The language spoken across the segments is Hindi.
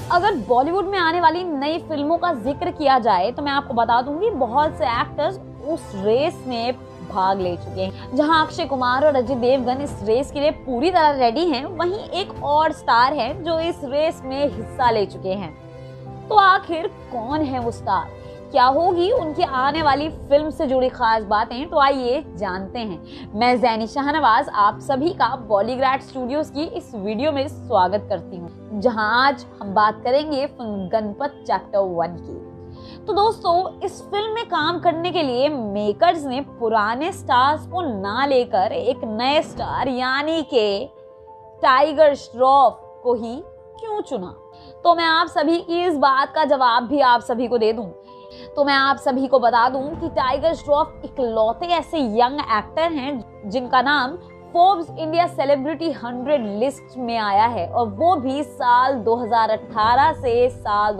अगर बॉलीवुड में आने वाली नई फिल्मों का जिक्र किया जाए तो मैं आपको बता दूंगी बहुत से एक्टर्स उस रेस में भाग ले चुके हैं। जहां अक्षय कुमार और अजय देवगन इस रेस के लिए पूरी तरह रेडी हैं, वहीं एक और स्टार है जो इस रेस में हिस्सा ले चुके हैं। तो आखिर कौन है वो स्टार, क्या होगी उनकी आने वाली फिल्म से जुड़ी खास बातें, तो आइए जानते हैं। मैं ज़ैनी शाहनवाज आप सभी का बॉलीग्राड स्टूडियोज की इस वीडियो में स्वागत करती हूँ, जहां आज हम बात करेंगे फिल्म गणपत चैप्टर 1 की। तो दोस्तों, इस फिल्म में काम करने के लिए मेकर्स ने पुराने स्टार्स को ना लेकर एक नए स्टार यानी के टाइगर श्रॉफ को ही क्यों चुना, तो मैं आप सभी की इस बात का जवाब भी आप सभी को दे दूं। तो मैं आप सभी को बता दूं कि टाइगर श्रॉफ इकलौते ऐसे यंग एक्टर हैं जिनका नाम फोर्ब्स इंडिया सेलिब्रिटी 100 लिस्ट में आया है, और वो भी साल 2018 से साल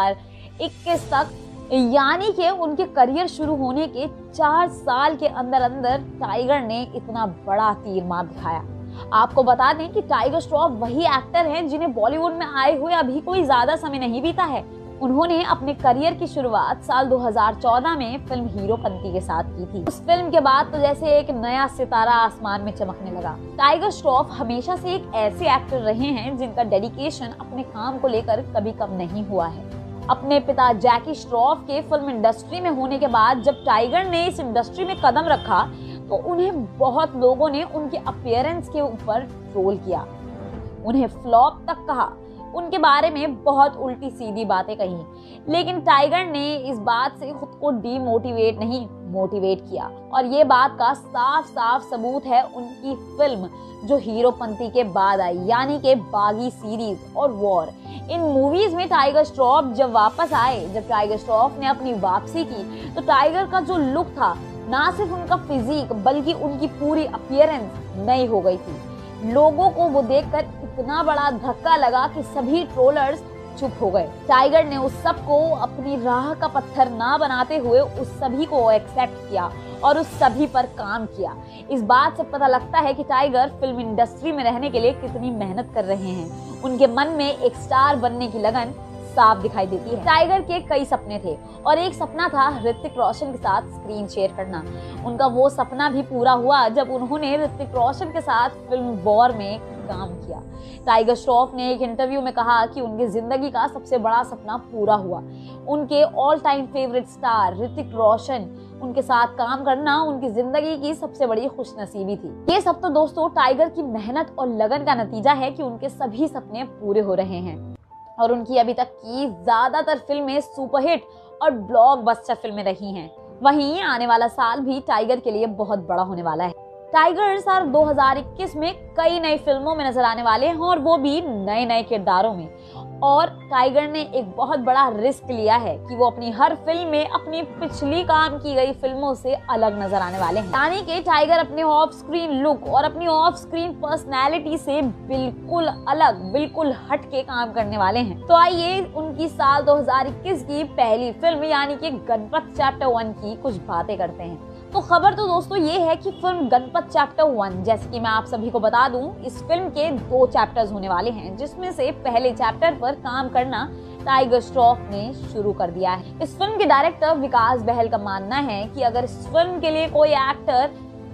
2021 तक, यानी कि उनके करियर शुरू होने के 4 साल के अंदर अंदर टाइगर ने इतना बड़ा तीर मार दिखाया। आपको बता दें कि टाइगर श्रॉफ वही एक्टर हैं जिन्हें बॉलीवुड में आए हुए अभी कोई ज्यादा समय नहीं बीता है। उन्होंने अपने करियर की शुरुआत साल 2014 में फिल्म हीरोपंती के साथ की थी। उस फिल्म के बाद तो जैसे एक नया सितारा आसमान में चमकने लगा। टाइगर श्रॉफ हमेशा से एक ऐसे एक्टर रहे हैं जिनका डेडिकेशन अपने काम को लेकर कभी कम नहीं हुआ है। अपने पिता जैकी श्रॉफ के फिल्म इंडस्ट्री में होने के बाद जब टाइगर ने इस इंडस्ट्री में कदम रखा तो उन्हें बहुत लोगों ने उनके अपीयरेंस के ऊपर ट्रोल किया, उन्हें फ्लॉप तक कहा, उनके बारे में बहुत उल्टी सीधी बातें कही। लेकिन टाइगर ने इस बात से खुद को डीमोटिवेट नहीं, मोटिवेट किया, और ये बात का साफ साफ सबूत है उनकी फिल्म जो हीरोपंती के बाद आई, यानी कि बागी सीरीज और वॉर। इन मूवीज में टाइगर श्रॉफ जब वापस आए, जब टाइगर श्रॉफ ने अपनी वापसी की, तो टाइगर का जो लुक था, ना सिर्फ उनका फिजिक बल्कि उनकी पूरी अपीयरेंस नई हो गई थी। लोगों को वो देखकर इतना बड़ा धक्का लगा कि सभी ट्रोलर्स चुप हो गए। टाइगर ने उस सब को अपनी राह का पत्थर ना बनाते हुए उस सभी को एक्सेप्ट किया और उस सभी पर काम किया। इस बात से पता लगता है कि टाइगर फिल्म इंडस्ट्री में रहने के लिए कितनी मेहनत कर रहे हैं। उनके मन में एक स्टार बनने की लगन साफ दिखाई देती है। टाइगर के कई सपने थे और एक सपना था ऋतिक रोशन के साथ स्क्रीन शेयर करना। उनका वो सपना भी पूरा हुआ जब उन्होंने ऋतिक रोशन के साथ फिल्म वॉर में काम किया। टाइगर श्रॉफ ने एक इंटरव्यू में कहा कि उनकी जिंदगी का सबसे बड़ा सपना पूरा हुआ। उनके all time favourite star Hrithik Roshan उनके साथ काम करना उनकी जिंदगी की सबसे बड़ी खुशनसीबी थी। ये सब तो दोस्तों टाइगर की मेहनत और लगन का नतीजा है कि उनके सभी सपने पूरे हो रहे हैं और उनकी अभी तक की ज्यादातर फिल्में सुपरहिट और ब्लॉकबस्टर फिल्में रही हैं। वहीं आने वाला साल भी टाइगर के लिए बहुत बड़ा होने वाला है। टाइगर साल 2021 में कई नई फिल्मों में नजर आने वाले हैं और वो भी नए नए किरदारों में। और टाइगर ने एक बहुत बड़ा रिस्क लिया है कि वो अपनी हर फिल्म में अपनी पिछली काम की गई फिल्मों से अलग नजर आने वाले हैं, यानी कि टाइगर अपने ऑफ स्क्रीन लुक और अपनी ऑफ स्क्रीन पर्सनैलिटी से बिल्कुल अलग, बिल्कुल हट के काम करने वाले हैं। तो आइए उनकी साल 2021 की पहली फिल्म यानी कि गणपत चैप्टर 1 की कुछ बातें करते हैं। तो खबर तो दोस्तों ये है कि फिल्म गणपत चैप्टर 1, जैसे कि मैं आप सभी को बता दूं, इस फिल्म के 2 चैप्टर्स होने वाले हैं, जिसमें से पहले चैप्टर पर काम करना टाइगर श्रॉफ ने शुरू कर दिया है। इस फिल्म के डायरेक्टर विकास बहल का मानना है कि अगर इस फिल्म के लिए कोई एक्टर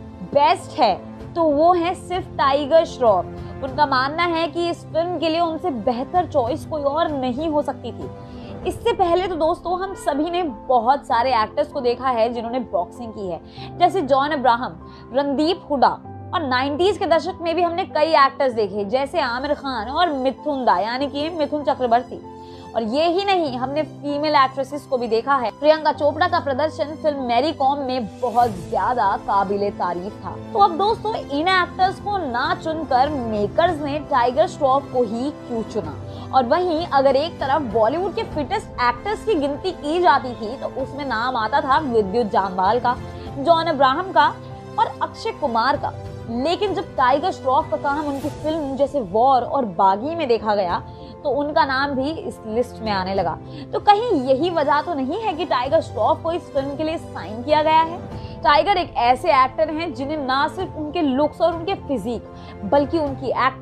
बेस्ट है तो वो है सिर्फ टाइगर श्रॉफ। उनका मानना है कि इस फिल्म के लिए उनसे बेहतर चॉइस कोई और नहीं हो सकती थी। इससे पहले तो दोस्तों हम सभी ने बहुत सारे एक्टर्स को देखा है जिन्होंने बॉक्सिंग की है, जैसे जॉन अब्राहम, रणदीप हुडा, और 90s के दशक में भी हमने कई एक्टर्स देखे जैसे आमिर खान और मिथुन दा यानी कि मिथुन चक्रवर्ती। और ये ही नहीं, हमने फीमेल एक्ट्रेसेस को भी देखा है। प्रियंका चोपड़ा का प्रदर्शन फिल्म मैरी कॉम में बहुत ज्यादा काबिले तारीफ था। तो अब दोस्तों इन एक्टर्स को ना चुनकर मेकर्स ने टाइगर श्रॉफ को ही क्यों चुना। और वहीं अगर एक तरफ बॉलीवुड के फिटेस्ट एक्टर्स की गिनती की जाती थी तो उसमें नाम आता था विद्युत जामवाल का, जॉन अब्राहम का और अक्षय कुमार का। लेकिन जब टाइगर श्रॉफ का काम उनकी फिल्म जैसे वॉर और बागी में देखा गया तो उनका नाम भी इस लिस्ट में आने लगा। तो कहीं यही वजह तो नहीं है कि टाइगर श्रॉफ को इस फिल्म के लिए साइन किया गया है। टाइगर एक ऐसे एक्टर हैं जिन्हें ना सिर्फ उनके लुक्स और उनके फिजिक बल्कि उनकी एक्टिंग,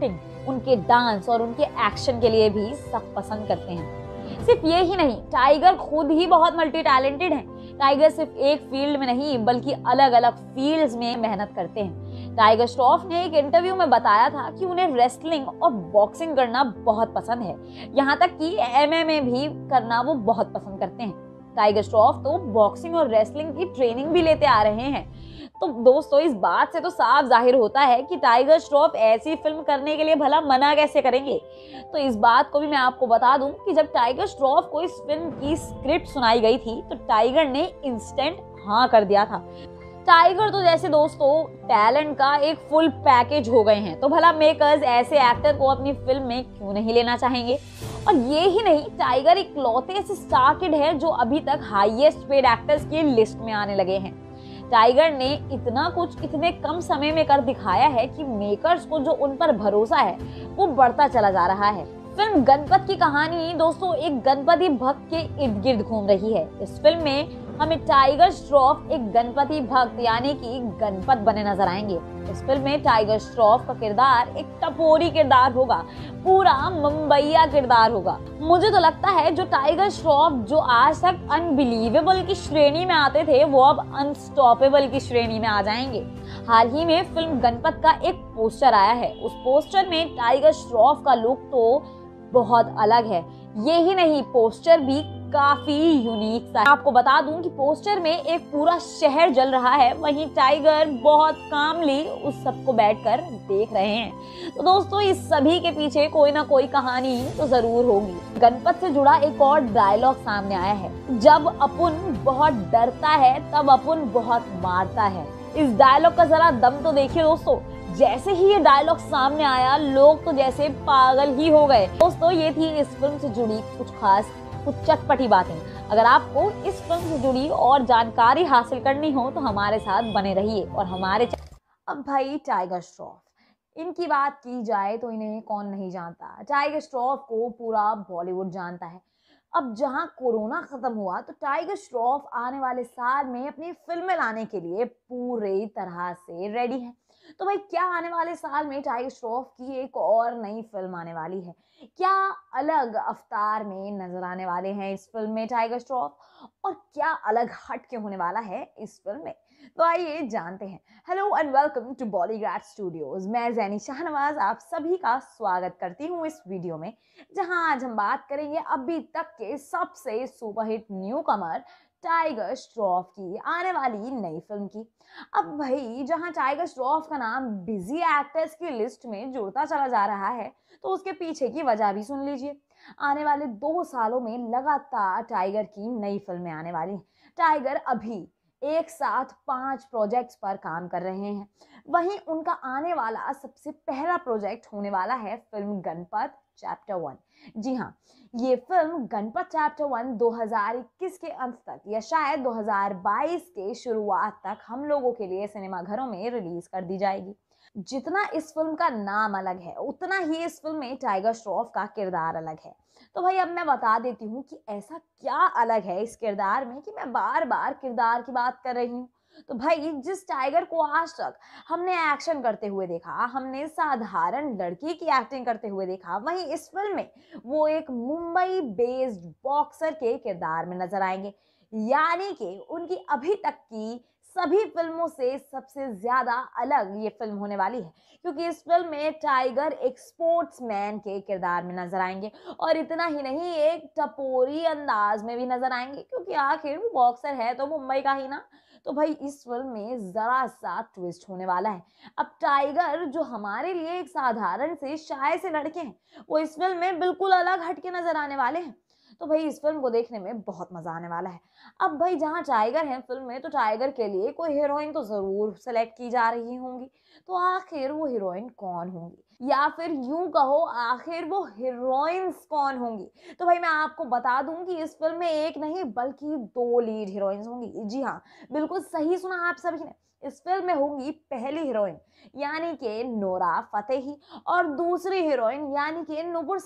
उनके डांस और उनके एक्शन के लिए भी सब पसंद करते हैं। सिर्फ ये ही नहीं, टाइगर खुद ही बहुत मल्टी टैलेंटेड हैं। टाइगर सिर्फ एक फील्ड में नहीं बल्कि अलग अलग फील्ड्स में मेहनत करते हैं। टाइगर श्रॉफ ने एक इंटरव्यू में बताया था कि उन्हें रेसलिंग और बॉक्सिंग करना बहुत पसंद है, यहाँ तक कि MMA भी करना वो बहुत पसंद करते हैं। टाइगर श्रॉफ तो बॉक्सिंग और रेसलिंग की ट्रेनिंग भी लेते आ रहे हैं। तो दोस्तों, इस बात से तो साफ जाहिर होता है कि टाइगर श्रॉफ ऐसी फिल्म करने के लिए भला मना कैसे करेंगे। तो इस बात को भी मैं आपको बता दूं कि जब टाइगर श्रॉफ को इस फिल्म की स्क्रिप्ट सुनाई गई थी तो टाइगर ने इंस्टेंट हाँ कर दिया था। टाइगर तो जैसे दोस्तों टैलेंट का एक फुल पैकेज हो गए हैं, तो भला मेकर्स ऐसे एक्टर को अपनी फिल्म में क्यों नहीं लेना चाहेंगे। और ये ही नहीं, टाइगर इकलौते ऐसे स्टार किड है जो अभी तक हाईएस्ट पेड एक्टर्स की लिस्ट में आने लगे हैं। टाइगर ने इतना कुछ इतने कम समय में कर दिखाया है कि मेकर्स को जो उन पर भरोसा है वो बढ़ता चला जा रहा है। फिल्म गणपत की कहानी दोस्तों एक गणपति भक्त के इर्द गिर्द घूम रही है। इस फिल्म में हमें टाइगर श्रॉफ एक गणपति भक्त यानी कि गणपत बने नजर आएंगे। इस फिल्म में टाइगर श्रॉफ का किरदार एक टपोरी किरदार होगा, पूरा मुंबईया किरदार होगा। मुझे तो लगता है जो टाइगर श्रॉफ जो आज तक अनबिलीवेबल की श्रेणी में आते थे वो अब अनस्टॉपेबल की श्रेणी में आ जाएंगे। हाल ही में फिल्म गणपत का एक पोस्टर आया है। उस पोस्टर में टाइगर श्रॉफ का लुक तो बहुत अलग है। ये ही नहीं, पोस्टर भी काफी यूनिक सा है। आपको बता दूं कि पोस्टर में एक पूरा शहर जल रहा है, वहीं टाइगर बहुत कामली उस सबको बैठकर देख रहे हैं। तो दोस्तों, इस सभी के पीछे कोई ना कोई कहानी तो जरूर होगी। गणपत से जुड़ा एक और डायलॉग सामने आया है, जब अपुन बहुत डरता है तब अपुन बहुत मारता है। इस डायलॉग का जरा दम तो देखिए दोस्तों। जैसे ही ये डायलॉग सामने आया लोग तो जैसे पागल ही हो गए। दोस्तों, ये थी इस फिल्म से जुड़ी कुछ खास कुछ चटपटी बातें। अगर आपको इस फिल्म से जुड़ी और जानकारी हासिल करनी हो तो हमारे साथ बने रहिए और हमारे अब भाई टाइगर श्रॉफ, इनकी बात की जाए तो इन्हें कौन नहीं जानता। टाइगर श्रॉफ को पूरा बॉलीवुड जानता है। अब जहां कोरोना खत्म हुआ तो टाइगर श्रॉफ आने वाले साल में अपनी फिल्में लाने के लिए पूरी तरह से रेडी है। तो भाई, क्या आने वाले साल में टाइगर श्रॉफ की एक और नई फिल्म आने वाली है? क्या अलग अवतार में नजर आने वाले हैं इस फिल्म में टाइगर श्रॉफ, और क्या अलग हट के होने वाला है इस फिल्म में? तो आइए जानते हैं। Hello and welcome to Bollygrad studios. मैं जैनी शाहनवाज आप सभी का स्वागत करती हूँ इस वीडियो में, जहां आज हम बात करेंगे अभी तक के सबसे superhit newcomer Tiger Shroff की आने वाली नई फिल्म की। अब भाई, जहां टाइगर श्रॉफ का नाम बिजी एक्टर्स की लिस्ट में जुड़ता चला जा रहा है तो उसके पीछे की वजह भी सुन लीजिए। आने वाले 2 सालों में लगातार टाइगर की नई फिल्में आने वाली हैं। टाइगर अभी एक साथ 5 प्रोजेक्ट्स पर काम कर रहे हैं। वहीं उनका आने वाला सबसे पहला प्रोजेक्ट होने वाला है फिल्म गणपत चैप्टर 1। जी हाँ, ये फिल्म गणपत चैप्टर 1 2021 के अंत तक या शायद 2022 के शुरुआत तक हम लोगों के लिए सिनेमा घरों में रिलीज कर दी जाएगी। जितना इस फिल्म का नाम अलग है उतना ही इस फिल्म में टाइगर श्रॉफ का किरदार अलग है। तो भाई, अब मैं बता देती हूँ कि ऐसा क्या अलग है इस किरदार में कि मैं बार बार किरदार की बात कर रही हूँ। तो भाई, जिस टाइगर को आज तक हमने एक्शन करते हुए देखा, हमने साधारण लड़की की एक्टिंग करते हुए देखा, वहीं इस फिल्म में वो एक मुंबई बेस्ड बॉक्सर के किरदार में नजर आएंगे। यानी कि उनकी अभी तक की सभी फिल्मों से सबसे ज्यादा अलग ये फिल्म होने वाली है, क्योंकि इस फिल्म में टाइगर एक स्पोर्ट्समैन के किरदार में नजर आएंगे। और इतना ही नहीं, एक टपोरी अंदाज में भी नजर आएंगे, क्योंकि आखिर वो बॉक्सर है तो मुंबई का ही ना। तो भाई, इस फिल्म में जरा सा ट्विस्ट होने वाला है। अब टाइगर, जो हमारे लिए एक साधारण से शाय से लड़के हैं, वो इस फिल्म में बिल्कुल अलग हटके नजर आने वाले हैं। तो भाई, इस फिल्म को देखने में बहुत मजा आने वाला है। अब भाई, जहाँ टाइगर है फिल्म में, तो टाइगर के लिए कोई हीरोइन तो जरूर सेलेक्ट की जा रही होंगी। तो आखिर वो हीरोइन कौन होंगी, या फिर यूं कहो आखिर वो हीरोइंस कौन होंगी? तो भाई, मैं आपको बता दूं कि इस फिल्म में एक नहीं बल्कि 2 लीड हीरोइंस होंगी। जी हाँ, बिल्कुल सही सुना आप सभी ने। इस फिल्म में होंगी पहली हीरोइन यानी कि नोरा फतेही और दूसरी हीरोइन यानी कि नुपुर सनत।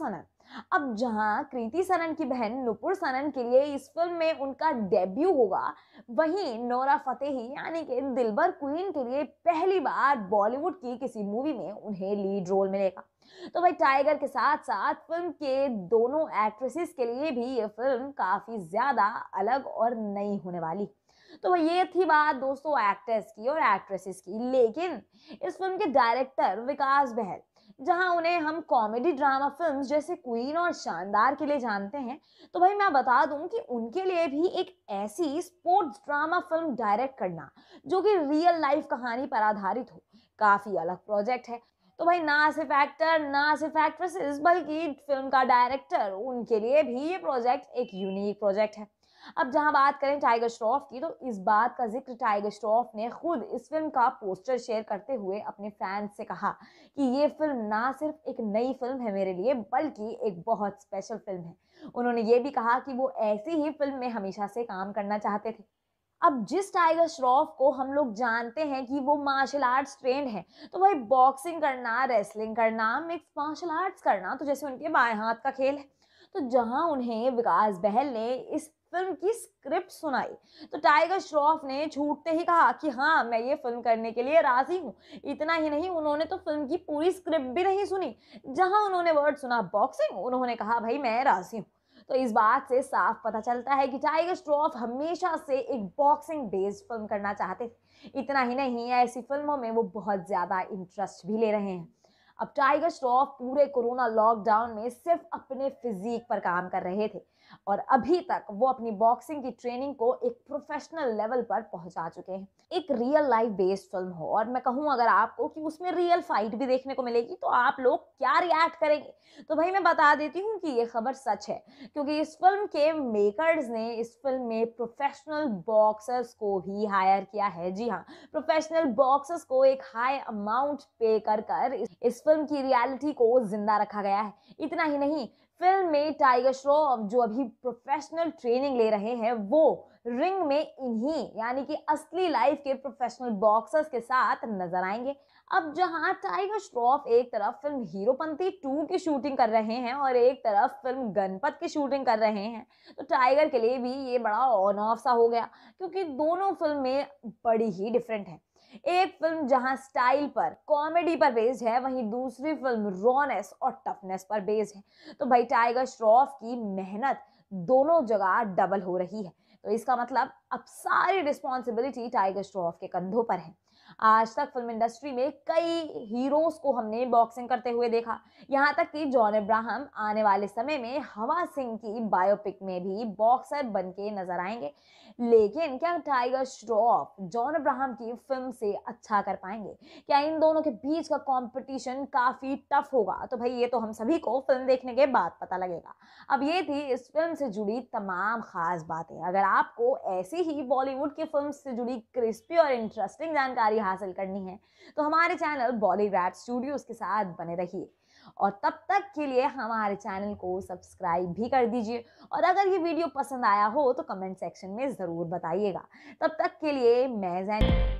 अब जहां कृति सनन की बहन नुपुर सनन के लिए इस फिल्म में उनका डेब्यू होगा, वहीं नोरा फतेही यानी कि दिलबर क्वीन के लिए पहली बार बॉलीवुड की किसी मूवी में उन्हें लीड रोल मिलेगा। तो भाई टाइगर के साथ साथ फिल्म के दोनों एक्ट्रेसेस के लिए भी ये फिल्म काफी ज्यादा अलग और नई होने वाली। तो ये थी बात दोस्तों एक्टर्स की और एक्ट्रेसेस की, लेकिन इस फिल्म के डायरेक्टर विकास बहल, जहां उन्हें हम कॉमेडी ड्रामा फिल्म्स जैसे क्वीन और शानदार के लिए जानते हैं, तो भाई मैं बता दूं कि उनके लिए भी एक ऐसी स्पोर्ट्स ड्रामा फिल्म डायरेक्ट करना जो कि रियल लाइफ कहानी पर आधारित हो, काफी अलग प्रोजेक्ट है। तो भाई ना सिर्फ एक्टर ना सिर्फ एक्ट्रेसेस बल्कि फिल्म का डायरेक्टर, उनके लिए भी ये प्रोजेक्ट एक यूनिक प्रोजेक्ट है। अब जहां बात करें टाइगर श्रॉफ की, तो इस बात का जिक्र टाइगर श्रॉफ ने खुद इस फिल्म का पोस्टर शेयर करते हुए अपने फैंस से कहा कि ये फिल्म ना सिर्फ एक नई फिल्म है मेरे लिए, बल्कि एक बहुत स्पेशल फिल्म है। उन्होंने ये भी कहा कि वो ऐसी ही फिल्म में हमेशा से काम करना चाहते थे। अब जिस टाइगर श्रॉफ को हम लोग जानते हैं कि वो मार्शल आर्ट्स ट्रेंड है, तो भाई बॉक्सिंग करना, रेसलिंग करना, मिक्स मार्शल आर्ट्स करना तो जैसे उनके बाएं हाथ का खेल है। तो जहां उन्हें विकास बहल ने इस फिल्म की स्क्रिप्ट सुनाई, तो टाइगर श्रॉफ ने छूटते ही कहा कि हाँ, मैं ये फिल्म करने के लिए राजी हूँ। इतना ही नहीं, उन्होंने तो फिल्म की पूरी स्क्रिप्ट भी नहीं सुनी, जहां उन्होंने वर्ड सुना बॉक्सिंग, उन्होंने कहा भाई मैं राजी हूँ। तो इस बात से साफ पता चलता है कि टाइगर श्रॉफ हमेशा से एक बॉक्सिंग बेस्ड फिल्म करना चाहते थे। इतना ही नहीं, ऐसी फिल्मों में वो बहुत ज्यादा इंटरेस्ट भी ले रहे हैं। अब टाइगर श्रॉफ पूरे कोरोना लॉकडाउन में सिर्फ अपने फिजिक पर काम कर रहे थे और अभी तक वो अपनी बॉक्सिंग की ट्रेनिंग को एक प्रोफेशनल लेवल पर पहुंचा चुके हैं। एक रियल लाइफ बेस्ड फिल्म हो और मैं कहूं अगर आपको कि उसमें रियल फाइट भी देखने को मिलेगी, तो आप लोग क्या रिएक्ट करेंगे? तो भाई मैं बता देती हूँ कि ये खबर सच है, क्योंकि इस फिल्म के मेकर्स ने इस फिल्म में प्रोफेशनल बॉक्सर्स को भी हायर किया है। जी हाँ, प्रोफेशनल बॉक्सर्स को एक हाई अमाउंट पे कर इस फिल्म की रियलिटी को जिंदा रखा गया है। इतना ही नहीं, फिल्म में टाइगर श्रॉफ जो अभी प्रोफेशनल ट्रेनिंग ले रहे हैं, वो रिंग में इन्हीं यानी कि असली लाइफ के प्रोफेशनल बॉक्सर्स के साथ नजर आएंगे। अब जहां टाइगर श्रॉफ एक तरफ फिल्म हीरोपंती 2 की शूटिंग कर रहे हैं और एक तरफ फिल्म गणपत की शूटिंग कर रहे हैं, तो टाइगर के लिए भी ये बड़ा ऑन ऑफ सा हो गया, क्योंकि दोनों फिल्में बड़ी ही डिफरेंट हैं। एक फिल्म जहां स्टाइल पर, कॉमेडी पर बेस्ड है, वहीं दूसरी फिल्म रॉनेस और टफनेस पर बेस्ड है। तो भाई टाइगर श्रॉफ की मेहनत दोनों जगह डबल हो रही है। तो इसका मतलब अब सारी रिस्पॉन्सिबिलिटी टाइगर श्रॉफ के कंधों पर है। आज तक फिल्म इंडस्ट्री में कई हीरोज को हमने बॉक्सिंग करते हुए देखा, यहाँ तक कि जॉन अब्राहम आने वाले समय में हवा सिंह की बायोपिक में भी बॉक्सर बन के नजर आएंगे। लेकिन क्या टाइगर श्रॉफ जॉन अब्राहम की फिल्म से अच्छा कर पाएंगे? क्या इन दोनों के बीच का कंपटीशन काफी टफ होगा? तो भाई ये तो हम सभी को फिल्म देखने के बाद पता लगेगा। अब ये थी इस फिल्म से जुड़ी तमाम खास बातें। अगर आपको ऐसी ही बॉलीवुड की फिल्म से जुड़ी क्रिस्पी और इंटरेस्टिंग जानकारी हासिल करनी है, तो हमारे चैनल बॉलीग्रैड स्टूडियोज के साथ बने रहिए और तब तक के लिए हमारे चैनल को सब्सक्राइब भी कर दीजिए। और अगर ये वीडियो पसंद आया हो तो कमेंट सेक्शन में ज़रूर बताइएगा। तब तक के लिए मैं जैनी।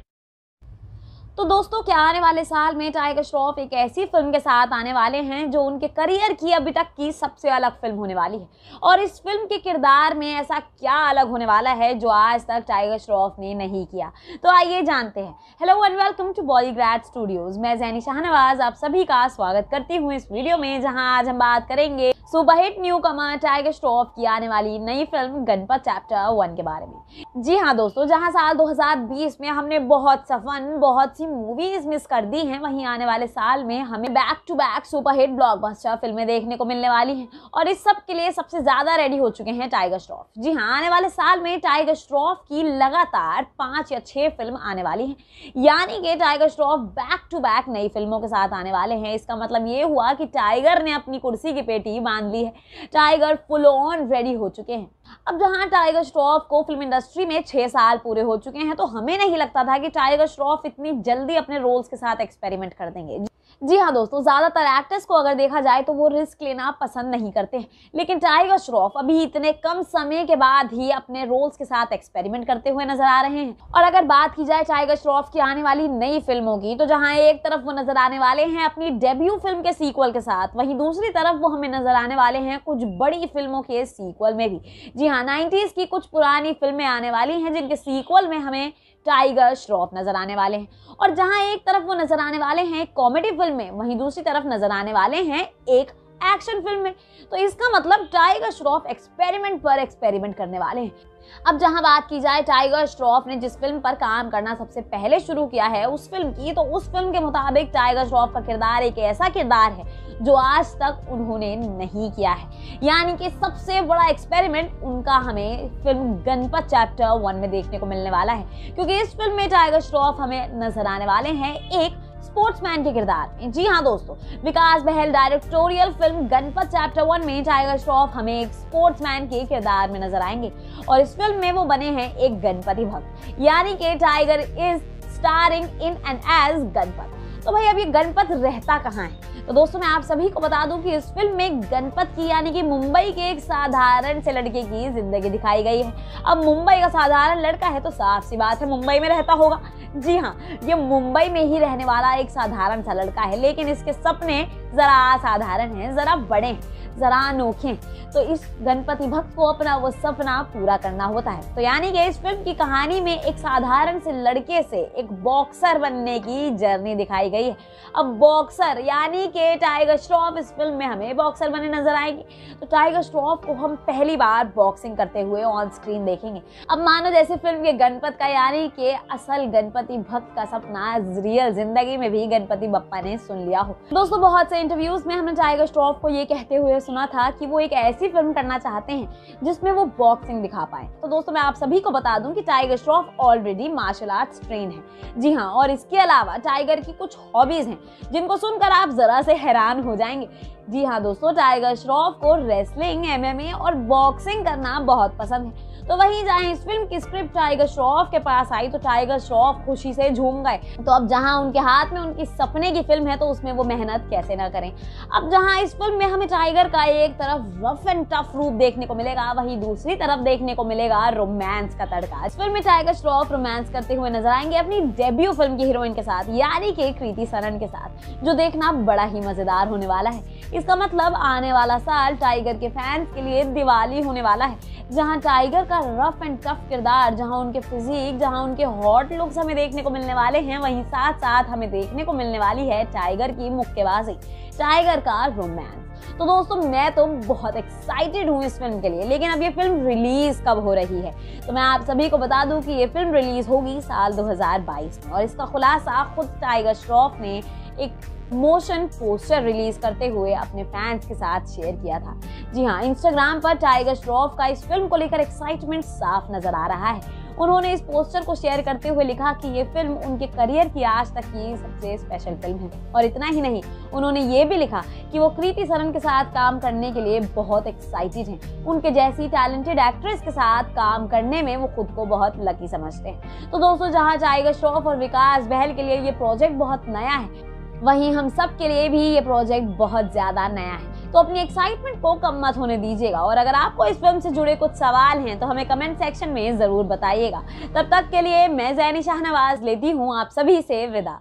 तो दोस्तों, क्या आने वाले साल में टाइगर श्रॉफ एक ऐसी फिल्म के साथ आने वाले हैं जो उनके करियर की अभी तक की सबसे अलग फिल्म होने वाली है। और इस फिल्म के किरदार में ऐसा क्या अलग होने वाला है जो आज तक टाइगर श्रॉफ ने नहीं किया? तो आइए जानते हैं। Hello and welcome to Bollygrad studios. मैं जैनी शाहनवाज आप सभी का स्वागत करती हूँ इस वीडियो में, जहाँ आज हम बात करेंगे superhit newcomer Tiger Shroff की आने वाली नई फिल्म गणपत चैप्टर 1 के बारे में। जी हाँ दोस्तों, जहाँ साल 2020 में हमने बहुत सा फन, बहुत सी मूवीज मिस कर दी हैं, वहीं आने वाले साल में हमें back to back superhit blockbuster फिल्में देखने को मिलने वाली हैं। और इस सब के लिए सबसे ज्यादा रेडी हो चुके हैं टाइगर श्रॉफ। जी हाँ, आने वाले साल में टाइगर श्रॉफ की लगातार 5 या 6 फिल्म आने वाली हैं, यानी कि tiger Shroff back to back नई फिल्मों के साथ आने वाले हैं। इसका मतलब ये हुआ कि टाइगर ने अपनी कुर्सी की पेटी बांध ली है, टाइगर फुल ऑन रेडी हो चुके हैं। अब जहां टाइगर श्रॉफ को फिल्म इंडस्ट्री में 6 साल पूरे हो चुके हैं, तो हमें नहीं लगता था कि टाइगर श्रॉफ इतनी जल्दी अपने रोल्स के साथ एक्सपेरिमेंट कर देंगे। जी हाँ दोस्तों, ज़्यादातर एक्टर्स को अगर देखा जाए तो वो रिस्क लेना पसंद नहीं करते हैं, लेकिन टाइगर श्रॉफ अभी इतने कम समय के बाद ही अपने रोल्स के साथ एक्सपेरिमेंट करते हुए नजर आ रहे हैं। और अगर बात की जाए टाइगर श्रॉफ की आने वाली नई फिल्मों की, तो जहां एक तरफ वो नजर आने वाले हैं अपनी डेब्यू फिल्म के सीक्वल के साथ, वहीं दूसरी तरफ वो हमें नजर आने वाले हैं कुछ बड़ी फिल्मों के सीक्वल में भी। जी हाँ, 90s की कुछ पुरानी फिल्में आने वाली हैं जिनके सीक्वल में हमें टाइगर श्रॉफ नजर आने वाले हैं। और जहां एक तरफ वो नजर आने वाले हैं कॉमेडी फिल्म में, वहीं दूसरी तरफ नजर आने वाले हैं एक एक्शन फिल्म में। तो इसका मतलब टाइगर श्रॉफ एक्सपेरिमेंट पर एक्सपेरिमेंट करने वाले हैं। अब जहां बात की जाए टाइगर श्रॉफ ने जिस फिल्म पर काम करना सबसे पहले शुरू किया है उस फिल्म की, तो उस फिल्म के मुताबिक टाइगर श्रॉफ का किरदार एक ऐसा किरदार है जो आज तक उन्होंने नहीं किया है। यानी कि सबसे बड़ा एक्सपेरिमेंट उनका हमें फिल्म गणपत चैप्टर 1 में देखने को मिलने वाला है, क्योंकि इस फिल्म में टाइगर श्रॉफ हमें नजर आने वाले हैं एक स्पोर्ट्समैन के किरदार में। जी हाँ दोस्तों, Vikas Bahl directorial film Ganapath chapter 1 में टाइगर श्रॉफ हमें एक स्पोर्ट्समैन के किरदार में नजर आएंगे और इस फिल्म में वो बने हैं एक गणपति भक्त, यानी कि tiger is starring in and as Ganapath. तो भाई अब ये गणपत रहता कहाँ है? तो दोस्तों मैं आप सभी को बता दूं कि इस फिल्म में गणपत की यानी कि मुंबई के एक साधारण से लड़के की जिंदगी दिखाई गई है। अब मुंबई का साधारण लड़का है तो साफ सी बात है मुंबई में रहता होगा। जी हाँ, ये मुंबई में ही रहने वाला एक साधारण सा लड़का है, लेकिन इसके सपने जरा असाधारण हैं, जरा बड़े हैं, जरा अनोखे हैं। तो इस गणपति भक्त को अपना वो सपना पूरा करना होता है। तो यानी कि इस फिल्म की कहानी में एक साधारण से लड़के से एक बॉक्सर बनने की जर्नी दिखाई गई है। अब बॉक्सर यानी कि टाइगर श्रॉफ इस फिल्म में हमें बॉक्सर बने नजर आएंगे। तो टाइगर श्रॉफ को हम पहली बार बॉक्सिंग करते हुए ऑन स्क्रीन देखेंगे। अब मानो जैसे फिल्म के गणपत का यानी कि असल गणपति भक्त का सपना रियल जिंदगी में भी गणपति बप्पा ने सुन लिया हो। दोस्तों बहुत से इंटरव्यूज में हमने टाइगर श्रॉफ को ये कहते हुए सुना था कि वो एक ऐसी फिल्म करना चाहते हैं जिसमें वो बॉक्सिंग दिखा पाए। तो दोस्तों मैं आप सभी को बता दूं कि tiger Shroff already martial arts train है। जी हाँ, और इसके अलावा टाइगर की कुछ हॉबीज हैं जिनको सुनकर आप जरा से हैरान हो जाएंगे। जी हाँ दोस्तों, टाइगर श्रॉफ को रेसलिंग, MMA और बॉक्सिंग करना बहुत पसंद है। तो वहीं जहाँ इस फिल्म की स्क्रिप्ट टाइगर श्रॉफ के पास आई तो टाइगर श्रॉफ खुशी से झूम गए। तो अब जहाँ उनके हाथ में उनकी सपने की फिल्म है तो उसमें वो मेहनत कैसे ना करें। अब जहाँ इस फिल्म में हमें टाइगर का एक तरफ रफ एंड टफ रूप देखने को मिलेगा, वहीं दूसरी तरफ देखने को मिलेगा रोमांस का तड़का। इस फिल्म में टाइगर श्रॉफ रोमांस करते हुए नजर आएंगे अपनी डेब्यू फिल्म की हीरोइन के साथ, यानी कि कृति सनन के साथ, जो देखना बड़ा ही मजेदार होने वाला है। इसका मतलब आने वाला साल टाइगर के फैंस के लिए दिवाली होने वाला है, जहां टाइगर का रफ एंड टफ किरदार, जहां उनके फिजिक, जहां उनके हॉट लुक्स हमें देखने को मिलने वाले हैं, वहीं साथ साथ हमें देखने को मिलने वाली है टाइगर की मुक्केबाजी, टाइगर का रोमांस। तो दोस्तों मैं तो बहुत एक्साइटेड हूँ इस फिल्म के लिए, लेकिन अब ये फिल्म रिलीज कब हो रही है? तो मैं आप सभी को बता दूं कि ये फिल्म रिलीज होगी साल 2022 में और इसका खुलासा खुद टाइगर श्रॉफ ने एक मोशन पोस्टर रिलीज करते हुए अपने फैंस के साथ शेयर किया था। जी हाँ, इंस्टाग्राम पर टाइगर श्रॉफ का इस फिल्म को लेकर एक्साइटमेंट साफ नजर आ रहा है। उन्होंने इस पोस्टर को शेयर करते हुए लिखा कि ये फिल्म उनके करियर की आज तक की सबसे स्पेशल फिल्म है। और इतना ही नहीं, उन्होंने ये भी लिखा कि वो कृति सनन के साथ काम करने के लिए बहुत एक्साइटेड हैं। उनके जैसी टैलेंटेड एक्ट्रेस के साथ काम करने में वो खुद को बहुत लकी समझते हैं। तो दोस्तों जहाँ टाइगर श्रॉफ और विकास बहल के लिए ये प्रोजेक्ट बहुत नया है, वहीं हम सब के लिए भी ये प्रोजेक्ट बहुत ज्यादा नया है। तो अपनी एक्साइटमेंट को कम मत होने दीजिएगा और अगर आपको इस फिल्म से जुड़े कुछ सवाल हैं तो हमें कमेंट सेक्शन में जरूर बताइएगा। तब तक के लिए मैं ज़ैनी शाहनवाज लेती हूँ आप सभी से विदा।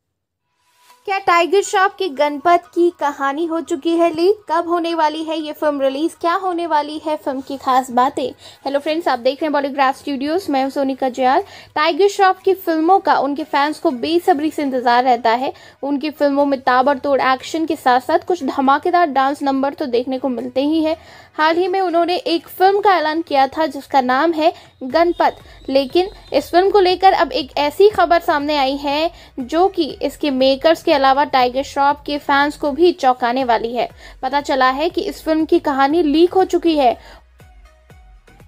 क्या टाइगर श्रॉफ की गणपत की कहानी हो चुकी है लीक? कब होने वाली है ये फिल्म रिलीज? क्या होने वाली है फिल्म की खास बातें? हेलो फ्रेंड्स, आप देख रहे हैं बॉलीग्राफ स्टूडियोज। मैं हूं सोनिका जयाल। टाइगर श्रॉफ की फिल्मों का उनके फैंस को बेसब्री से इंतजार रहता है। उनकी फिल्मों में ताबड़तोड़ एक्शन के साथ साथ कुछ धमाकेदार डांस नंबर तो देखने को मिलते ही है। हाल ही में उन्होंने एक फिल्म का ऐलान किया था जिसका नाम है गणपत, लेकिन इस फिल्म को लेकर अब एक ऐसी खबर सामने आई है जो कि इसके मेकर्स के अलावा टाइगर श्रॉफ के फैंस को भी चौंकाने वाली है। पता चला है कि इस फिल्म की कहानी लीक हो चुकी है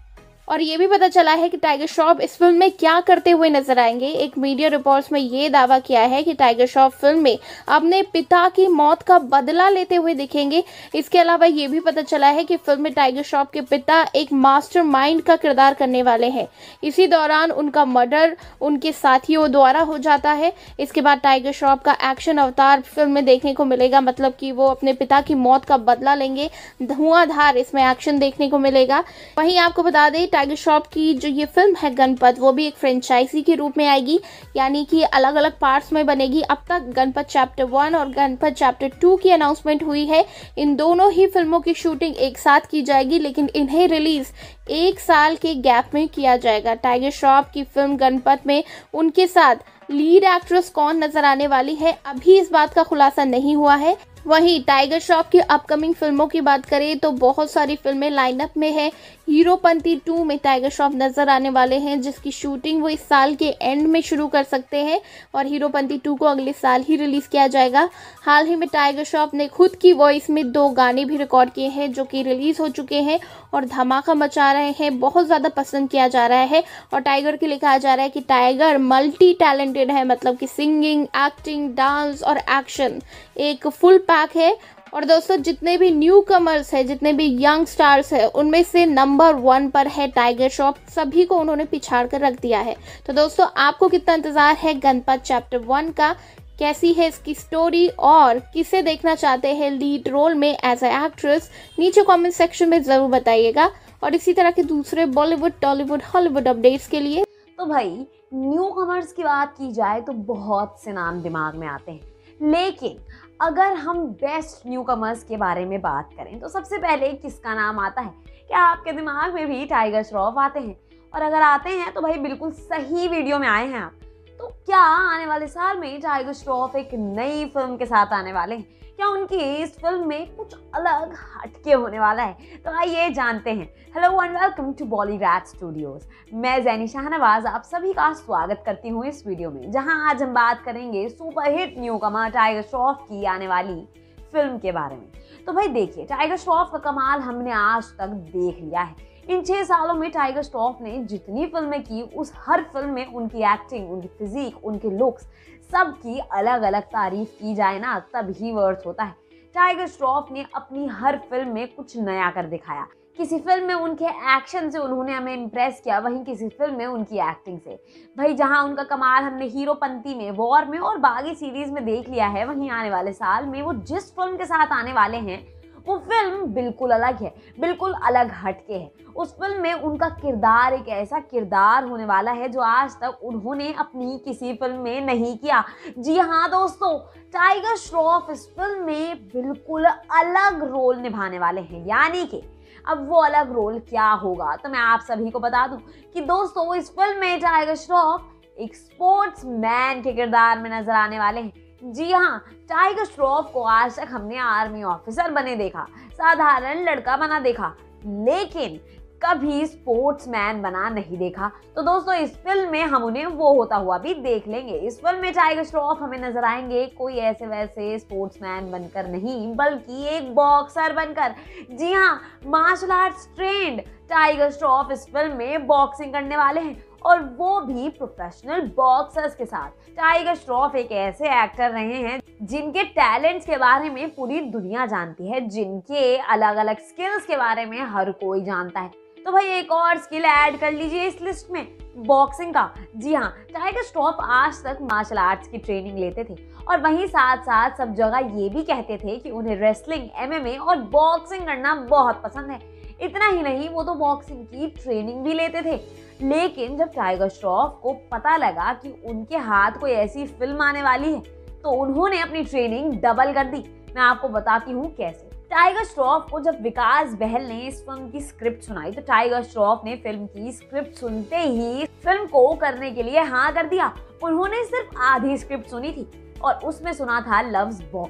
और ये भी पता चला है कि टाइगर श्रॉफ इस फिल्म में क्या करते हुए नजर आएंगे। एक मीडिया रिपोर्ट्स में ये दावा किया है कि टाइगर श्रॉफ फिल्म में अपने पिता की मौत का बदला लेते हुए दिखेंगे। इसके अलावा ये भी पता चला है कि फिल्म में टाइगर श्रॉफ के पिता एक मास्टरमाइंड का किरदार करने वाले हैं। इसी दौरान उनका मर्डर उनके साथियों द्वारा हो जाता है। इसके बाद टाइगर श्रॉफ का एक्शन अवतार फिल्म में देखने को मिलेगा, मतलब कि वो अपने पिता की मौत का बदला लेंगे। धुआंधार इसमें एक्शन देखने को मिलेगा। वहीं आपको बता दें, टाइगर श्रॉफ की जो ये फिल्म है गणपत, वो भी एक फ्रेंचाइजी के रूप में आएगी, यानी कि अलग अलग पार्ट्स में बनेगी। अब तक गणपत चैप्टर 1 और गणपत चैप्टर 2 की अनाउंसमेंट हुई है। इन दोनों ही फिल्मों की शूटिंग एक साथ की जाएगी, लेकिन इन्हें रिलीज 1 साल के गैप में किया जाएगा। टाइगर श्रॉफ की फिल्म गणपत में उनके साथ लीड एक्ट्रेस कौन नजर आने वाली है, अभी इस बात का खुलासा नहीं हुआ है। वहीं टाइगर श्रॉफ की अपकमिंग फिल्मों की बात करें तो बहुत सारी फिल्में लाइनअप में है। हीरोपंती 2 में टाइगर श्रॉफ नजर आने वाले हैं, जिसकी शूटिंग वो इस साल के एंड में शुरू कर सकते हैं और हीरोपंती 2 को अगले साल ही रिलीज किया जाएगा। हाल ही में टाइगर श्रॉफ ने खुद की वॉइस में 2 गाने भी रिकॉर्ड किए हैं, जो कि रिलीज हो चुके हैं और धमाका मचा रहे हैं। बहुत ज़्यादा पसंद किया जा रहा है और टाइगर के लिए कहा जा रहा है कि टाइगर मल्टी टैलेंटेड है, मतलब कि सिंगिंग, एक्टिंग, डांस और एक्शन एक फुल पैक है। और दोस्तों, जितने भी न्यू कमर्स है, जितने भी यंग स्टार्स है, उनमें से नंबर 1 पर है टाइगर श्रॉफ। सभी को उन्होंने पिछाड़ कर रख दिया है। तो दोस्तों, आपको कितना इंतजार है गणपत चैप्टर 1 का? कैसी है इसकी स्टोरी और किसे देखना चाहते हैं लीड रोल में एज ए एक्ट्रेस? नीचे कमेंट सेक्शन में ज़रूर बताइएगा। और इसी तरह के दूसरे बॉलीवुड, टॉलीवुड, हॉलीवुड अपडेट्स के लिए तो भाई, न्यू कमर्स की बात की जाए तो बहुत से नाम दिमाग में आते हैं, लेकिन अगर हम बेस्ट न्यू कमर्स के बारे में बात करें तो सबसे पहले किसका नाम आता है? क्या आपके दिमाग में भी टाइगर श्रॉफ आते हैं? और अगर आते हैं तो भाई बिल्कुल सही वीडियो में आए हैं आप। तो क्या आने वाले साल में टाइगर श्रॉफ एक नई फिल्म के साथ आने वाले हैं? क्या उनकी इस फिल्म में कुछ अलग हटके होने वाला है? तो आइए जानते हैं। Hello and welcome to Bollygrad studios. मैं ज़ैनी शाहनवाज आप सभी का स्वागत करती हूँ इस वीडियो में, जहां आज हम बात करेंगे superhit newcomer Tiger Shroff की आने वाली फिल्म के बारे में। तो भाई देखिए, टाइगर श्रॉफ का कमाल हमने आज तक देख लिया है। इन 6 सालों में टाइगर श्रॉफ ने जितनी फिल्में की, उस हर फिल्म में उनकी एक्टिंग, उनकी फिजिक, उनके लुक्स, सबकी अलग अलग तारीफ की जाए ना तब ही वर्थ होता है। टाइगर श्रॉफ ने अपनी हर फिल्म में कुछ नया कर दिखाया। किसी फिल्म में उनके एक्शन से उन्होंने हमें इम्प्रेस किया, वहीं किसी फिल्म में उनकी एक्टिंग से। भाई जहां उनका कमाल हमने हीरोपंती में, वॉर में और बागी सीरीज में देख लिया है, वहीं आने वाले साल में वो जिस फिल्म के साथ आने वाले हैं वो फिल्म बिल्कुल अलग है, बिल्कुल अलग हटके है। उस फिल्म में उनका किरदार एक ऐसा किरदार होने वाला है जो आज तक उन्होंने अपनी किसी फिल्म में नहीं किया। जी हाँ दोस्तों, टाइगर श्रॉफ इस फिल्म में बिल्कुल अलग रोल निभाने वाले हैं। यानी कि अब वो अलग रोल क्या होगा तो मैं आप सभी को बता दूं कि दोस्तों, इस फिल्म में टाइगर श्रॉफ एक स्पोर्ट्समैन के किरदार में नजर आने वाले हैं। जी हाँ, टाइगर श्रॉफ को आज तक हमने आर्मी ऑफिसर बने देखा, साधारण लड़का बना देखा, लेकिन कभी स्पोर्ट्समैन बना नहीं देखा। तो दोस्तों, इस फिल्म में हम उन्हें वो होता हुआ भी देख लेंगे। इस फिल्म में टाइगर श्रॉफ हमें नजर आएंगे कोई ऐसे वैसे स्पोर्ट्समैन बनकर नहीं, बल्कि एक बॉक्सर बनकर। जी हाँ, martial arts trained Tiger Shroff इस फिल्म में बॉक्सिंग करने वाले हैं, और वो भी प्रोफेशनल बॉक्सर्स के साथ। टाइगर श्रॉफ एक ऐसे एक्टर रहे हैं जिनके टैलेंट्स के बारे में पूरी दुनिया जानती है, जिनके अलग अलग स्किल्स के बारे में हर कोई जानता है। तो भाई एक और स्किल ऐड कर लीजिए इस लिस्ट में, बॉक्सिंग का। जी हाँ, टाइगर श्रॉफ आज तक मार्शल आर्ट्स की ट्रेनिंग लेते थे और वहीं साथ साथ सब जगह ये भी कहते थे कि उन्हें रेसलिंग, MMA और बॉक्सिंग करना बहुत पसंद है। इतना ही नहीं, वो तो बॉक्सिंग की ट्रेनिंग भी लेते थे। लेकिन जब टाइगर श्रॉफ को पता लगा कि उनके हाथ कोई ऐसी फिल्म आने वाली है, तो उन्होंने अपनी ट्रेनिंग डबल कर दी। मैं आपको बताती हूँ कैसे। टाइगर श्रॉफ को जब विकास बहल ने इस फिल्म की स्क्रिप्ट सुनाई, तो टाइगर श्रॉफ ने फिल्म की स्क्रिप्ट सुनते ही फिल्म को करने के लिए हाँ कर दिया। उन्होंने सिर्फ आधी स्क्रिप्ट सुनी थी और उसमें सुना था लव्स बॉक्सिंग।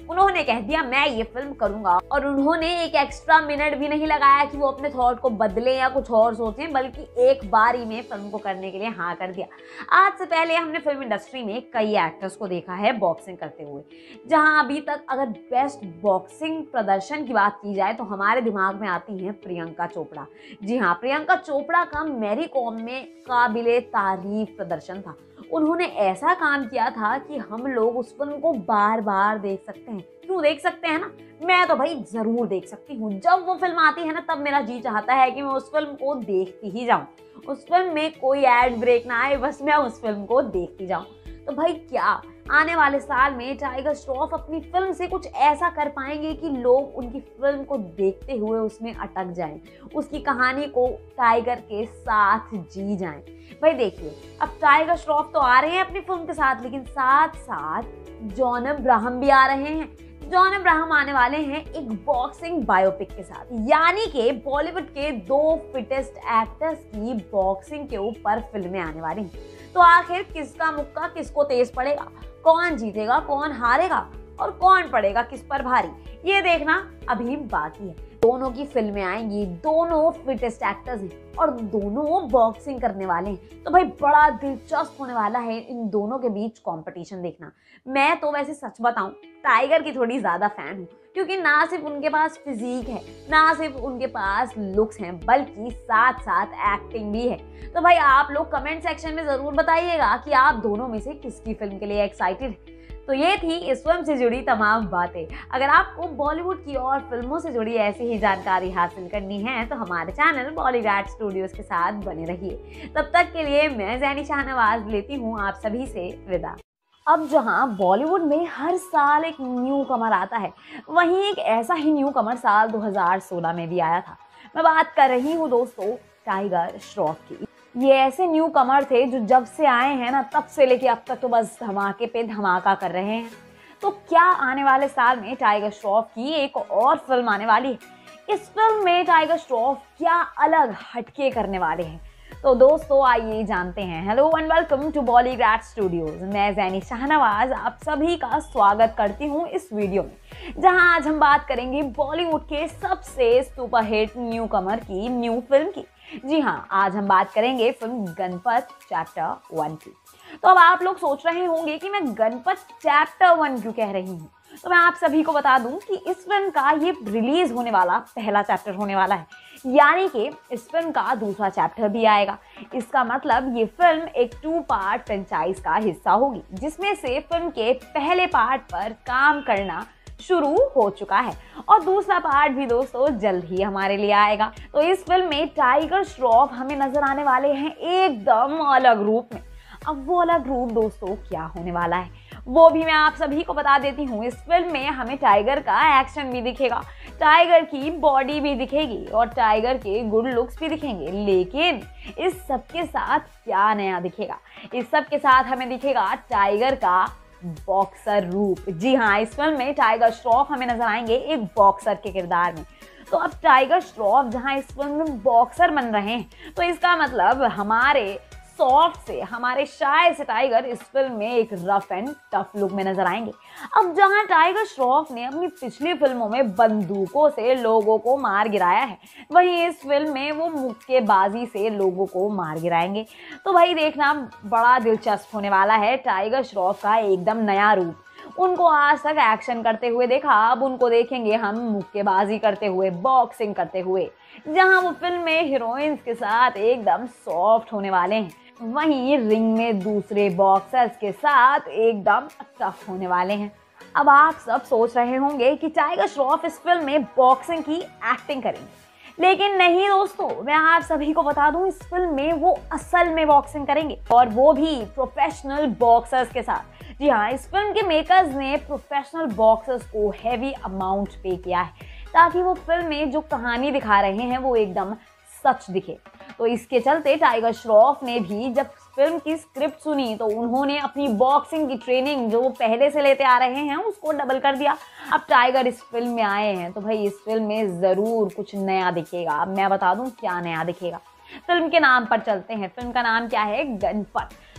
उन्होंने कह दिया मैं ये फिल्म करूंगा, और उन्होंने एक एक्स्ट्रा मिनट भी नहीं लगाया कि वो अपने थॉट को बदले या कुछ और सोचें, बल्कि एक बार ही में फिल्म को करने के लिए हाँ कर दिया। आज से पहले हमने फिल्म इंडस्ट्री में कई एक्टर्स को देखा है बॉक्सिंग करते हुए, जहां अभी तक अगर बेस्ट बॉक्सिंग प्रदर्शन की बात की जाए तो हमारे दिमाग में आती है प्रियंका चोपड़ा। जी हाँ, प्रियंका चोपड़ा का मैरी कॉम में काबिले तारीफ प्रदर्शन था। उन्होंने ऐसा काम किया था कि हम लोग उस फिल्म को बार बार देख सकते हैं। क्यों देख सकते हैं ना, मैं तो भाई जरूर देख सकती हूँ। जब वो फिल्म आती है ना, तब मेरा जी चाहता है कि मैं उस फिल्म को देखती ही जाऊं। उस फिल्म में कोई एड ब्रेक ना आए, बस मैं उस फिल्म को देखती जाऊं। तो भाई क्या आने वाले साल में टाइगर श्रॉफ अपनी फिल्म से कुछ ऐसा कर पाएंगे कि लोग उनकी फिल्म को देखते हुए उसमें अटक जाएं, उसकी कहानी को टाइगर के साथ जी जाएं। भाई देखिए, अब टाइगर श्रॉफ तो आ रहे हैं अपनी फिल्म के साथ, लेकिन साथ साथ जॉन अब्राहम भी आ रहे हैं। जॉन अब्राहम आने वाले हैं एक बॉक्सिंग बायोपिक के साथ, यानी कि बॉलीवुड के 2 फिटेस्ट एक्टर्स की बॉक्सिंग के ऊपर फिल्में आने वाली हैं। तो आखिर किसका मुक्का किसको तेज पड़ेगा, कौन जीतेगा कौन हारेगा, और कौन पड़ेगा किस पर भारी, ये देखना अभी बाकी है। दोनों की फिल्में आएंगी, दोनों फिटेस्ट एक्टर्स हैं और दोनों बॉक्सिंग करने वाले हैं। तो भाई बड़ा दिलचस्प होने वाला है इन दोनों के बीच कंपटीशन देखना। मैं तो वैसे सच बताऊं, टाइगर की थोड़ी ज्यादा फैन हूँ, क्योंकि ना सिर्फ उनके पास फिजिक है, ना सिर्फ उनके पास लुक्स हैं, बल्कि साथ साथ एक्टिंग भी है। तो भाई आप लोग कमेंट सेक्शन में जरूर बताइएगा कि आप दोनों में से किसकी फिल्म के लिए एक्साइटेड हैं। तो ये थी इस फिल्म से जुड़ी तमाम बातें। अगर आपको बॉलीवुड की और फिल्मों से जुड़ी ऐसी ही जानकारी हासिल करनी है तो हमारे चैनल बॉलीग्राड स्टूडियोज के साथ बने रहिए। तब तक के लिए मैं ज़ैनी शाहनवाज लेती हूँ आप सभी से विदा। अब जहां बॉलीवुड में हर साल एक न्यू कमर आता है, वहीं एक ऐसा ही न्यू कमर साल 2016 में भी आया था। मैं बात कर रही हूँ दोस्तों टाइगर श्रॉफ की। ये ऐसे न्यू कमर थे जो जब से आए हैं ना, तब से लेके अब तक तो बस धमाके पे धमाका कर रहे हैं। तो क्या आने वाले साल में टाइगर श्रॉफ की एक और फिल्म आने वाली है? इस फिल्म में टाइगर श्रॉफ क्या अलग हटके करने वाले हैं? तो दोस्तों आइए जानते हैं। Hello and welcome to Bollygrad studios. मैं ज़ैनी शाहनवाज आप सभी का स्वागत करती हूँ इस वीडियो में, जहां आज हम बात करेंगे बॉलीवुड के सबसे सुपरहिट न्यू कमर की न्यू फिल्म की। जी हाँ, आज हम बात करेंगे फिल्म गणपत चैप्टर 1 की। तो अब आप लोग सोच रहे होंगे कि मैं गणपत चैप्टर 1 क्यों कह रही हूँ। तो मैं आप सभी को बता दूं कि इस फिल्म का ये रिलीज होने वाला पहला चैप्टर होने वाला है, यानी कि इस फिल्म का दूसरा चैप्टर भी आएगा। इसका मतलब ये फिल्म एक 2 पार्ट फ्रेंचाइज का हिस्सा होगी, जिसमें से फिल्म के पहले पार्ट पर काम करना शुरू हो चुका है और दूसरा पार्ट भी दोस्तों जल्द ही हमारे लिए आएगा। तो इस फिल्म में टाइगर श्रॉफ हमें नजर आने वाले हैं एकदम अलग रूप में। अब वो अलग रूप दोस्तों क्या होने वाला है वो भी मैं आप सभी को बता देती हूँ। इस फिल्म में हमें टाइगर का एक्शन भी दिखेगा, टाइगर की बॉडी भी दिखेगी और टाइगर के गुड लुक्स भी दिखेंगे। लेकिन इस सब के साथ क्या नया दिखेगा? इस सब के साथ हमें दिखेगा टाइगर का बॉक्सर रूप। जी हाँ, इस फिल्म में टाइगर श्रॉफ हमें नजर आएंगे एक बॉक्सर के किरदार में। तो अब टाइगर श्रॉफ जहां इस फिल्म में बॉक्सर बन रहे हैं, तो इसका मतलब हमारे सॉफ्ट से, हमारे शाय से टाइगर इस फिल्म में एक रफ एंड टफ लुक में नजर आएंगे। अब जहां टाइगर श्रॉफ ने अपनी पिछली फिल्मों में बंदूकों से लोगों को मार गिराया है, वहीं इस फिल्म में वो मुक्केबाजी से लोगों को मार गिराएंगे। तो भाई देखना बड़ा दिलचस्प होने वाला है टाइगर श्रॉफ का एकदम नया रूप। उनको आज तक एक्शन करते हुए देखा, अब उनको देखेंगे हम मुक्केबाजी करते हुए, बॉक्सिंग करते हुए, जहां वो फिल्म में हीरोइंस के साथ एकदम सॉफ्ट होने वाले हैं, वहीं रिंग में दूसरे बॉक्सर्स के साथ एकदम टफ होने वाले हैं। अब आप सब सोच रहे होंगे कि टाइगर श्रॉफ इस फिल्म में बॉक्सिंग की एक्टिंग करेंगे, लेकिन नहीं दोस्तों, मैं आप सभी को बता दूं इस फिल्म में वो असल में बॉक्सिंग करेंगे और वो भी प्रोफेशनल बॉक्सर्स के साथ। जी हाँ, इस फिल्म के मेकर्स ने प्रोफेशनल बॉक्सर्स को हैवी अमाउंट पे किया है ताकि वो फिल्म में जो कहानी दिखा रहे हैं वो एकदम सच दिखे। तो इसके चलते टाइगर श्रॉफ ने भी जब फिल्म की स्क्रिप्ट सुनी तो उन्होंने अपनी बॉक्सिंग की ट्रेनिंग जो वो पहले से लेते आ रहे हैं उसको डबल कर दिया। अब टाइगर इस फिल्म में आए हैं तो भाई इस फिल्म में ज़रूर कुछ नया दिखेगा। मैं बता दूं क्या नया दिखेगा। फिल्म के नाम पर चलते हैं। फिल्म का नाम क्या है? गणपत।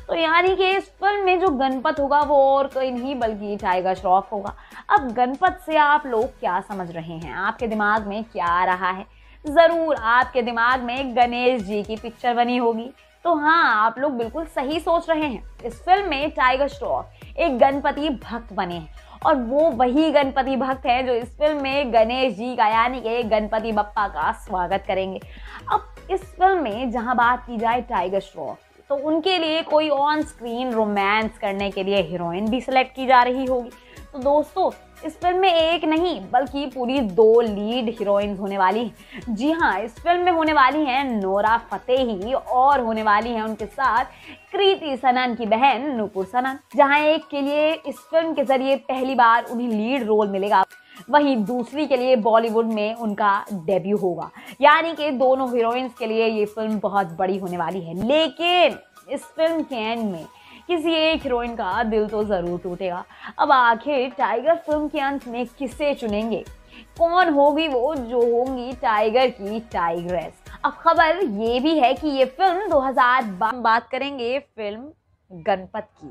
तो यानी कि इस फिल्म में जो गणपत होगा वो और कोई नहीं बल्कि टाइगर श्रॉफ होगा। अब गणपत से आप लोग क्या समझ रहे हैं, आपके दिमाग में क्या आ रहा है? ज़रूर आपके दिमाग में गणेश जी की पिक्चर बनी होगी। तो हाँ, आप लोग बिल्कुल सही सोच रहे हैं। इस फिल्म में टाइगर श्रॉफ एक गणपति भक्त बने हैं और वो वही गणपति भक्त हैं जो इस फिल्म में गणेश जी का यानी कि गणपति बप्पा का स्वागत करेंगे। अब इस फिल्म में जहां बात की जाए टाइगर श्रॉफ, तो उनके लिए कोई ऑन स्क्रीन रोमांस करने के लिए हीरोइन भी सिलेक्ट की जा रही होगी। तो दोस्तों, इस फिल्म में एक नहीं बल्कि पूरी 2 लीड हीरोइंस होने वाली हैं। जी हाँ, इस फिल्म में होने वाली हैं नोरा फतेही और होने वाली हैं उनके साथ कृति सनन की बहन नुपुर सनन। जहां एक के लिए इस फिल्म के जरिए पहली बार उन्हें लीड रोल मिलेगा, वहीं दूसरी के लिए बॉलीवुड में उनका डेब्यू होगा। यानी कि दोनों हीरोइंस के लिए ये फिल्म बहुत बड़ी होने वाली है। लेकिन इस फिल्म के एंड में किसी एक हीरोइन का दिल तो जरूर टूटेगा। अब आखिर टाइगर फिल्म के अंत में किसे चुनेंगे? कौन होगी वो जो होंगी टाइगर की टाइग्रेस? अब खबर ये भी है कि ये फिल्म 2012 बात करेंगे फिल्म गणपत की।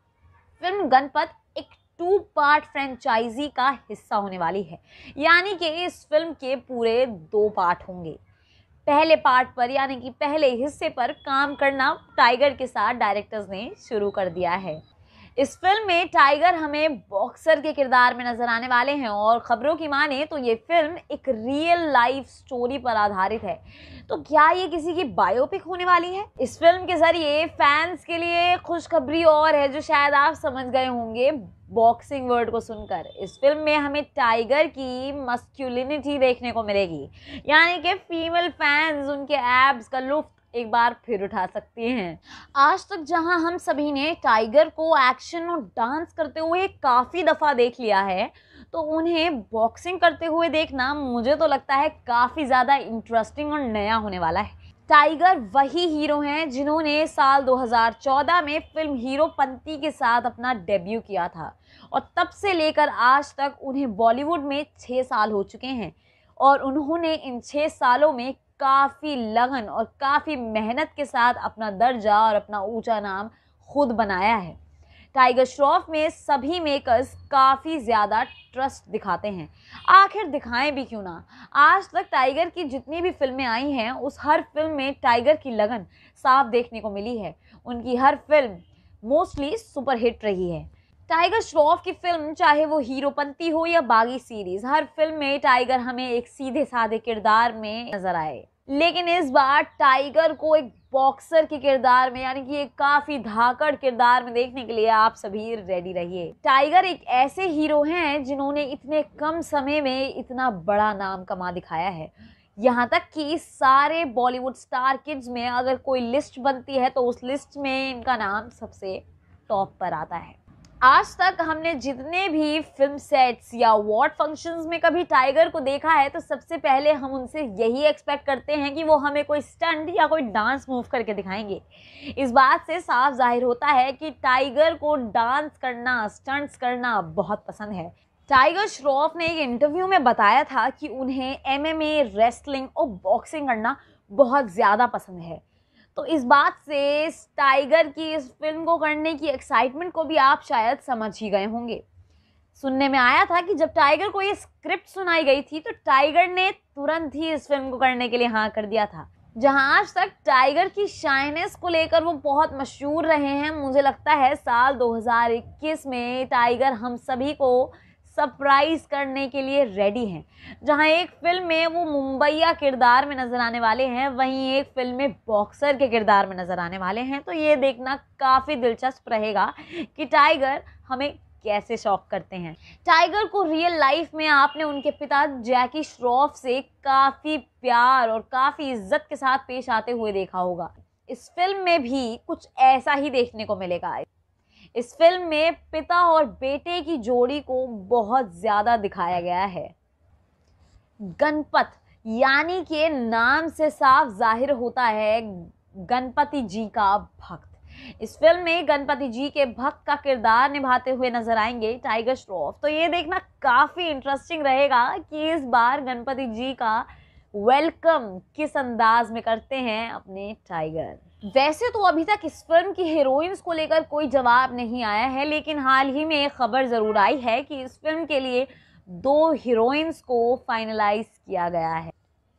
फिल्म गणपत एक 2 पार्ट फ्रेंचाइजी का हिस्सा होने वाली है। यानी कि इस फिल्म के पूरे 2 पार्ट होंगे। पहले पार्ट पर यानी कि पहले हिस्से पर काम करना टाइगर के साथ डायरेक्टर्स ने शुरू कर दिया है। इस फिल्म में टाइगर हमें बॉक्सर के किरदार में नजर आने वाले हैं और खबरों की माने तो ये फिल्म एक रियल लाइफ स्टोरी पर आधारित है। तो क्या ये किसी की बायोपिक होने वाली है? इस फिल्म के जरिए फैंस के लिए खुशखबरी और है जो शायद आप समझ गए होंगे बॉक्सिंग वर्ड को सुनकर। इस फिल्म में हमें टाइगर की मस्कुलिनिटी देखने को मिलेगी, यानी कि फीमेल फैंस उनके एब्स का लुत्फ एक बार फिर उठा सकती हैं। आज तक जहां हम सभी ने टाइगर को एक्शन और डांस करते हुए काफ़ी दफ़ा देख लिया है, तो उन्हें बॉक्सिंग करते हुए देखना मुझे तो लगता है काफ़ी ज़्यादा इंटरेस्टिंग और नया होने वाला है। टाइगर वही हीरो हैं जिन्होंने साल 2014 में फिल्म हीरोपंती के साथ अपना डेब्यू किया था और तब से लेकर आज तक उन्हें बॉलीवुड में 6 साल हो चुके हैं और उन्होंने इन 6 सालों में काफ़ी लगन और काफ़ी मेहनत के साथ अपना दर्जा और अपना ऊंचा नाम खुद बनाया है। टाइगर श्रॉफ में सभी मेकर्स काफ़ी ज़्यादा ट्रस्ट दिखाते हैं। आखिर दिखाएं भी क्यों ना। आज तक टाइगर की जितनी भी फिल्में आई हैं उस हर फिल्म में टाइगर की लगन साफ देखने को मिली है। उनकी हर फिल्म मोस्टली सुपरहिट रही है। टाइगर श्रॉफ की फिल्म चाहे वो हीरोपंती हो या बागी सीरीज, हर फिल्म में टाइगर हमें एक सीधे साधे किरदार में नजर आए। लेकिन इस बार टाइगर को एक बॉक्सर के किरदार में यानी कि एक काफी धाकड़ किरदार में देखने के लिए आप सभी रेडी रहिए। टाइगर एक ऐसे हीरो हैं जिन्होंने इतने कम समय में इतना बड़ा नाम कमा दिखाया है। यहाँ तक कि सारे बॉलीवुड स्टार किड्स में अगर कोई लिस्ट बनती है तो उस लिस्ट में इनका नाम सबसे टॉप पर आता है। आज तक हमने जितने भी फिल्म सेट्स या अवार्ड फंक्शंस में कभी टाइगर को देखा है तो सबसे पहले हम उनसे यही एक्सपेक्ट करते हैं कि वो हमें कोई स्टंट या कोई डांस मूव करके दिखाएंगे। इस बात से साफ जाहिर होता है कि टाइगर को डांस करना, स्टंट्स करना बहुत पसंद है। टाइगर श्रॉफ ने एक इंटरव्यू में बताया था कि उन्हें MMA, रेसलिंग और बॉक्सिंग करना बहुत ज़्यादा पसंद है। तो इस बात से टाइगर की इस फिल्म को करने की एक्साइटमेंट को भी आप शायद समझ ही गए होंगे। सुनने में आया था कि जब टाइगर को ये स्क्रिप्ट सुनाई गई थी तो टाइगर ने तुरंत ही इस फिल्म को करने के लिए हाँ कर दिया था। जहां आज तक टाइगर की शाइनेस को लेकर वो बहुत मशहूर रहे हैं, मुझे लगता है साल 2021 में टाइगर हम सभी को सरप्राइज करने के लिए रेडी हैं। जहां एक फिल्म में वो मुंबईया किरदार में नजर आने वाले हैं, वहीं एक फिल्म में बॉक्सर के किरदार में नजर आने वाले हैं। तो ये देखना काफ़ी दिलचस्प रहेगा कि टाइगर हमें कैसे शॉक करते हैं। टाइगर को रियल लाइफ में आपने उनके पिता जैकी श्रॉफ से काफ़ी प्यार और काफ़ी इज्जत के साथ पेश आते हुए देखा होगा। इस फिल्म में भी कुछ ऐसा ही देखने को मिलेगा। इस फिल्म में पिता और बेटे की जोड़ी को बहुत ज़्यादा दिखाया गया है। गणपत यानी कि नाम से साफ जाहिर होता है गणपति जी का भक्त। इस फिल्म में गणपति जी के भक्त का किरदार निभाते हुए नजर आएंगे टाइगर श्रॉफ। तो ये देखना काफ़ी इंटरेस्टिंग रहेगा कि इस बार गणपति जी का वेलकम किस अंदाज में करते हैं अपने टाइगर। वैसे तो अभी तक इस फिल्म की हीरोइंस को लेकर कोई जवाब नहीं आया है, लेकिन हाल ही में एक खबर जरूर आई है कि इस फिल्म के लिए 2 हीरोइंस को फाइनलाइज किया गया है।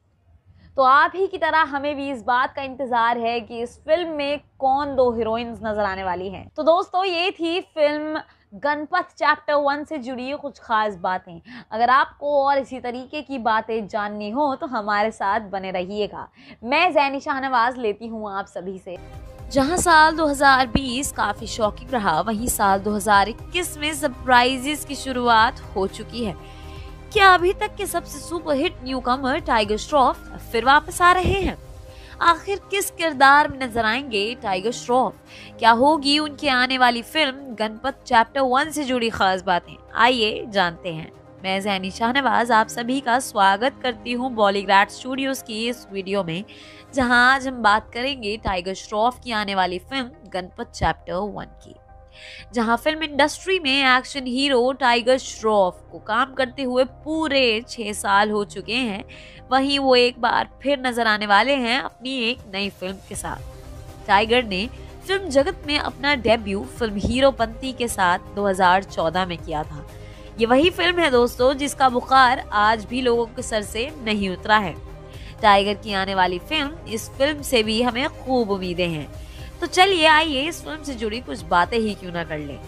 तो आप ही की तरह हमें भी इस बात का इंतजार है कि इस फिल्म में कौन 2 हीरोइंस नजर आने वाली हैं। तो दोस्तों, ये थी फिल्म गणपत चैप्टर 1 से जुड़ी कुछ खास बातें। अगर आपको और इसी तरीके की बातें जाननी हो तो हमारे साथ बने रहिएगा। मैं ज़ैनी शाहनवाज लेती हूँ आप सभी से। जहां साल 2020 काफी शॉकिंग रहा, वहीं साल 2021 में सरप्राइजेस की शुरुआत हो चुकी है। क्या अभी तक के सबसे सुपरहिट न्यूकमर टाइगर श्रॉफ फिर वापस आ रहे हैं? आखिर किस किरदार में नजर आएंगे टाइगर श्रॉफ? क्या होगी उनकी आने वाली फिल्म गणपत चैप्टर 1 से जुड़ी खास बातें? आइए जानते हैं। मैं ज़ैनी शाहनवाज आप सभी का स्वागत करती हूँ बॉलीग्राड स्टूडियोज की इस वीडियो में, जहां आज हम बात करेंगे टाइगर श्रॉफ की आने वाली फिल्म गणपत चैप्टर 1 की। जहां फिल्म इंडस्ट्री में एक्शन हीरो टाइगर श्रॉफ को काम करते हुए पूरे 6 साल हो चुके हैं, वहीं वो एक बार फिर नजर आने वाले हैं अपनी एक नई फिल्म के साथ। टाइगर ने फिल्म जगत में अपना डेब्यू फिल्म हीरोपंती के साथ 2014 में किया था। ये वही फिल्म है दोस्तों जिसका बुखार आज भी लोगों के सर से नहीं उतरा है। टाइगर की आने वाली फिल्म, इस फिल्म से भी हमें खूब उम्मीदें हैं। तो चलिए आइए इस फिल्म से जुड़ी कुछ बातें ही क्यों ना कर लें।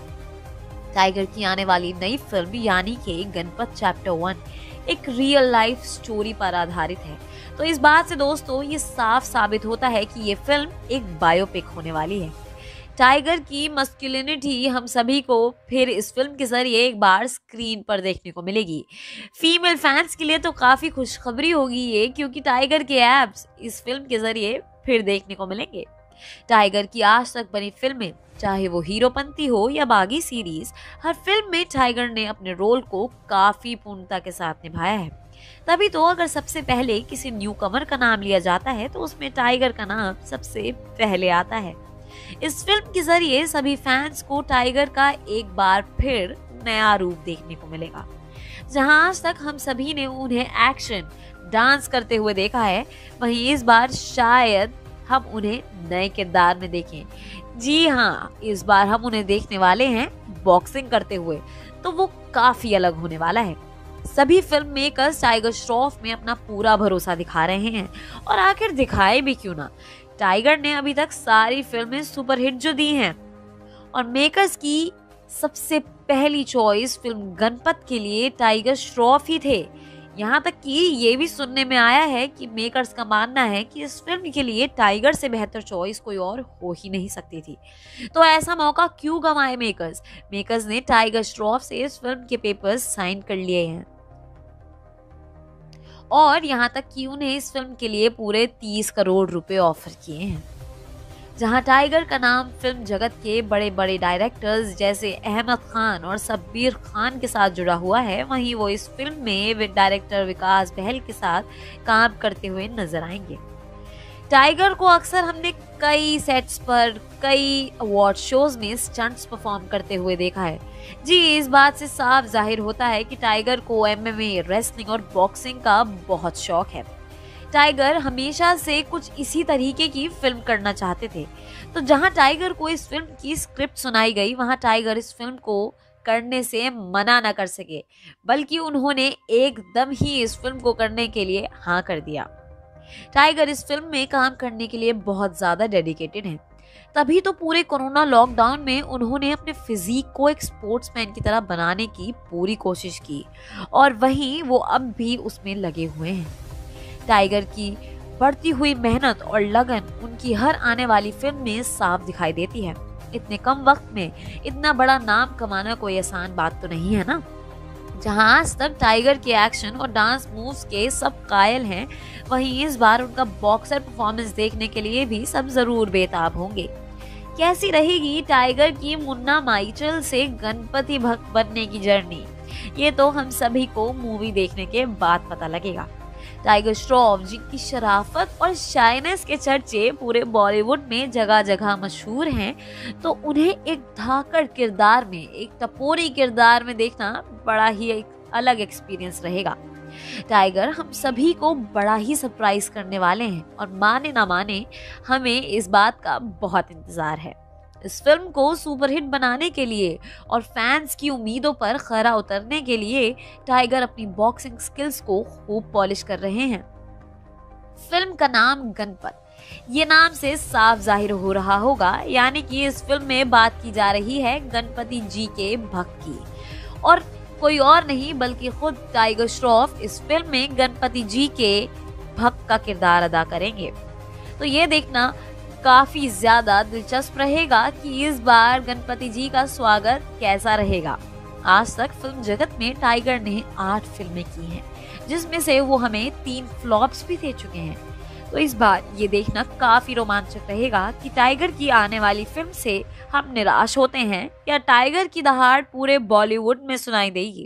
टाइगर की आने वाली नई फिल्म यानी कि गणपत चैप्टर 1 एक रियल लाइफ स्टोरी पर आधारित है। तो इस बात से दोस्तों ये साफ साबित होता है कि ये फिल्म एक बायोपिक होने वाली है। टाइगर की मस्कुलिनिटी हम सभी को फिर इस फिल्म के जरिए एक बार स्क्रीन पर देखने को मिलेगी। फीमेल फैंस के लिए तो काफी खुशखबरी होगी ये, क्योंकि टाइगर के एब्स इस फिल्म के जरिए फिर देखने को मिलेंगे। टाइगर की आज तक बनी फिल्में, चाहे वो हीरोपंती हो या बागी सीरीज, हर फिल्म में टाइगर ने अपने रोल को काफी पूर्णता के साथ निभाया है। तभी तो अगर सबसे पहले किसी न्यूकमर का नाम लिया जाता है तो उसमें टाइगर का नाम सबसे पहले आता है। इस फिल्म के जरिए सभी फैंस को टाइगर का एक बार फिर नया रूप देखने को मिलेगा। जहां आज तक हम सभी ने उन्हें एक्शन, डांस करते हुए देखा है, वहीं इस बार शायद हम उन्हें नए किरदार में देखें। जी हाँ, इस बार हम उन्हें देखने वाले हैं बॉक्सिंग करते हुए, तो वो काफी अलग होने वाला है। सभी फिल्म मेकर्स टाइगर श्रॉफ में अपना पूरा भरोसा दिखा रहे हैं, और आखिर दिखाए भी क्यों ना। टाइगर ने अभी तक सारी फिल्में सुपरहिट जो दी हैं, और मेकर्स की सबसे पहली चॉइस फिल्म गणपत के लिए टाइगर श्रॉफ ही थे। यहाँ तक कि ये भी सुनने में आया है कि मेकर्स का मानना है कि इस फिल्म के लिए टाइगर से बेहतर चॉइस कोई और हो ही नहीं सकती थी। तो ऐसा मौका क्यों गंवाए मेकर्स ने टाइगर श्रॉफ से इस फिल्म के पेपर्स साइन कर लिए हैं, और यहाँ तक कि उन्हें इस फिल्म के लिए पूरे 30 करोड़ रुपए ऑफर किए हैं। जहां टाइगर का नाम फिल्म जगत के बड़े बड़े डायरेक्टर्स जैसे अहमद खान और शब्बीर खान के साथ जुड़ा हुआ है, वहीं वो इस फिल्म में डायरेक्टर विकास बहल के साथ काम करते हुए नजर आएंगे। टाइगर को अक्सर हमने कई सेट्स पर, कई अवार्ड शोज में स्टंट्स परफॉर्म करते हुए देखा है। जी, इस बात से साफ जाहिर होता है कि टाइगर को MMA, रेसलिंग और बॉक्सिंग का बहुत शौक है। टाइगर हमेशा से कुछ इसी तरीके की फिल्म करना चाहते थे। तो जहां टाइगर को इस फिल्म की स्क्रिप्ट सुनाई गई, वहां टाइगर इस फिल्म को करने से मना न कर सके, बल्कि उन्होंने एकदम ही इस फिल्म को करने के लिए हाँ कर दिया। टाइगर इस फिल्म में काम करने के लिए बहुत ज्यादा डेडिकेटेड हैं। तभी तो पूरे कोरोना लॉकडाउन में उन्होंने अपने फिजिक को एक स्पोर्ट्समैन की तरह बनाने की पूरी कोशिश की, और वहीं वो अब भी उसमें लगे हुए हैं। टाइगर की बढ़ती हुई मेहनत और लगन उनकी हर आने वाली फिल्म में साफ दिखाई देती है। इतने कम वक्त में इतना बड़ा नाम कमाना कोई आसान बात तो नहीं है ना। जहां आज तक टाइगर के एक्शन और डांस मूव्स के सब कायल हैं, वहीं इस बार उनका बॉक्सर परफॉर्मेंस देखने के लिए भी सब जरूर बेताब होंगे। कैसी रहेगी टाइगर की मुन्ना माइचल से गणपति भक्त बनने की जर्नी, ये तो हम सभी को मूवी देखने के बाद पता लगेगा। टाइगर श्रॉफ, जिनकी शराफत और शाइनेस के चर्चे पूरे बॉलीवुड में जगह जगह मशहूर हैं, तो उन्हें एक धाकड़ किरदार में, एक टपोरी किरदार में देखना बड़ा ही एक अलग एक्सपीरियंस रहेगा। टाइगर हम सभी को बड़ा ही सरप्राइज करने वाले हैं और माने ना माने हमें इस बात का बहुत इंतजार है। इस फिल्म को सुपरहिट बनाने के लिए और फैंस की उम्मीदों पर खरा उतरने के लिए टाइगर अपनी बॉक्सिंग स्किल्स को खूब पॉलिश कर रहे हैं। फिल्म का नाम गणपत, ये नाम से साफ जाहिर हो रहा होगा, यानी कि इस फिल्म में बात की जा रही है गणपति जी के भक्त की, और कोई और नहीं बल्कि खुद टाइगर श्रॉफ इस फिल्म में गणपति जी के भक्त का किरदार अदा करेंगे। तो ये देखना काफी ज्यादा दिलचस्प रहेगा कि इस बार गणपति जी का स्वागत कैसा रहेगा। आज तक फिल्म जगत में टाइगर ने 8 फिल्में की हैं, जिसमें से वो हमें 3 फ्लॉप्स भी दे चुके हैं। तो इस बार ये देखना काफी रोमांचक रहेगा कि टाइगर की आने वाली फिल्म से हम निराश होते हैं या टाइगर की दहाड़ पूरे बॉलीवुड में सुनाई देगी।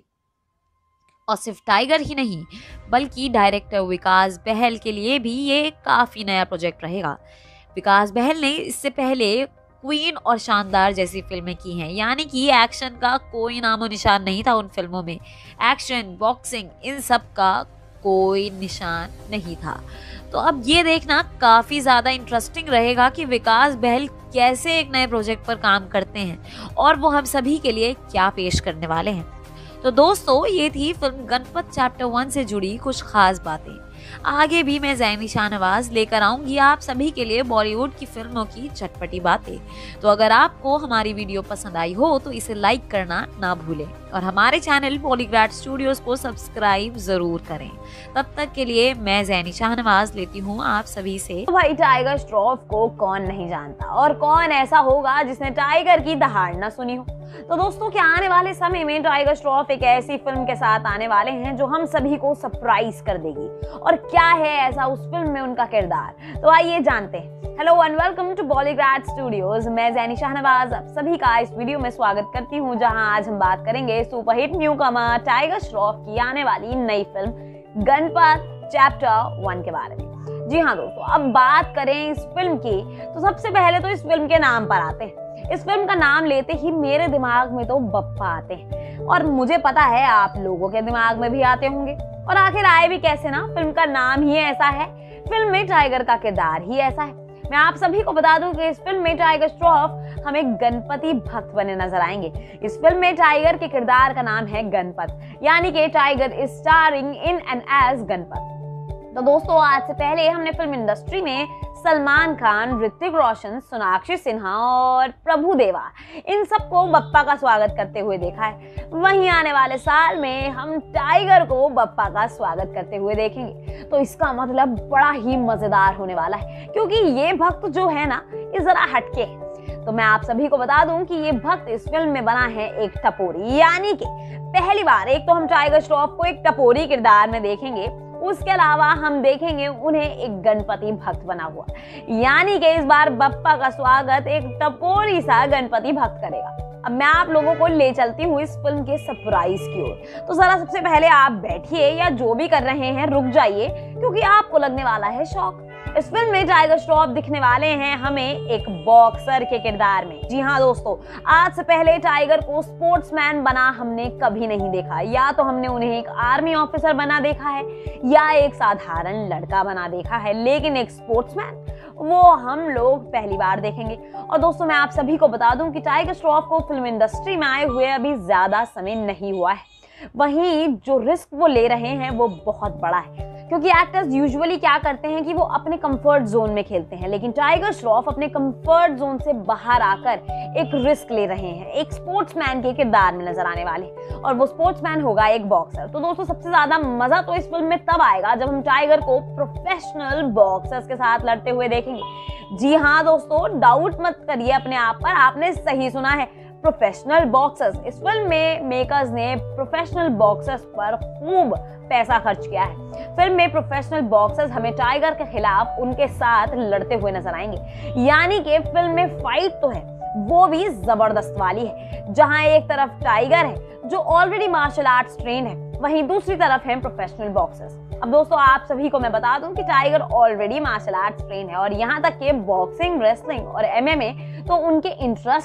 और सिर्फ टाइगर ही नहीं बल्कि डायरेक्टर विकास बहल के लिए भी ये काफी नया प्रोजेक्ट रहेगा। विकास बहल ने इससे पहले क्वीन और शानदार जैसी फिल्में की हैं, यानी कि एक्शन का कोई नामो निशान नहीं था उन फिल्मों में। एक्शन, बॉक्सिंग, इन सब का कोई निशान नहीं था। तो अब ये देखना काफी ज्यादा इंटरेस्टिंग रहेगा कि विकास बहल कैसे एक नए प्रोजेक्ट पर काम करते हैं और वो हम सभी के लिए क्या पेश करने वाले हैं। तो दोस्तों, ये थी फिल्म गणपत चैप्टर 1 से जुड़ी कुछ खास बातें। आगे भी मैं ज़ैनी शाहनवाज लेकर आऊंगी आप सभी के लिए बॉलीवुड की फिल्मों की चटपटी बातें। तो अगर आपको हमारी वीडियो पसंद आई हो तो इसे लाइक करना ना भूलें और हमारे चैनल पॉलीग्राफ स्टूडियोज को सब्सक्राइब जरूर करें। तब तक के लिए मैं ज़ैनी शाहनवाज लेती हूँ आप सभी से। भाई टाइगर श्रॉफ को कौन नहीं जानता और कौन ऐसा होगा जिसने टाइगर की दहाड़ न सुनी हो। तो दोस्तों, क्या आने वाले समय में टाइगर श्रॉफ एक ऐसी फिल्म के साथ आने वाले हैं जो हम सभी को सरप्राइज कर देगी, और क्या है ऐसा उस फिल्म में उनका किरदार, तो आइए जानते हैं। Hello and welcome to Bollygrad studios. मैं ज़ैनी शाहनवाज आप सभी का इस वीडियो में स्वागत करती हूं, जहां आज हम बात करेंगे सुपरहिट न्यूकमर टाइगर श्रॉफ की आने वाली नई फिल्म गणपत चैप्टर 1 के बारे में। जी हाँ दोस्तों, अब बात करें इस फिल्म की तो सबसे पहले तो इस फिल्म के नाम पर आते हैं। इस फिल्म का नाम लेते ही मेरे दिमाग में तो बप्पा आते हैं, और मुझे पता है आप लोगों के दिमाग में भी आते होंगे। और आखिर आए भी कैसे ना, फिल्म का नाम ही ऐसा है, फिल्म में टाइगर का किरदार ही ऐसा है। मैं आप सभी को बता दूं कि इस फिल्म में टाइगर श्रॉफ हमें गणपति भक्त बने नजर आएंगे। इस फिल्म में टाइगर के किरदार का नाम है गणपत, यानी कि tiger is starring in and as Ganapath. तो दोस्तों, आज से पहले हमने फिल्म इंडस्ट्री में सलमान खान, ऋतिक रोशन, सोनाक्षी सिन्हा और प्रभु देवा इन सबको बप्पा का स्वागत करते हुए देखा है। वहीं आने वाले साल में हम टाइगर को बप्पा का स्वागत करते हुए देखेंगे। तो इसका मतलब बड़ा ही मजेदार होने वाला है, क्योंकि ये भक्त जो है ना, ये जरा हटके है। तो मैं आप सभी को बता दूं कि ये भक्त इस फिल्म में बना है एक टपोरी, यानी कि पहली बार एक तो हम टाइगर श्रॉफ को एक टपोरी किरदार में देखेंगे, उसके अलावा हम देखेंगे उन्हें एक गणपति भक्त बना हुआ, यानी कि इस बार बप्पा का स्वागत एक टपोरी सा गणपति भक्त करेगा। अब मैं आप लोगों को ले चलती हूँ इस फिल्म के सरप्राइज की ओर। तो जरा सबसे पहले आप बैठिए या जो भी कर रहे हैं रुक जाइए, क्योंकि आपको लगने वाला है शौक। इस फिल्म में टाइगर श्रॉफ दिखने वाले हैं हमें एक बॉक्सर के किरदार में। जी हाँ दोस्तों, आज से पहले टाइगर को स्पोर्ट्समैन बना हमने कभी नहीं देखा। या तो हमने उन्हें एक आर्मी ऑफिसर बना देखा है या एक साधारण लड़का बना देखा है, लेकिन एक स्पोर्ट्समैन वो हम लोग पहली बार देखेंगे। और दोस्तों, मैं आप सभी को बता दूं कि टाइगर श्रॉफ को फिल्म इंडस्ट्री में आए हुए अभी ज्यादा समय नहीं हुआ है। वहीं जो रिस्क वो ले रहे हैं वो बहुत बड़ा है, क्योंकि एक्टर्स यूजुअली क्या करते हैं कि वो अपने कंफर्ट जोन में खेलते हैं, लेकिन टाइगर श्रॉफ अपने कंफर्ट जोन से बाहर आकर एक रिस्क ले रहे हैं, एक स्पोर्ट्समैन के किरदार में नजर आने वाले, और वो स्पोर्ट्समैन होगा एक बॉक्सर। तो दोस्तों, सबसे ज्यादा मजा तो इस फिल्म में तब आएगा जब हम टाइगर को प्रोफेशनल बॉक्सर्स के साथ लड़ते हुए देखेंगे। जी हाँ दोस्तों, डाउट मत करिए अपने आप पर, आपने सही सुना है, प्रोफेशनल बॉक्सर्स। इस फिल्म में मेकर्स ने प्रोफेशनल बॉक्सर्स पर खूब पैसा खर्च किया है। फिल्म में प्रोफेशनल बॉक्सर्स हमें टाइगर के खिलाफ उनके साथ लड़ते हुए नजर आएंगे, यानी कि फिल्म में फाइट तो है, वो भी जबरदस्त वाली है, जहां एक तरफ टाइगर है जो ऑलरेडी मार्शल आर्ट्स ट्रेन है, वहीं दूसरी तरफ है प्रोफेशनल बॉक्सर्स। अब दोस्तों, आप सभी को मैं बता दूं कि tiger already martial arts train है, और यहाँ तक कि बॉक्सिंग, रेसलिंग और MMA तो उनके इंटरेस्ट हैं।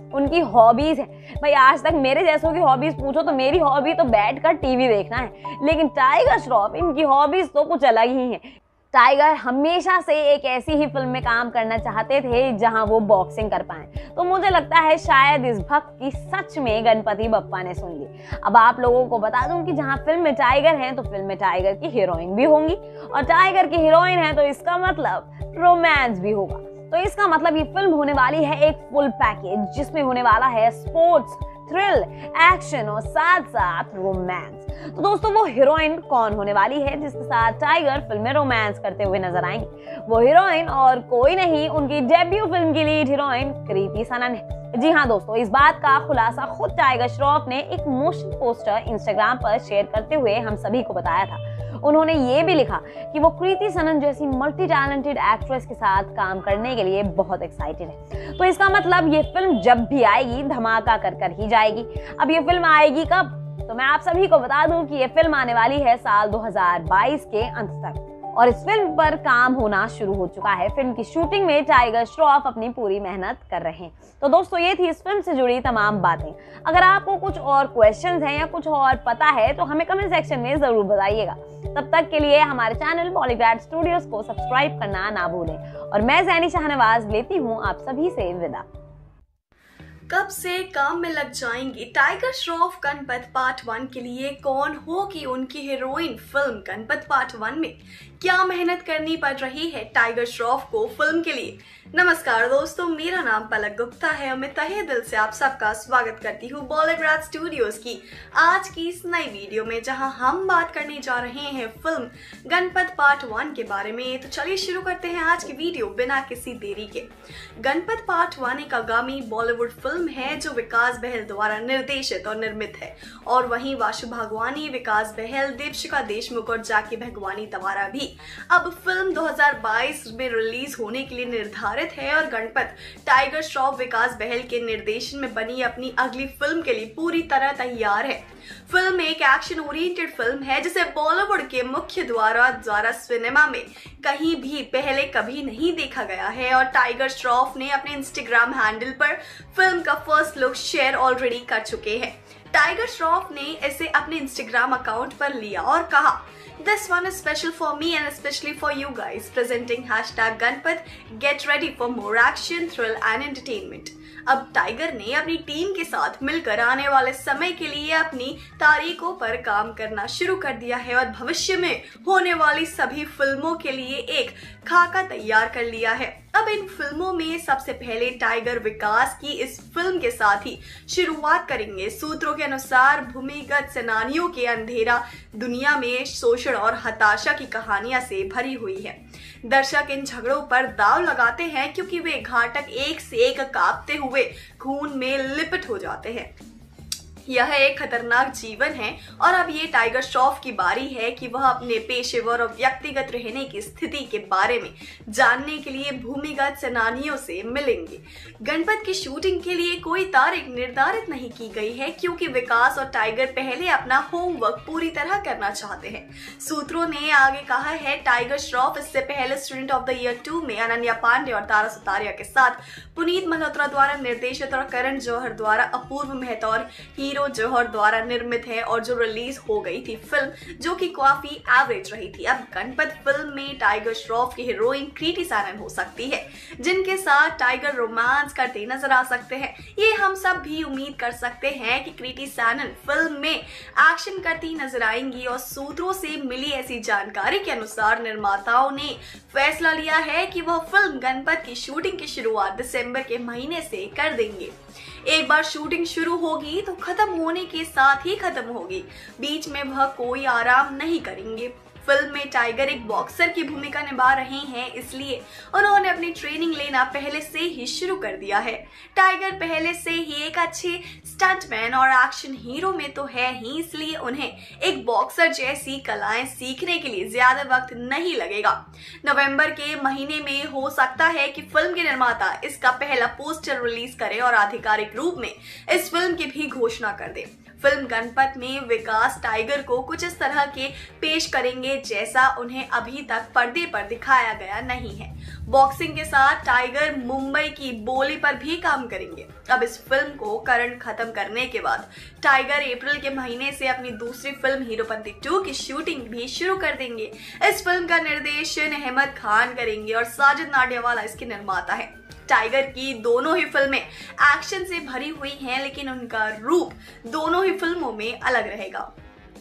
उनकी हॉबीज है। भाई आज तक मेरे जैसों की हॉबीज पूछो तो मेरी हॉबी तो बैठकर टीवी देखना है, लेकिन टाइगर श्रॉफ इनकी हॉबीज तो कुछ अलग ही है। टाइगर हमेशा से एक ऐसी ही फिल्म में काम करना चाहते थे जहां वो बॉक्सिंग कर पाए, तो मुझे लगता है शायद इस भक्त की सच में गणपति बप्पा ने सुन ली। अब आप लोगों को बता दूं कि जहां फिल्म में टाइगर है तो फिल्म में टाइगर की हीरोइन भी होंगी, और टाइगर की हीरोइन है तो इसका मतलब रोमांस भी होगा। तो इसका मतलब ये फिल्म होने वाली है एक फुल पैकेज, जिसमें होने वाला है स्पोर्ट्स, थ्रिल, एक्शन और साथ साथ रोमांस। तो दोस्तों वो हीरोइन कौन होने वाली है जिसके साथ टाइगर फिल्म में रोमांस करते हुए नजर आएंगी? वो हीरोइन और कोई नहीं, उनकी डेब्यू फिल्म की लीड हीरोइन कृति सनन है। जी हाँ दोस्तों, इस बात का खुलासा खुद टाइगर श्रॉफ ने एक मोशन पोस्टर इंस्टाग्राम पर शेयर करते हुए हम सभी को बताया था। उन्होंने ये भी लिखा कि वो कृति सनन जैसी मल्टी टैलेंटेड एक्ट्रेस के साथ काम करने के लिए बहुत एक्साइटेड है। तो इसका मतलब ये फिल्म जब भी आएगी धमाका कर ही जाएगी। अब ये फिल्म आएगी कब? तो मैं आप सभी को बता दूं कि ये फिल्म आने वाली है साल 2022 के अंत तक, और इस फिल्म पर काम होना शुरू हो चुका है। फिल्म की शूटिंग में टाइगर श्रॉफ अपनी पूरी मेहनत कर रहे हैं। तो दोस्तों ये थी इस फिल्म से जुड़ी तमाम बातें। अगर आपको कुछ और क्वेश्चंस हैं या कुछ और पता है तो हमें कमेंट सेक्शन में जरूर बताइएगा। तब तक के लिए हमारे चैनल बॉलीग्राड स्टूडियोज को सब्सक्राइब करना ना भूलें, और मैं ज़ैनी शाहनवाज लेती हूँ आप सभी से विदा। कब से काम में लग जाएंगी टाइगर श्रॉफ गणपत पार्ट 1 के लिए? कौन होगी उनकी हीरोइन फिल्म गणपत पार्ट 1 में? क्या मेहनत करनी पड़ रही है टाइगर श्रॉफ को फिल्म के लिए? नमस्कार दोस्तों, मेरा नाम पलक गुप्ता है और मैं तहे दिल से आप सबका स्वागत करती हूँ बॉलीग्राड स्टूडियोज की आज की इस नई वीडियो में, जहां हम बात करने जा रहे हैं फिल्म गणपत पार्ट 1 के बारे में। तो चलिए शुरू करते हैं आज की वीडियो बिना किसी देरी के। गणपत पार्ट 1 एक आगामी बॉलीवुड फिल्म है जो विकास बहल द्वारा निर्देशित और निर्मित है, और वहीं वाशु भागवानी, विकास बहल, दीपशिका देशमुख और जाकी भगवानी द्वारा भी अब फिल्म 2022 में रिलीज होने के लिए निर्धारित है। और गणपत टाइगर श्रॉफ, विकास बहल के निर्देशन में बनी अपनी अगली फिल्म के लिए पूरी तरह तैयार है। फिल्म एक एक्शन ओरिएंटेड फिल्म है जिसे बॉलीवुड के मुख्य द्वारा सिनेमा में कहीं भी पहले कभी नहीं देखा गया है, और टाइगर श्रॉफ ने अपने इंस्टाग्राम हैंडल पर फिल्म का फर्स्ट लुक शेयर ऑलरेडी कर चुके हैं। टाइगर श्रॉफ ने इसे अपने इंस्टाग्राम अकाउंट पर लिया और कहा, This one is special for me and especially for you guys. Presenting #Ganpat. Get ready for more action, thrill and entertainment. अब टाइगर ने अपनी टीम के साथ मिलकर आने वाले समय के लिए अपनी तारीखों पर काम करना शुरू कर दिया है, और भविष्य में होने वाली सभी फिल्मों के लिए एक खाका तैयार कर लिया है। अब इन फिल्मों में सबसे पहले टाइगर विकास की इस फिल्म के साथ ही शुरुआत करेंगे। सूत्रों के अनुसार भूमिगत सेनानियों के अंधेरा दुनिया में शोषण और हताशा की कहानियां से भरी हुई है। दर्शक इन झगड़ों पर दाव लगाते हैं क्योंकि वे घातक एक से एक कांपते हुए खून में लिपट हो जाते हैं। यह एक खतरनाक जीवन है, और अब ये टाइगर श्रॉफ की बारी है कि वह अपने पेशेवर और व्यक्तिगत रहने की स्थिति के बारे में जानने के लिए भूमिगत सेनानियों से मिलेंगे। गणपत की शूटिंग के लिए कोई तारीख निर्धारित नहीं की गई है क्योंकि विकास और टाइगर पहले अपना होमवर्क पूरी तरह करना चाहते हैं। सूत्रों ने आगे कहा है, टाइगर श्रॉफ इससे पहले स्टूडेंट ऑफ द ईयर 2 में अनन्या पांडे और तारा सुतारिया के साथ पुनीत मल्होत्रा द्वारा निर्देशित और करण जौहर द्वारा अपूर्व मेहता और हीरो जौहर द्वारा निर्मित है, और जो रिलीज हो गई थी फिल्म जो कि काफी एवरेज रही थी। अब गणपत फिल्म में टाइगर श्रॉफ की हीरोइन कृति सनन हो सकती है, जिनके साथ टाइगर रोमांस करते नजर आ सकते हैं। ये हम सब भी उम्मीद कर सकते हैं कि कृति सनन फिल्म में एक्शन करती नजर आएंगी, और सूत्रों से मिली ऐसी जानकारी के अनुसार निर्माताओं ने फैसला लिया है कि वह फिल्म गणपत की शूटिंग की शुरुआत दिसंबर के महीने से कर देंगे। एक बार शूटिंग शुरू होगी तो खत्म होने के साथ ही खत्म होगी, बीच में वह कोई आराम नहीं करेंगे। फिल्म में टाइगर एक बॉक्सर की भूमिका निभा रहे हैं, इसलिए उन्होंने अपनी ट्रेनिंग लेना पहले से ही शुरू कर दिया है। टाइगर पहले से ही एक अच्छे स्टंटमैन और एक्शन हीरो में तो है ही, इसलिए उन्हें एक बॉक्सर जैसी कलाएं सीखने के लिए ज्यादा वक्त नहीं लगेगा। नवंबर के महीने में हो सकता है कि फिल्म के निर्माता इसका पहला पोस्टर रिलीज करे और आधिकारिक रूप में इस फिल्म की भी घोषणा कर दे। फिल्म गणपत में विकास टाइगर को कुछ इस तरह के पेश करेंगे जैसा उन्हें अभी तक पर्दे पर दिखाया गया नहीं है। बॉक्सिंग के साथ टाइगर मुंबई की बोली पर भी काम करेंगे। अब इस फिल्म को करंट खत्म करने के बाद टाइगर अप्रैल के महीने से अपनी दूसरी फिल्म हीरोपंती 2 की शूटिंग भी शुरू कर देंगे। इस फिल्म का निर्देशन अहमद खान करेंगे और साजिद नाडियावाला इसके निर्माता है। टाइगर की दोनों ही फिल्में एक्शन से भरी हुई हैं, लेकिन उनका रूप दोनों ही फिल्मों में अलग रहेगा।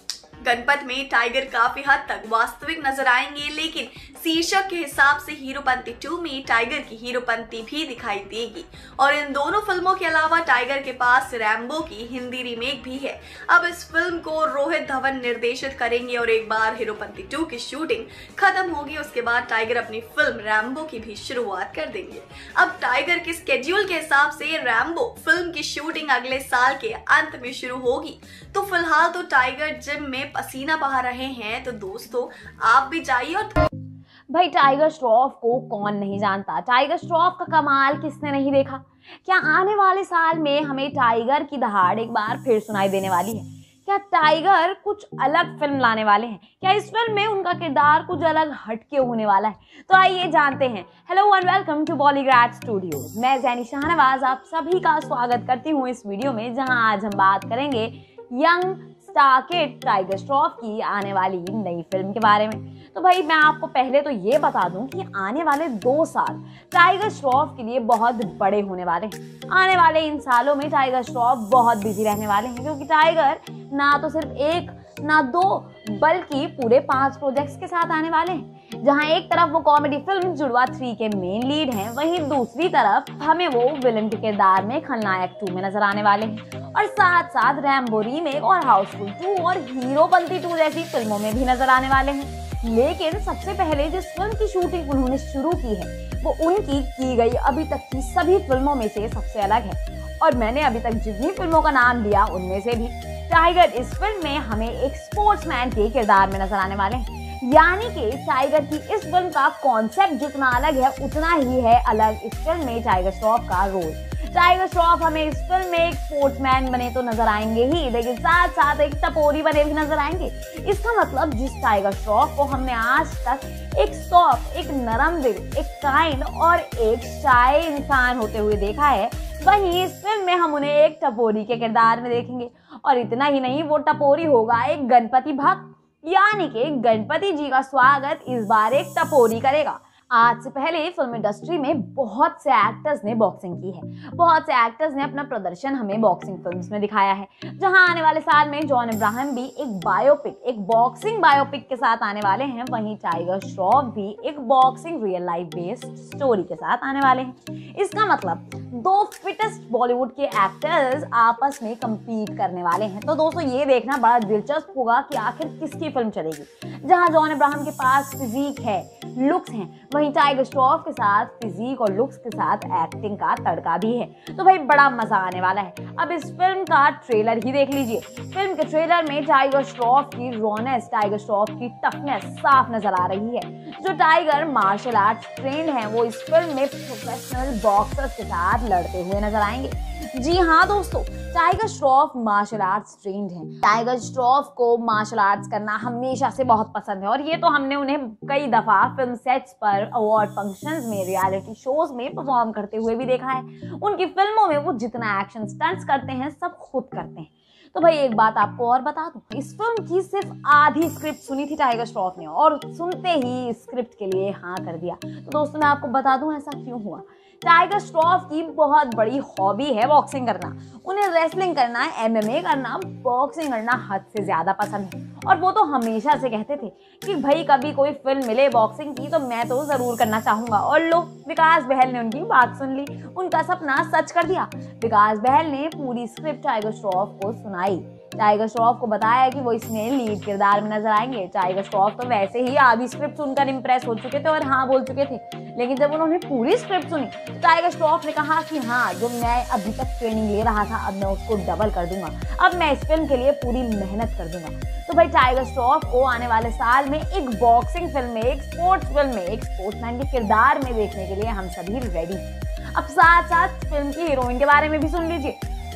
गणपत में टाइगर काफी हद तक वास्तविक नजर आएंगे, लेकिन शीर्षक के हिसाब से हीरोपंती 2 में टाइगर की हीरोपंती भी दिखाई देगी। और इन दोनों फिल्मों के अलावा टाइगर के पास रैम्बो की हिंदी रीमेक भी है। अब इस फिल्म को रोहित धवन निर्देशित करेंगे और एक बार हीरोपंती 2 की शूटिंग खत्म होगी, उसके बाद टाइगर अपनी फिल्म रैम्बो की भी शुरुआत कर देंगे। अब टाइगर के स्केड्यूल के हिसाब से रैम्बो फिल्म की शूटिंग अगले साल के अंत में शुरू होगी। तो फिलहाल तो टाइगर जिम में पसीना बहा रहे हैं, तो दोस्तों आप भी जाइए। और भाई टाइगर श्रॉफ को कौन नहीं जानता, टाइगर श्रॉफ का कमाल किसने नहीं देखा। क्या आने वाले साल में हमें टाइगर की दहाड़ एक बार फिर सुनाई देने वाली है? क्या टाइगर कुछ अलग फिल्म लाने वाले हैं? क्या इस फिल्म में उनका किरदार कुछ अलग हटके होने वाला है? तो आइए जानते हैं। Hello and welcome to Bollygrad studios. मैं जैनी शाहनवाज आप सभी का स्वागत करती हूँ इस वीडियो में, जहां आज हम बात करेंगे young star kid Tiger Shroff की आने वाली नई फिल्म के बारे में। तो भाई मैं आपको पहले तो ये बता दूं कि आने वाले 2 साल टाइगर श्रॉफ के लिए बहुत बड़े होने वाले हैं। आने वाले इन सालों में टाइगर श्रॉफ बहुत बिजी रहने वाले हैं, क्योंकि टाइगर ना तो सिर्फ 1 ना 2 बल्कि पूरे 5 प्रोजेक्ट्स के साथ आने वाले हैं। जहां एक तरफ वो कॉमेडी फिल्म जुड़वा 3 के मेन लीड हैं, वहीं दूसरी तरफ हमें वो विलन के किरदार में खलनायक 2 में नजर आने वाले हैं, और साथ साथ रैम्बो रीमेक और हाउसफुल 2 और हीरोपंती 2 जैसी फिल्मों में भी नजर आने वाले हैं। लेकिन सबसे पहले जिस फिल्म की शूटिंग उन्होंने शुरू की है वो उनकी की गई अभी तक की सभी फिल्मों में से सबसे अलग है, और मैंने अभी तक जितनी फिल्मों का नाम लिया उनमें से भी टाइगर इस फिल्म में हमें एक स्पोर्ट्समैन के किरदार में नजर आने वाले हैं। यानी कि टाइगर की इस फिल्म का कॉन्सेप्ट जितना अलग है उतना ही है अलग इस फिल्म में टाइगर श्रॉफ का रोल। टाइगर श्रॉफ हमें इस फिल्म में एक स्पोर्ट्समैन बने तो नजर आएंगे ही, लेकिन साथ साथ एक टपोरी बने भी नजर आएंगे। इसका मतलब जिस टाइगर श्रॉफ को हमने आज तक एक सॉफ्ट, एक नरम दिल, एक काइंड और एक शाय इंसान होते हुए देखा है, वहीं इस फिल्म में हम उन्हें एक टपोरी के किरदार में देखेंगे। और इतना ही नहीं, वो टपोरी होगा एक गणपति भक्त, यानी कि गणपति जी का स्वागत इस बार एक टपोरी करेगा। आज से पहले फिल्म इंडस्ट्री में बहुत से एक्टर्स ने बॉक्सिंग की है, बहुत से एक्टर्स ने अपना प्रदर्शन हमें बॉक्सिंग फिल्म्स में दिखाया है। जहां आने वाले साल में जॉन अब्राहम भी एक बायोपिक, एक बॉक्सिंग बायोपिक के साथ आने वाले हैं, वहीं टाइगर श्रॉफ भी एक boxing real life based story के साथ आने वाले हैं। इसका मतलब 2 फिटेस्ट बॉलीवुड के एक्टर्स आपस में compete करने वाले हैं। तो दोस्तों ये देखना बड़ा दिलचस्प होगा कि आखिर किसकी फिल्म चलेगी। जहां जॉन अब्राहम के पास फिजिक है, लुक्स हैं, वहीं टाइगर श्रॉफ के साथ फिजिक और लुक्स के साथ एक्टिंग का तड़का भी है। तो भाई बड़ा मजा आने वाला है। अब इस फिल्म का ट्रेलर ही देख लीजिए। फिल्म के ट्रेलर में टाइगर श्रॉफ की रॉनेस, टाइगर श्रॉफ की टफनेस साफ नजर आ रही है। जो टाइगर मार्शल आर्ट्स ट्रेंड है वो इस फिल्म में प्रोफेशनल बॉक्सर्स के साथ लड़ते हुए नजर आएंगे। जी हाँ दोस्तों, Tiger Shroff martial arts trained हैं। टाइगर श्रॉफ को मार्शल आर्ट्स करना हमेशा से बहुत पसंद है, और ये तो हमने उन्हें कई दफा फिल्म सेट्स पर, अवार्ड फंक्शंस में, रियलिटी शोज में परफॉर्म करते हुए भी देखा है। उनकी फिल्मों में वो जितना एक्शन स्टंट्स करते हैं सब खुद करते हैं। तो भाई एक बात आपको और बता दूं, इस फिल्म की सिर्फ आधी स्क्रिप्ट सुनी थी टाइगर श्रॉफ ने, और सुनते ही स्क्रिप्ट के लिए हाँ कर दिया। तो दोस्तों मैं आपको बता दूं ऐसा क्यों हुआ। टाइगर श्रॉफ की बहुत बड़ी हॉबी है बॉक्सिंग करना। उन्हें रेसलिंग करना, MMA करना, बॉक्सिंग करना हद से ज्यादा पसंद है, और वो तो हमेशा से कहते थे कि भाई कभी कोई फिल्म मिले बॉक्सिंग की तो मैं तो जरूर करना चाहूंगा। और लो, विकास बहल ने उनकी बात सुन ली, उनका सपना सच कर दिया। विकास बहल ने पूरी स्क्रिप्ट टाइगर श्रॉफ को सुनाई। टाइगर श्रॉफ को बताया कि वो इसमें लीड किरदार में नजर आएंगे। टाइगर श्रॉफ तो वैसे ही आधी स्क्रिप्ट सुनकर इंप्रेस हो चुके थे और हाँ बोल चुके थे, लेकिन जब उन्होंने पूरी स्क्रिप्ट सुनी तो टाइगर श्रॉफ ने कहा कि हाँ, जो मैं अभी तक ट्रेनिंग ले रहा था अब मैं उसको डबल कर दूंगा, अब मैं इस फिल्म के लिए पूरी मेहनत कर दूंगा। तो भाई टाइगर श्रॉफ को आने वाले साल में एक बॉक्सिंग फिल्म में, एक स्पोर्ट्स फिल्म में, एक स्पोर्ट्समैन के किरदार में देखने के लिए हम सभी रेडी। अब साथ साथ फिल्म की हीरोइन के बारे में भी सुन लीजिए।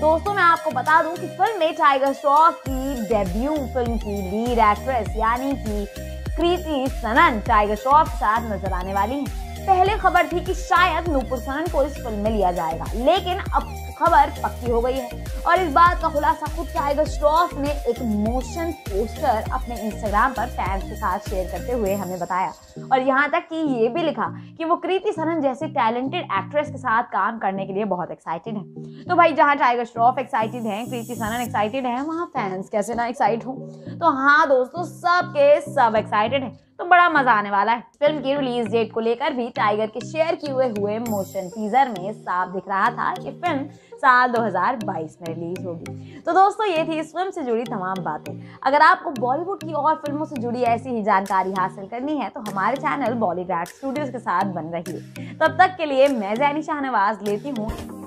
दोस्तों मैं आपको बता दूं कि फिल्म में टाइगर श्रॉफ की डेब्यू फिल्म की लीड एक्ट्रेस यानी कि कृति सनन टाइगर श्रॉफ के साथ नजर आने वाली है। पहले खबर थी कि शायद नूपुर सनन को इस फिल्म में लिया जाएगा, लेकिन अब खबर पक्की हो गई है और इस बात का खुलासा खुद टाइगर श्रॉफ ने एक मोशन पोस्टर अपने इंस्टाग्राम पर फैंस के साथ शेयर करते हुए हमें बताया और यहाँ तक कि ये भी लिखा कि वो कृति सनन जैसी टैलेंटेड एक्ट्रेस के साथ काम करने के लिए बहुत एक्साइटेड है। तो भाई जहाँ टाइगर श्रॉफ एक्साइटेड है, कृति सनन एक्साइटेड है, वहाँ फैंस कैसे ना एक्साइट हो। तो हाँ दोस्तों, सब के सब एक्साइटेड है, तो बड़ा मजा आने वाला है। फिल्म की रिलीज डेट को लेकर भी टाइगर के शेयर किए हुए मोशन टीजर में साफ दिख रहा था कि फिल्म साल 2022 में रिलीज होगी। तो दोस्तों ये थी इस फिल्म से जुड़ी तमाम बातें। अगर आपको बॉलीवुड की और फिल्मों से जुड़ी ऐसी ही जानकारी हासिल करनी है तो हमारे चैनल बॉलीग्राड स्टूडियोज के साथ बन रहिए। तब तक के लिए मैं जैनी शाहनवाज लेती हूँ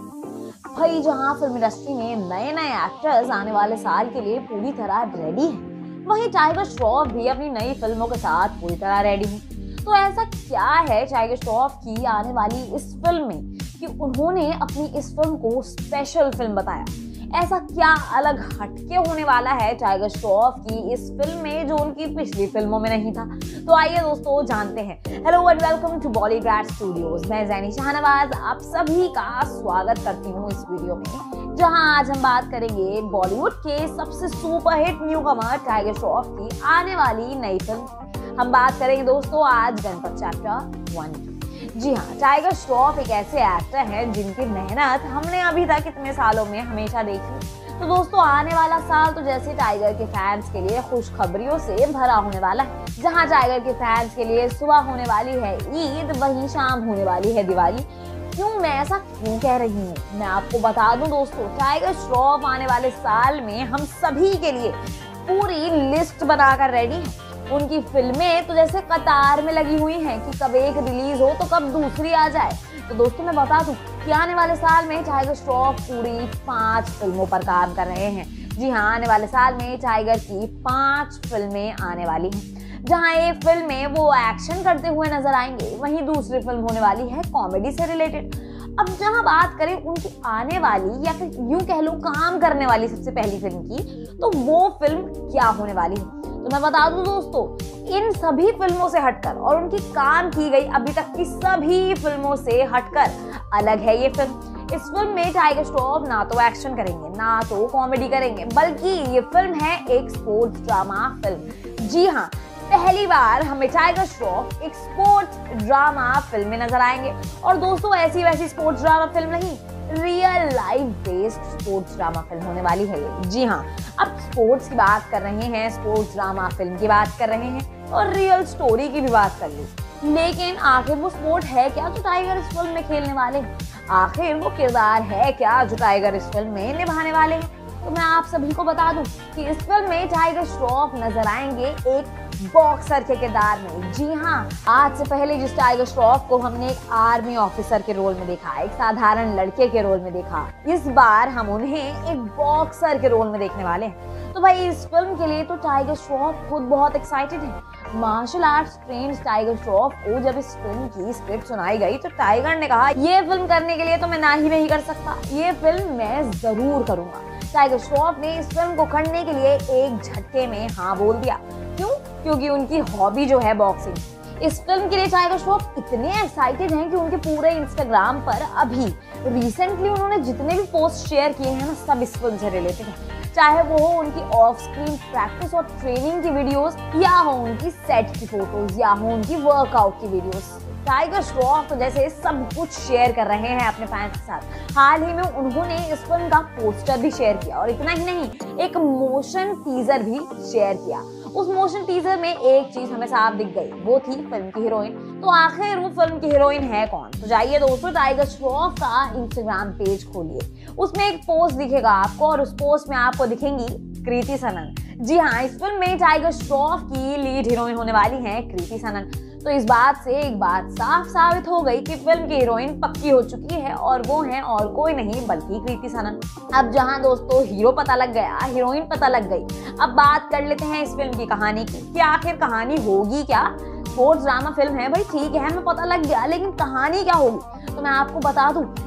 भाई, जहाँ फिल्म इंडस्ट्री में नए नए एक्टर्स आने वाले साल के लिए पूरी तरह रेडी है, वहीं टाइगर श्रॉफ भी अपनी नई फिल्मों के साथ पूरी तरह रेडी है। तो ऐसा क्या है टाइगर श्रॉफ की आने वाली इस फिल्म में कि उन्होंने अपनी इस फिल्म को स्पेशल फिल्म बताया? ऐसा क्या अलग हटके होने वाला है टाइगर श्रॉफ की इस फिल्म में जो उनकी पिछली फिल्मों में नहीं था? तो आइए दोस्तों जानते हैं। Hello and welcome to Bollygrad studios. मैं जैनी शाहनवाज आप सभी का स्वागत करती हूँ इस वीडियो में, जहां आज हम बात करेंगे बॉलीवुड के सबसे सुपरहिट न्यूकमर टाइगर श्रॉफ की आने वाली नई फिल्म। हम बात करेंगे दोस्तों आज गणपत चैप्टर 1 की। जी हाँ, टाइगर श्रॉफ एक ऐसे एक्टर हैं जिनकी मेहनत हमने अभी तक इतने सालों में हमेशा देखी। तो दोस्तों आने वाला साल तो जैसे टाइगर के फैंस के लिए खुशखबरियों से भरा होने वाला है। जहां टाइगर के फैंस के लिए सुबह होने वाली है ईद, वहीं शाम होने वाली है दिवाली। क्यों मैं ऐसा क्यों कह रही हूँ, मैं आपको बता दूं दोस्तों, टाइगर श्रॉफ आने वाले साल में हम सभी के लिए पूरी लिस्ट बनाकर रेडी है। उनकी फिल्में तो जैसे कतार में लगी हुई हैं कि कब एक रिलीज हो तो कब दूसरी आ जाए। तो दोस्तों मैं बता दूं कि आने वाले साल में टाइगर श्रॉफ पूरी 5 फिल्मों पर काम कर रहे हैं। जी हाँ, आने वाले साल में टाइगर की 5 फिल्में आने वाली हैं, जहाँ एक फिल्म में वो एक्शन करते हुए नजर आएंगे, वहीं दूसरी फिल्म होने वाली है कॉमेडी से रिलेटेड। अब जहाँ बात करें उनकी आने वाली या फिर यूं कह लो काम करने वाली सबसे पहली फिल्म की, तो वो फिल्म क्या होने वाली है? तो मैं बता दूं दोस्तों, इन सभी फिल्मों से हटकर और उनकी काम की गई अभी तक की सभी फिल्मों से हटकर अलग है ये फिल्म। इस फिल्म में टाइगर श्रॉफ ना तो एक्शन करेंगे ना तो कॉमेडी करेंगे, बल्कि ये फिल्म है एक स्पोर्ट्स ड्रामा फिल्म। जी हाँ, पहली बार हमें टाइगर श्रॉफ एक स्पोर्ट्स ड्रामा फिल्म में नजर आएंगे। और दोस्तों ऐसी वैसी स्पोर्ट्स ड्रामा फिल्म नहीं, real life based sports drama film होने वाली है ये। जी हाँ, अब स्पोर्ट्स की बात कर रहे हैं, स्पोर्ट्स ड्रामा फिल्म की बात कर रहे हैं और रियल स्टोरी की भी बात कर ली, लेकिन आखिर वो स्पोर्ट है क्या जो टाइगर इस फिल्म में खेलने वाले हैं? आखिर वो किरदार है क्या जो टाइगर इस फिल्म में निभाने वाले हैं? तो मैं आप सभी को बता दूं कि इस फिल्म में टाइगर श्रॉफ नजर आएंगे एक बॉक्सर के किरदार में। जी हाँ, आज से पहले जिस टाइगर श्रॉफ को हमने एक आर्मी ऑफिसर के रोल में देखा, एक साधारण लड़के के रोल में देखा, इस बार हम उन्हें एक बॉक्सर के रोल में देखने वाले हैं। तो भाई इस फिल्म के लिए तो टाइगर श्रॉफ खुद बहुत एक्साइटेड है। Martial arts trained Tiger Shroff को जब इस फिल्म की स्क्रिप्ट सुनाई गई तो टाइगर ने कहा, ये फिल्म करने के लिए तो मैं ना ही नहीं कर सकता, ये फिल्म मैं जरूर करूंगा। टाइगर श्रॉफ ने इस फिल्म को करने के लिए एक झटके में हाँ बोल दिया। क्यों? क्योंकि उनकी हॉबी जो है बॉक्सिंग। इस फिल्म के लिए टाइगर श्रॉफ इतने एक्साइटेड हैं कि उनके पूरे इंस्टाग्राम पर अभी रिसेंटली उन्होंने जितने भी पोस्ट शेयर किए हैं ना, सब इस फिल्म से रिलेटेड है। चाहे वो हो उनकी ऑफ स्क्रीन प्रैक्टिस और ट्रेनिंग की वीडियोस, या हो उनकी सेट की फोटोज, या हो उनकी वर्कआउट की वीडियोस। टाइगर श्रॉफ तो जैसे सब कुछ शेयर कर रहे हैं अपने फैंस के साथ। हाल ही में उन्होंने इस फिल्म का पोस्टर भी शेयर किया और इतना ही नहीं, एक मोशन टीजर भी शेयर किया। उस मोशन टीजर में एक चीज हमें साफ दिख गई, वो थी फिल्म की हीरोइन। तो आखिर वो फिल्म की हीरोइन है कौन? तो जाइए दोस्तों टाइगर श्रॉफ का इंस्टाग्राम पेज खोलिए, उसमें एक पोस्ट दिखेगा आपको और उस पोस्ट में आपको दिखेंगी कृति सनन। जी हाँ, इस फिल्म में टाइगर श्रॉफ की लीड हीरोइन होने वाली है कृति सनन। तो इस बात से एक बात साफ साबित हो गई कि फिल्म की हीरोइन पक्की हो चुकी है और वो है और कोई नहीं बल्कि कृति सनन। अब जहां दोस्तों हीरो पता लग गया, हीरोइन पता लग गई, अब बात कर लेते हैं इस फिल्म की कहानी की कि आखिर कहानी होगी क्या। स्पोर्ट्स ड्रामा फिल्म है भाई, ठीक है, हमें पता लग गया, लेकिन कहानी क्या होगी? तो मैं आपको बता दूं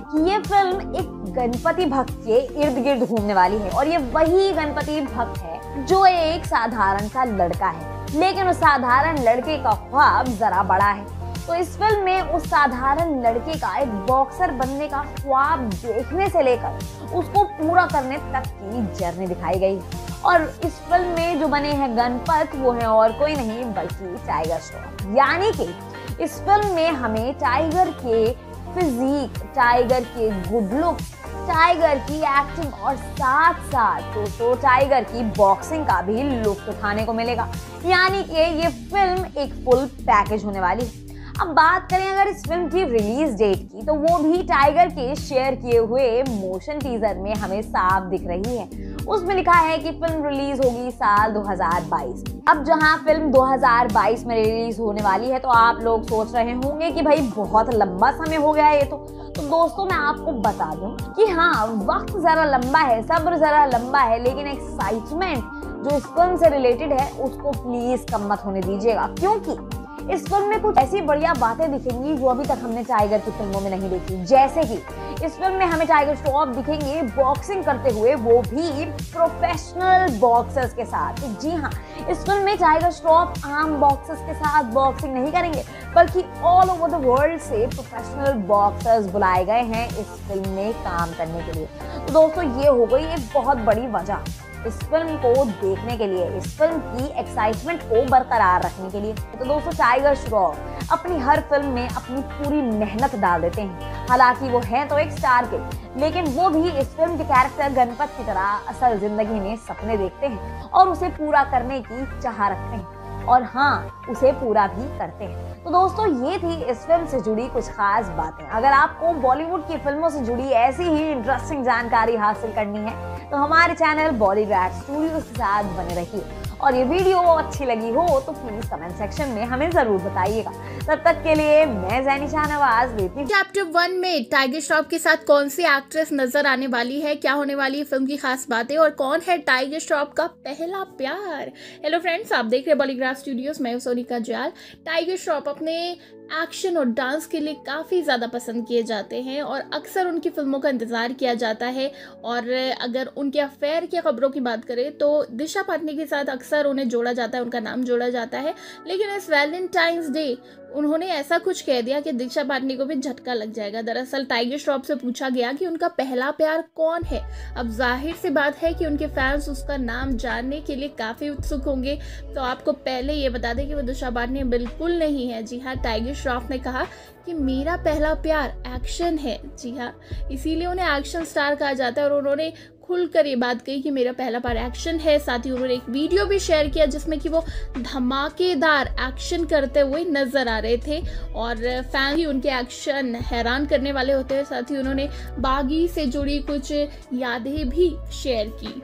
कि ये फिल्म एक गणपति भक्त के इर्द गिर्द घूमने वाली है और ये वही गणपति भक्त है जो एक साधारण सा लड़का है, लेकिन उस साधारण लड़के का ख्वाब जरा बड़ा है। तो इस फिल्म में उस साधारण लड़के का एक बॉक्सर बनने का ख्वाब देखने से लेकर उसको पूरा करने तक की जर्नी दिखाई गई। और इस फिल्म में जो बने हैं गणपत वो है और कोई नहीं बल्कि टाइगर श्रॉफ। यानी कि इस फिल्म में हमें टाइगर के फिजिक, टाइगर के गुड लुक, टाइगर की एक्टिंग और साथ साथ तो टाइगर की बॉक्सिंग का भी लुत्फ उठाने को मिलेगा। यानी कि ये फिल्म एक फुल पैकेज होने वाली है। अब बात करें अगर इस फिल्म की रिलीज डेट की, तो वो भी टाइगर के शेयर किए हुए मोशन टीजर में हमें साफ दिख रही है। उसमें लिखा है कि फिल्म रिलीज होगी साल 2022। अब जहां फिल्म 2022 में रिलीज होने वाली है तो आप लोग सोच रहे होंगे कि भाई बहुत लंबा समय हो गया है ये तो दोस्तों मैं आपको बता दूं कि हाँ, वक्त जरा लंबा है, सब्र जरा लंबा है, लेकिन एक्साइटमेंट जो इस फिल्म से रिलेटेड है उसको प्लीज कम मत होने दीजिएगा, क्योंकि इस फिल्म में कुछ ऐसी बढ़िया बातें दिखेंगी जो अभी तक हमने टाइगर की फिल्मों में नहीं देखी। जैसे कि इस फिल्म में हमें टाइगर श्रॉफ दिखेंगे बॉक्सिंग करते हुए, वो भी प्रोफेशनल बॉक्सर्स के साथ। जी हाँ, इस फिल्म में टाइगर श्रॉफ आम बॉक्सर्स के साथ बॉक्सिंग नहीं करेंगे, बल्कि ऑल ओवर द वर्ल्ड से प्रोफेशनल बॉक्सर्स बुलाए गए हैं इस फिल्म में काम करने के लिए। तो दोस्तों ये हो गई एक बहुत बड़ी वजह इस फिल्म को देखने के लिए, इस फिल्म की एक्साइटमेंट को बरकरार रखने के लिए। तो दोस्तों टाइगर श्रॉफ अपनी हर फिल्म में अपनी पूरी मेहनत डाल देते हैं। हालांकि वो हैं तो एक स्टार के, लेकिन वो भी इस फिल्म के कैरेक्टर गणपत की तरह असल जिंदगी में सपने देखते हैं और उसे पूरा करने की चाह रखते हैं, और हाँ, उसे पूरा भी करते हैं। तो दोस्तों ये थी इस फिल्म से जुड़ी कुछ खास बातें। अगर आपको बॉलीवुड की फिल्मों से जुड़ी ऐसी ही इंटरेस्टिंग जानकारी हासिल करनी है तो हमारे चैनल बॉलीग्राफ स्टूडियोज के साथ बने रहिए, और ये वीडियो अच्छी लगी हो तो प्लीज कमेंट सेक्शन में हमें जरूर बताइएगा। तब तक के लिए मैं ज़ैनी शाहनवाज लेती हूँ। चैप्टर 1 में टाइगर श्रॉफ के साथ कौन सी एक्ट्रेस नजर आने वाली है, क्या होने वाली है फिल्म की खास बातें, और कौन है टाइगर श्रॉफ का पहला प्यार। हेलो फ्रेंड्स, आप देख रहे हैं बॉलीग्राफ स्टूडियोज, मैं सोनिका जाल। टाइगर श्रॉफ अपने एक्शन और डांस के लिए काफ़ी ज़्यादा पसंद किए जाते हैं और अक्सर उनकी फिल्मों का इंतज़ार किया जाता है। और अगर उनके अफेयर की खबरों की बात करें तो दिशा पाटनी के साथ अक्सर उन्हें जोड़ा जाता है, उनका नाम जोड़ा जाता है। लेकिन इस वैलेंटाइंस डे उन्होंने ऐसा कुछ कह दिया कि दिशा पाटनी को भी झटका लग जाएगा। दरअसल टाइगर श्रॉफ से पूछा गया कि उनका पहला प्यार कौन है। अब जाहिर सी बात है कि उनके फैंस उसका नाम जानने के लिए काफ़ी उत्सुक होंगे, तो आपको पहले ये बता दें कि वो दिशा पाटनी बिल्कुल नहीं है। जी हाँ, टाइगर श्रॉफ ने कहा कि मेरा पहला प्यार एक्शन है। जी हाँ, इसीलिए उन्हें एक्शन स्टार कहा जाता है और उन्होंने खुलकर ये बात कही कि मेरा पहला प्यार एक्शन है। साथ ही उन्होंने एक वीडियो भी शेयर किया जिसमें कि वो धमाकेदार एक्शन करते हुए नजर आ रहे थे और फैन ही उनके एक्शन हैरान करने वाले होते हैं। साथ ही उन्होंने बागी से जुड़ी कुछ यादें भी शेयर की।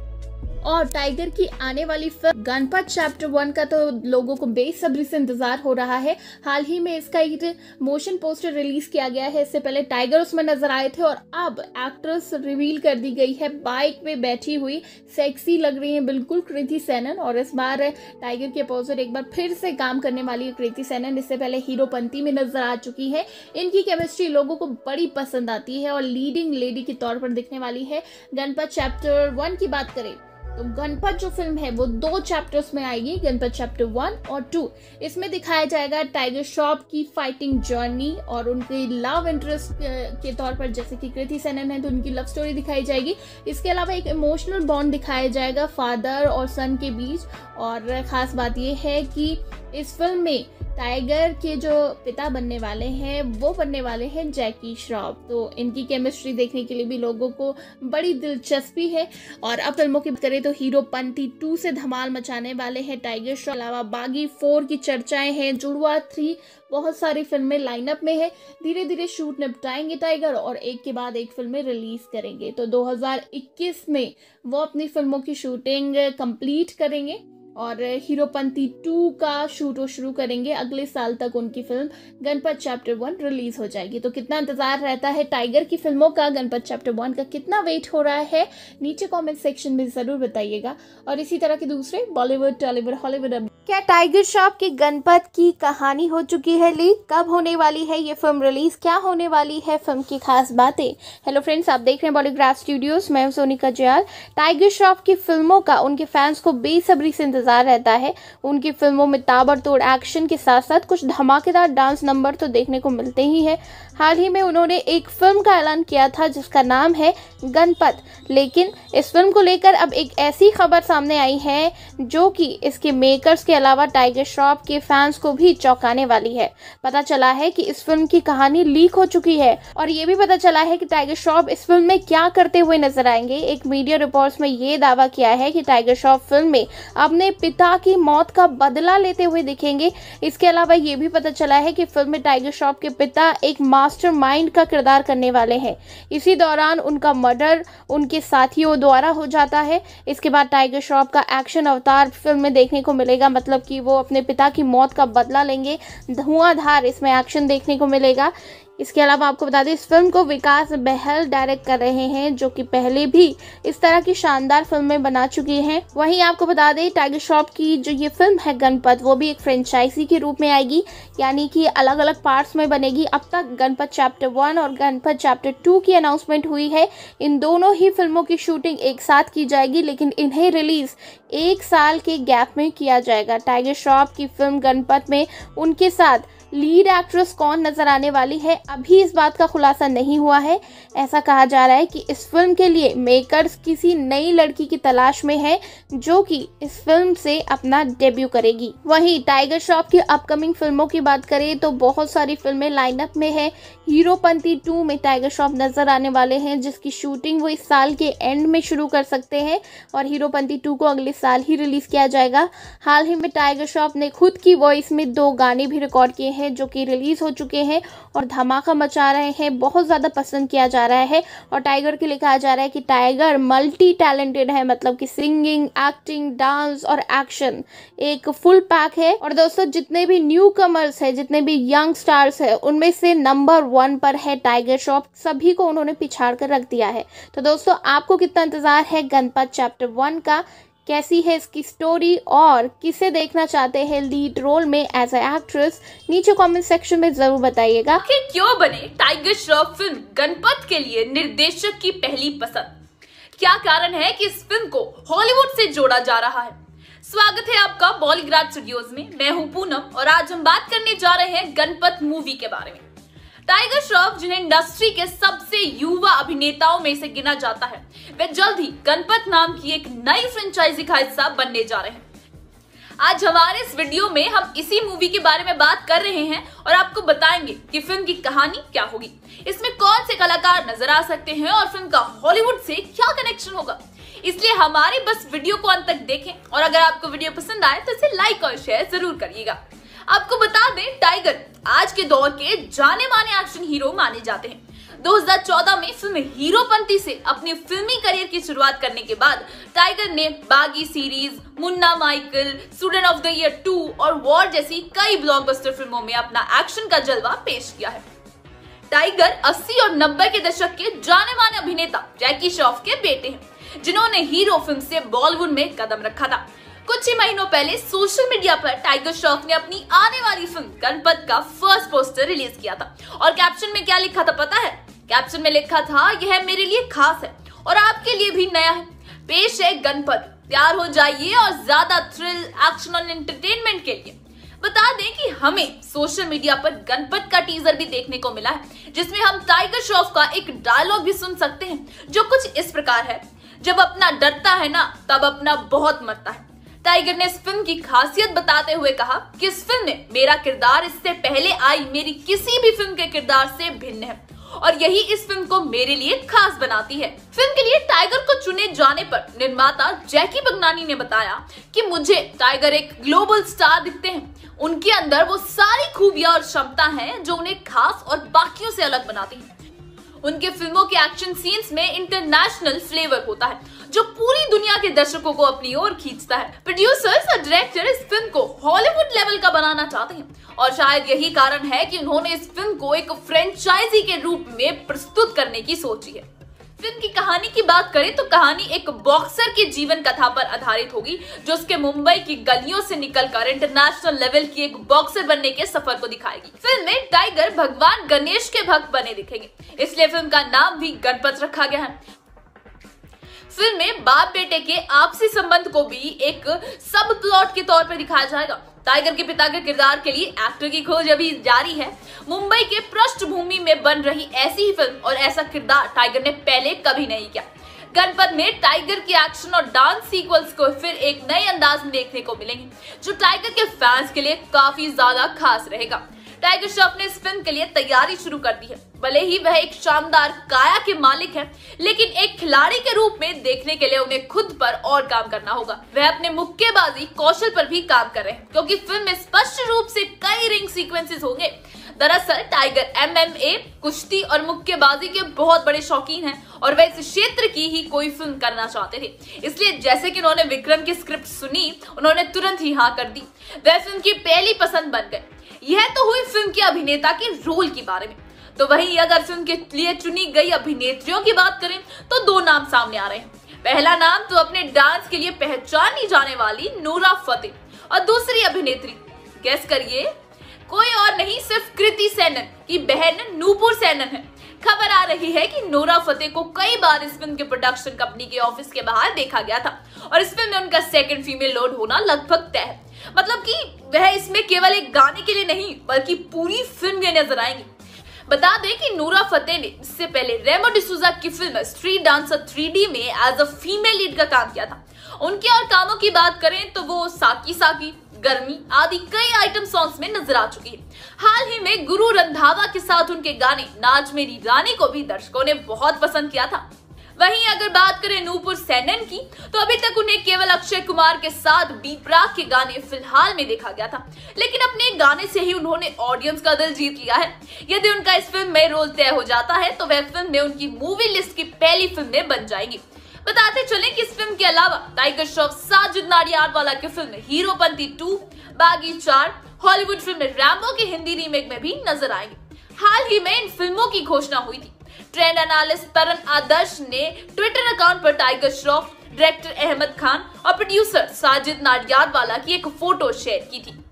और टाइगर की आने वाली फिल्म गणपत चैप्टर 1 का तो लोगों को बेसब्री से इंतजार हो रहा है। हाल ही में इसका एक मोशन पोस्टर रिलीज किया गया है। इससे पहले टाइगर उसमें नजर आए थे और अब एक्ट्रेस रिवील कर दी गई है। बाइक पे बैठी हुई सेक्सी लग रही है बिल्कुल कृति सेनन, और इस बार टाइगर के अपोजिट एक बार फिर से काम करने वाली है कृति सेनन। इससे पहले हीरोपंती में नजर आ चुकी है। इनकी केमिस्ट्री लोगों को बड़ी पसंद आती है और लीडिंग लेडी के तौर पर दिखने वाली है। गणपत चैप्टर 1 की बात करें तो गणपत जो फिल्म है वो 2 चैप्टर्स में आएगी, गणपत चैप्टर 1 और 2। इसमें दिखाया जाएगा टाइगर श्रॉफ की फाइटिंग जर्नी और उनके लव इंटरेस्ट के तौर पर, जैसे कि कृति सेनन है तो उनकी लव स्टोरी दिखाई जाएगी। इसके अलावा एक इमोशनल बॉन्ड दिखाया जाएगा फादर और सन के बीच। और खास बात यह है कि इस फिल्म में टाइगर के जो पिता बनने वाले हैं वो बनने वाले हैं जैकी श्रॉफ। तो इनकी केमिस्ट्री देखने के लिए भी लोगों को बड़ी दिलचस्पी है। और अब फिल्मों की बात करें तो हीरोपंती 2 से धमाल मचाने वाले हैं टाइगर श्रॉफ। अलावा बागी 4 की चर्चाएं हैं, जुड़वा 3, बहुत सारी फिल्में लाइनअप में है। धीरे धीरे शूट निपटाएंगे टाइगर और एक के बाद एक फिल्में रिलीज करेंगे। तो 2021 में वो अपनी फिल्मों की शूटिंग कंप्लीट करेंगे और हीरोपंती 2 का शूट शुरू करेंगे। अगले साल तक उनकी फिल्म गणपत चैप्टर 1 रिलीज हो जाएगी। तो कितना इंतजार रहता है टाइगर की फिल्मों का, गणपत चैप्टर 1 का कितना वेट हो रहा है, नीचे कमेंट सेक्शन में जरूर बताइएगा। और इसी तरह के दूसरे बॉलीवुड, टॉलीवुड, हॉलीवुड। क्या टाइगर श्रॉफ की गणपत की कहानी हो चुकी है लीक? कब होने वाली है ये फिल्म रिलीज? क्या होने वाली है फिल्म की खास बातें? हेलो फ्रेंड्स, आप देख रहे हैं बॉलीग्राफ स्टूडियोज। मैं हूं सोनिका जयाल। टाइगर श्रॉफ की फिल्मों का उनके फैंस को बेसब्री से इंतजार रहता है। उनकी फिल्मों में ताबड़तोड़ एक्शन के साथ साथ कुछ धमाकेदार डांस नंबर तो देखने को मिलते ही है। हाल ही में उन्होंने एक फिल्म का ऐलान किया था जिसका नाम है गणपत, लेकिन इस फिल्म को लेकर अब एक ऐसी खबर सामने आई है जो कि इसके मेकर्स के अलावा टाइगर श्रॉफ के फैंस को भी चौंकाने वाली है। पता चला है कि इस फिल्म की कहानी लीक हो चुकी है और ये भी पता चला है कि टाइगर श्रॉफ इस फिल्म में क्या करते हुए नजर आएंगे। एक मीडिया रिपोर्ट्स में ये दावा किया है कि टाइगर श्रॉफ फिल्म में अपने पिता की मौत का बदला लेते हुए दिखेंगे। इसके अलावा ये भी पता चला है कि फिल्म में टाइगर श्रॉफ के पिता एक मास्टरमाइंड का किरदार करने वाले हैं। इसी दौरान उनका मर्डर उनके साथियों द्वारा हो जाता है। इसके बाद टाइगर श्रॉफ का एक्शन अवतार फिल्म में देखने को मिलेगा, मतलब कि वो अपने पिता की मौत का बदला लेंगे। धुआंधार इसमें एक्शन देखने को मिलेगा। इसके अलावा आपको बता दें इस फिल्म को विकास बहल डायरेक्ट कर रहे हैं, जो कि पहले भी इस तरह की शानदार फिल्में बना चुकी हैं। वहीं आपको बता दें टाइगर श्रॉफ की जो ये फिल्म है गणपत, वो भी एक फ्रेंचाइजी के रूप में आएगी, यानी कि अलग अलग पार्ट्स में बनेगी। अब तक गणपत चैप्टर 1 और गणपत चैप्टर 2 की अनाउंसमेंट हुई है। इन दोनों ही फिल्मों की शूटिंग एक साथ की जाएगी, लेकिन इन्हें रिलीज 1 साल के गैप में किया जाएगा। टाइगर श्रॉफ की फिल्म गणपत में उनके साथ लीड एक्ट्रेस कौन नजर आने वाली है, अभी इस बात का खुलासा नहीं हुआ है। ऐसा कहा जा रहा है कि इस फिल्म के लिए मेकर्स किसी नई लड़की की तलाश में है जो कि इस फिल्म से अपना डेब्यू करेगी। वहीं टाइगर श्रॉफ की अपकमिंग फिल्मों की बात करें तो बहुत सारी फिल्में लाइनअप में है। हीरोपंती 2 में टाइगर श्रॉफ नजर आने वाले हैं, जिसकी शूटिंग वो इस साल के एंड में शुरू कर सकते हैं और हीरोपंती 2 को अगले साल ही रिलीज किया जाएगा। हाल ही में टाइगर श्रॉफ ने खुद की वॉइस में 2 गाने भी रिकॉर्ड किए हैं जो कि रिलीज हो चुके हैं और धमाका मचा रहे हैं। बहुत ज़्यादा पसंद किया जा रहा है और टाइगर के लिए कहा जा रहा है कि टाइगर मल्टी टैलेंटेड है, मतलब कि सिंगिंग, एक्टिंग, डांस और एक्शन एक फुल पैक है। और दोस्तों जितने भी न्यू कमर्स है, जितने भी यंग स्टार्स है, उनमें से नंबर 1 पर है टाइगर श्रॉफ। सभी को उन्होंने पिछाड़ कर रख दिया है। तो दोस्तों आपको कितना इंतजार है गणपत चैप्टर 1 का? कैसी है इसकी स्टोरी और किसे देखना चाहते हैं लीड रोल में एज ए एक्ट्रेस? नीचे कमेंट सेक्शन में जरूर बताइएगा। आखिर क्यों बने टाइगर श्रॉफ फिल्म गणपत के लिए निर्देशक की पहली पसंद? क्या कारण है कि इस फिल्म को हॉलीवुड से जोड़ा जा रहा है? स्वागत है आपका बॉलीग्राफ स्टूडियोज में। मैं हूं पूनम और आज हम बात करने जा रहे हैं गणपत मूवी के बारे में। टाइगर श्रॉफ जिन्हें इंडस्ट्री के सबसे युवा अभिनेताओं में से गिना जाता है, वे जल्द ही गणपत नाम की एक नई फ्रेंचाइजी का हिस्सा बनने जा रहे हैं। आज हमारे इस वीडियो में हम इसी मूवी के बारे में बात कर रहे हैं और आपको बताएंगे कि फिल्म की कहानी क्या होगी, इसमें कौन से कलाकार नजर आ सकते हैं और फिल्म का हॉलीवुड से क्या कनेक्शन होगा। इसलिए हमारे बस वीडियो को अंत तक देखें और अगर आपको वीडियो पसंद आए तो इसे लाइक और शेयर जरूर करिएगा। आपको बता दें टाइगर आज के दौर के जाने माने एक्शन हीरो माने जाते हैं। 2014 में फिल्म हीरोपंती से अपने फिल्मी करियर की शुरुआत करने के बाद टाइगर ने Baaghi series, Munna Michael, student of the year 2 और वॉर जैसी कई ब्लॉकबस्टर फिल्मों में अपना एक्शन का जलवा पेश किया है। टाइगर 80 और 90 के दशक के जाने माने अभिनेता जैकी श्रॉफ के बेटे हैं, जिन्होंने हीरो फिल्म से बॉलीवुड में कदम रखा था। कुछ ही महीनों पहले सोशल मीडिया पर टाइगर श्रॉफ ने अपनी आने वाली फिल्म गणपत का फर्स्ट पोस्टर रिलीज किया था और कैप्शन में क्या लिखा था पता है? कैप्शन में लिखा था, यह मेरे लिए खास है और आपके लिए भी नया है। पेश है गणपत, तैयार हो जाइए और ज्यादा थ्रिल, एक्शन और एंटरटेनमेंट के लिए। बता दें कि हमें सोशल मीडिया पर गणपत का टीजर भी देखने को मिला है, जिसमें हम टाइगर श्रॉफ का एक डायलॉग भी सुन सकते हैं जो कुछ इस प्रकार है, जब अपना डरता है ना तब अपना बहुत मरता है। टाइगर ने इस फिल्म की खासियत बताते हुए कहा कि इस फिल्म में मेरा किरदार इससे पहले आई मेरी किसी भी फिल्म के किरदार से भिन्न है और यही इस फिल्म को मेरे लिए खास बनाती है। फिल्म के लिए टाइगर को चुने जाने पर निर्माता जैकी बगनानी ने बताया कि मुझे टाइगर एक ग्लोबल स्टार दिखते हैं। उनके अंदर वो सारी खूबियां और क्षमता हैं जो उन्हें खास और बाकियों से अलग बनाती हैं। उनके फिल्मों के एक्शन सीन्स में इंटरनेशनल फ्लेवर होता है जो पूरी दुनिया के दर्शकों को अपनी ओर खींचता है। प्रोड्यूसर्स और डायरेक्टर इस फिल्म को हॉलीवुड लेवल का बनाना चाहते हैं और शायद यही कारण है कि उन्होंने इस फिल्म को एक फ्रेंचाइजी के रूप में प्रस्तुत करने की सोची है। फिल्म की कहानी की बात करें तो कहानी एक बॉक्सर की जीवन कथा पर आधारित होगी जो उसके मुंबई की गलियों से निकलकर इंटरनेशनल लेवल की एक बॉक्सर बनने के सफर को दिखाएगी। फिल्म में टाइगर भगवान गणेश के भक्त बने दिखेंगे, इसलिए फिल्म का नाम भी गणपत रखा गया है। फिल्म में बाप बेटे के आपसी संबंध को भी एक सब प्लॉट के तौर पर दिखाया जाएगा। टाइगर के पिता के किरदार के लिए एक्टर की खोज अभी जारी है। मुंबई के पृष्ठभूमि में बन रही ऐसी ही फिल्म और ऐसा किरदार टाइगर ने पहले कभी नहीं किया। गणपत में टाइगर की एक्शन और डांस सीक्वेंस को फिर एक नए अंदाज में देखने को मिलेंगे जो टाइगर के फैंस के लिए काफी ज्यादा खास रहेगा। टाइगर श्रॉफ ने इस फिल्म के लिए तैयारी शुरू कर दी है। भले ही वह एक शानदार काया के मालिक है, लेकिन एक खिलाड़ी के रूप में देखने के लिए उन्हें खुद पर और काम करना होगा। वह अपने मुक्केबाजी कौशल पर भी काम कर रहे हैं क्योंकि फिल्म में स्पष्ट रूप से कई रिंग सीक्वेंसेस होंगे। दरअसल टाइगर MMA, कुश्ती और मुक्केबाजी के बहुत बड़े शौकीन हैं और वह इस क्षेत्र की ही कोई फिल्म करना चाहते थे। इसलिए जैसे कि उन्होंने विक्रम की स्क्रिप्ट सुनी, उन्होंने तुरंत ही हाँ कर दी। वह फिल्म की पहली पसंद बन गए। यह तो हुई फिल्म के अभिनेता के रोल के बारे में। तो वहीं अगर फिल्म के लिए चुनी गई अभिनेत्रियों की बात करें तो दो नाम सामने आ रहे हैं। पहला नाम तो अपने डांस के लिए पहचानी जाने वाली नूरा फतेह और दूसरी अभिनेत्री, गेस करिए, कोई और नहीं सिर्फ कृति सेनन की बहन नूपुर सेनन है। खबर आ रही है कि नूरा फतेह को कई बार इस फिल्म के प्रोडक्शन कंपनी के ऑफिस के बाहर देखा गया था और इस फिल्म में उनका सेकंड फीमेल लीड होना लगभग तय है। मतलब कि वह इसमें केवल एक गाने के लिए नहीं बल्कि पूरी फिल्म में नजर आएंगी। बता दें कि नूरा फतेह ने इससे पहले रेमो डिसूजा की फिल्म स्ट्रीट डांसर 3D में एज अ फीमेल लीड का काम किया था। उनके और कामों की बात करें तो वो साकी साकी, गर्मी आदि कई आइटम सॉन्ग्स में नजर आ चुकी है। हाल ही में गुरु रंधावा के साथ उनके गाने नाच मेरी रानी को भी दर्शकों ने बहुत पसंद किया था। वहीं अगर बात करें नूपुर सेनन की तो अभी तक उन्हें केवल अक्षय कुमार के साथ बी प्राक के गाने फिलहाल में देखा गया था, लेकिन अपने गाने से ही उन्होंने ऑडियंस का दिल जीत लिया है। यदि उनका इस फिल्म में रोल तय हो जाता है तो वह फिल्म में उनकी मूवी लिस्ट की पहली फिल्म में बन जाएगी। बताते चलें कि इस फिल्म के अलावा टाइगर श्रॉफ साजिद नाडियाडवाला की फिल्म हीरोपंती 2, बागी 4, हॉलीवुड फिल्म रैम्बो के हिंदी रीमेक में भी नजर आएंगे। हाल ही में इन फिल्मों की घोषणा हुई थी। ट्रेंड एनालिस्ट तरन आदर्श ने ट्विटर अकाउंट पर टाइगर श्रॉफ, डायरेक्टर अहमद खान और प्रोड्यूसर साजिद नाडियाडवाला की एक फोटो शेयर की थी।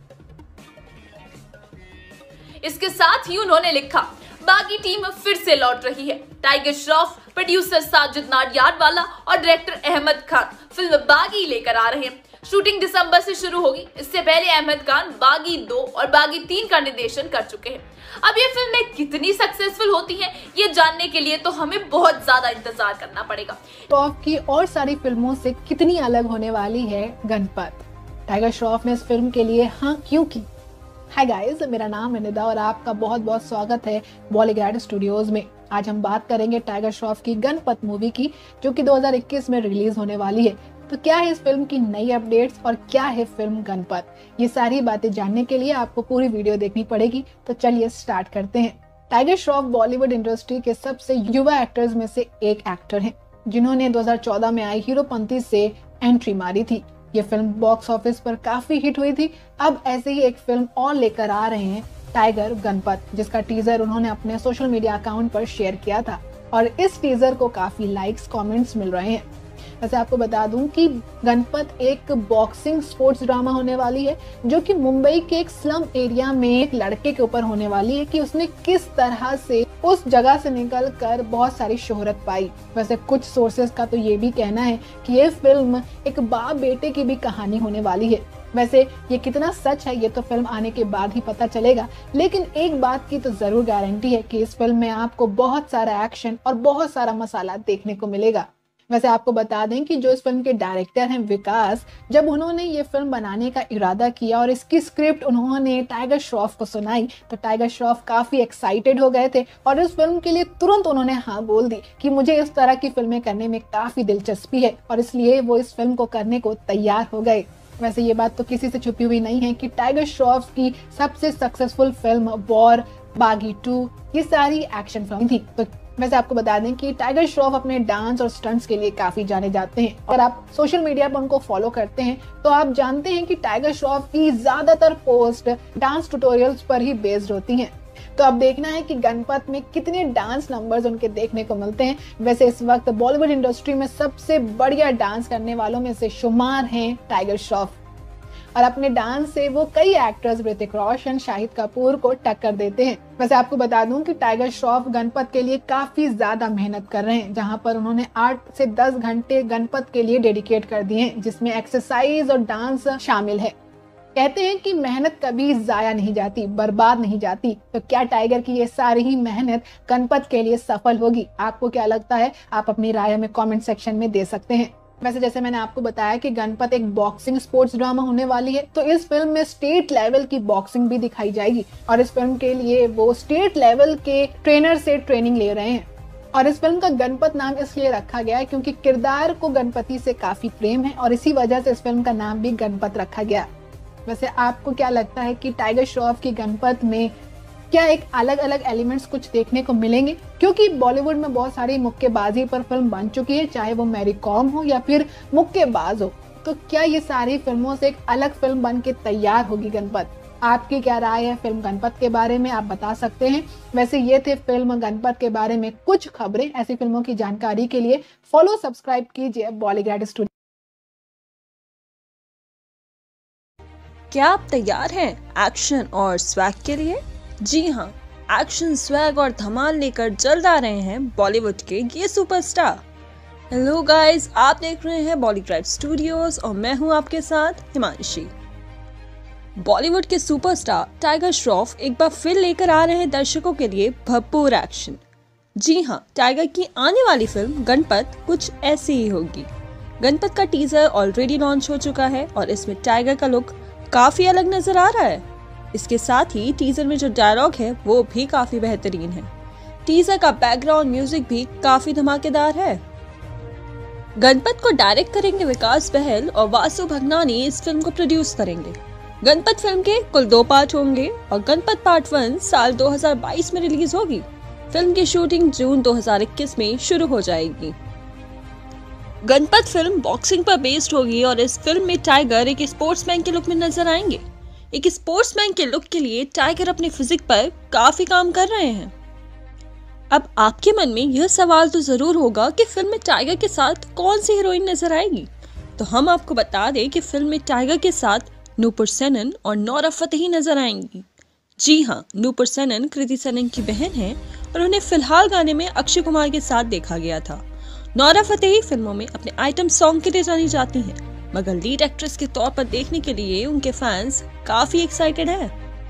इसके साथ ही उन्होंने लिखा, बागी टीम फिर से लौट रही है। टाइगर श्रॉफ, प्रोड्यूसर साजिद नाडियाडवाला और डायरेक्टर अहमद खान फिल्म बागी लेकर आ रहे हैं। शूटिंग दिसंबर से शुरू होगी। इससे पहले अहमद खान बागी 2 और बागी 3 का निर्देशन कर चुके हैं। अब ये फिल्में कितनी सक्सेसफुल होती हैं, ये जानने के लिए तो हमें बहुत ज्यादा इंतजार करना पड़ेगा। श्रॉफ की और सारी फिल्मों से कितनी अलग होने वाली है गणपत? टाइगर श्रॉफ ने इस फिल्म के लिए हाँ क्यों की? हाय गाइस, मेरा नाम है निदा और आपका बहुत बहुत स्वागत है बॉलीग्राड स्टूडियोज में। आज हम बात करेंगे टाइगर श्रॉफ की गणपत मूवी की, जो कि 2021 में रिलीज होने वाली है। तो क्या है इस फिल्म की नई अपडेट्स और क्या है फिल्म गणपत, ये सारी बातें जानने के लिए आपको पूरी वीडियो देखनी पड़ेगी। तो चलिए स्टार्ट करते हैं। टाइगर श्रॉफ बॉलीवुड इंडस्ट्री के सबसे युवा एक्टर्स में से एक एक्टर हैं, जिन्होंने 2014 में आई हीरोपंती से एंट्री मारी थी। ये फिल्म बॉक्स ऑफिस पर काफी हिट हुई थी। अब ऐसे ही एक फिल्म और लेकर आ रहे हैं, टाइगर गणपत, जिसका टीजर उन्होंने अपने सोशल मीडिया अकाउंट पर शेयर किया था और इस टीजर को काफी लाइक्स, कमेंट्स मिल रहे हैं। वैसे आपको बता दूं कि गणपत एक बॉक्सिंग स्पोर्ट्स ड्रामा होने वाली है, जो कि मुंबई के एक स्लम एरिया में एक लड़के के ऊपर होने वाली है कि उसने किस तरह से उस जगह से निकलकर बहुत सारी शोहरत पाई। वैसे कुछ सोर्सेज का तो ये भी कहना है कि ये फिल्म एक बाप बेटे की भी कहानी होने वाली है। वैसे ये कितना सच है ये तो फिल्म आने के बाद ही पता चलेगा, लेकिन एक बात की तो जरूर गारंटी है कि इस फिल्म में आपको बहुत सारा एक्शन और बहुत सारा मसाला देखने को मिलेगा। वैसे आपको बता दें कि जो इस फिल्म के डायरेक्टर हैं विकास, जब उन्होंने ये फिल्म बनाने का इरादा किया और इसकी स्क्रिप्ट उन्होंने टाइगर श्रॉफ को सुनाई तो टाइगर श्रॉफ काफी एक्साइटेड हो गए थे और इस फिल्म के लिए तुरंत उन्होंने हाँ बोल दी कि मुझे इस तरह की फिल्में करने में काफी दिलचस्पी है, और इसलिए वो इस फिल्म को करने को तैयार हो गए। वैसे ये बात तो किसी से छुपी हुई नहीं है कि टाइगर श्रॉफ की सबसे सक्सेसफुल फिल्म वॉर, बागी 2 ये सारी एक्शन फिल्म थी। तो वैसे आपको बता दें कि टाइगर श्रॉफ अपने डांस और स्टंट्स के लिए काफी जाने जाते हैं। अगर आप सोशल मीडिया पर उनको फॉलो करते हैं तो आप जानते हैं कि टाइगर श्रॉफ की ज्यादातर पोस्ट डांस ट्यूटोरियल्स पर ही बेस्ड होती हैं। तो अब देखना है कि गणपत में कितने डांस नंबर्स उनके देखने को मिलते हैं। वैसे इस वक्त बॉलीवुड इंडस्ट्री में सबसे बढ़िया डांस करने वालों में से शुमार हैं टाइगर श्रॉफ, और अपने डांस से वो कई एक्टर्स ऋतिक रोशन, शाहिद कपूर को टक्कर देते हैं। वैसे आपको बता दूं कि टाइगर श्रॉफ गणपत के लिए काफी ज्यादा मेहनत कर रहे हैं, जहां पर उन्होंने 8 से 10 घंटे गणपत के लिए डेडिकेट कर दिए हैं, जिसमें एक्सरसाइज और डांस शामिल है। कहते हैं कि मेहनत कभी जाया नहीं जाती, बर्बाद नहीं जाती। तो क्या टाइगर की ये सारी ही मेहनत गणपत के लिए सफल होगी? आपको क्या लगता है? आप अपनी राय हमें कमेंट सेक्शन में दे सकते हैं। वैसे जैसे मैंने आपको बताया कि गणपत एक बॉक्सिंग स्पोर्ट्स ड्रामा होने वाली है, तो इस फिल्म में स्टेट लेवल की बॉक्सिंग भी दिखाई जाएगी, और इस फिल्म के लिए वो स्टेट लेवल के ट्रेनर से ट्रेनिंग ले रहे हैं। और इस फिल्म का गणपत नाम इसलिए रखा गया है क्योंकि किरदार को गणपति से काफी प्रेम है, और इसी वजह से इस फिल्म का नाम भी गणपत रखा गया। वैसे आपको क्या लगता है कि टाइगर श्रॉफ की गणपत में क्या एक अलग अलग एलिमेंट्स कुछ देखने को मिलेंगे? क्योंकि बॉलीवुड में बहुत सारी मुक्केबाजी पर फिल्म बन चुकी है, चाहे वो मैरी कॉम हो या फिर मुक्केबाज हो। तो क्या ये सारी फिल्मों से एक अलग फिल्म बन के तैयार होगी गणपत? आपकी क्या राय है फिल्म गणपत के बारे में? आप बता सकते हैं। वैसे ये थे फिल्म गणपत के बारे में कुछ खबरें। ऐसी फिल्मों की जानकारी के लिए फॉलो सब्सक्राइब कीजिए बॉलीग्राड स्टूडियो। क्या आप तैयार हैं एक्शन और स्वैग के लिए? जी हाँ, एक्शन, स्वैग और धमाल लेकर जल्द आ रहे हैं बॉलीवुड के ये सुपरस्टार। हेलो गाइस, आप देख रहे हैं बॉलीग्राड स्टूडियोज और मैं हूं आपके साथ हिमांशी। बॉलीवुड के सुपरस्टार टाइगर श्रॉफ एक बार फिर लेकर आ रहे हैं दर्शकों के लिए भरपूर एक्शन। जी हाँ, टाइगर की आने वाली फिल्म गणपत कुछ ऐसी ही होगी। गणपत का टीजर ऑलरेडी लॉन्च हो चुका है और इसमें टाइगर का लुक काफी अलग नजर आ रहा है। इसके साथ ही टीजर में जो डायलॉग है वो भी काफी बेहतरीन है। टीजर का बैकग्राउंड म्यूजिक भी काफी धमाकेदार है। गणपत को डायरेक्ट करेंगे विकास बहल और वासु भगनानी इस फिल्म को प्रोड्यूस करेंगे। गणपत फिल्म के कुल 2 पार्ट होंगे और गणपत पार्ट 1 साल 2022 में रिलीज होगी। फिल्म की शूटिंग जून 2021 में शुरू हो जाएगी। गणपत फिल्म बॉक्सिंग पर बेस्ड होगी और इस फिल्म में टाइगर एक स्पोर्ट्समैन के लुक में नजर आएंगे। एक स्पोर्ट्समैन के लुक के लिए टाइगर अपने फिजिक पर काफी काम कर रहे हैं। अब आपके मन में यह सवाल तो जरूर होगा कि फिल्म में टाइगर के साथ कौन सी हीरोइन नजर आएगी। तो हम आपको बता दें कि फिल्म में टाइगर के साथ नूपुर सेनन और नोरा फतेही नजर आएंगी। जी हाँ, नूपुर सेनन कृति सेनन की बहन है और उन्हें फिलहाल गाने में अक्षय कुमार के साथ देखा गया था। नोरा फतेही फिल्मों में अपने आइटम सॉन्ग के लिए जानी जाती हैं, मगर लीड एक्ट्रेस के तौर पर देखने के लिए उनके फैंस काफी एक्साइटेड हैं।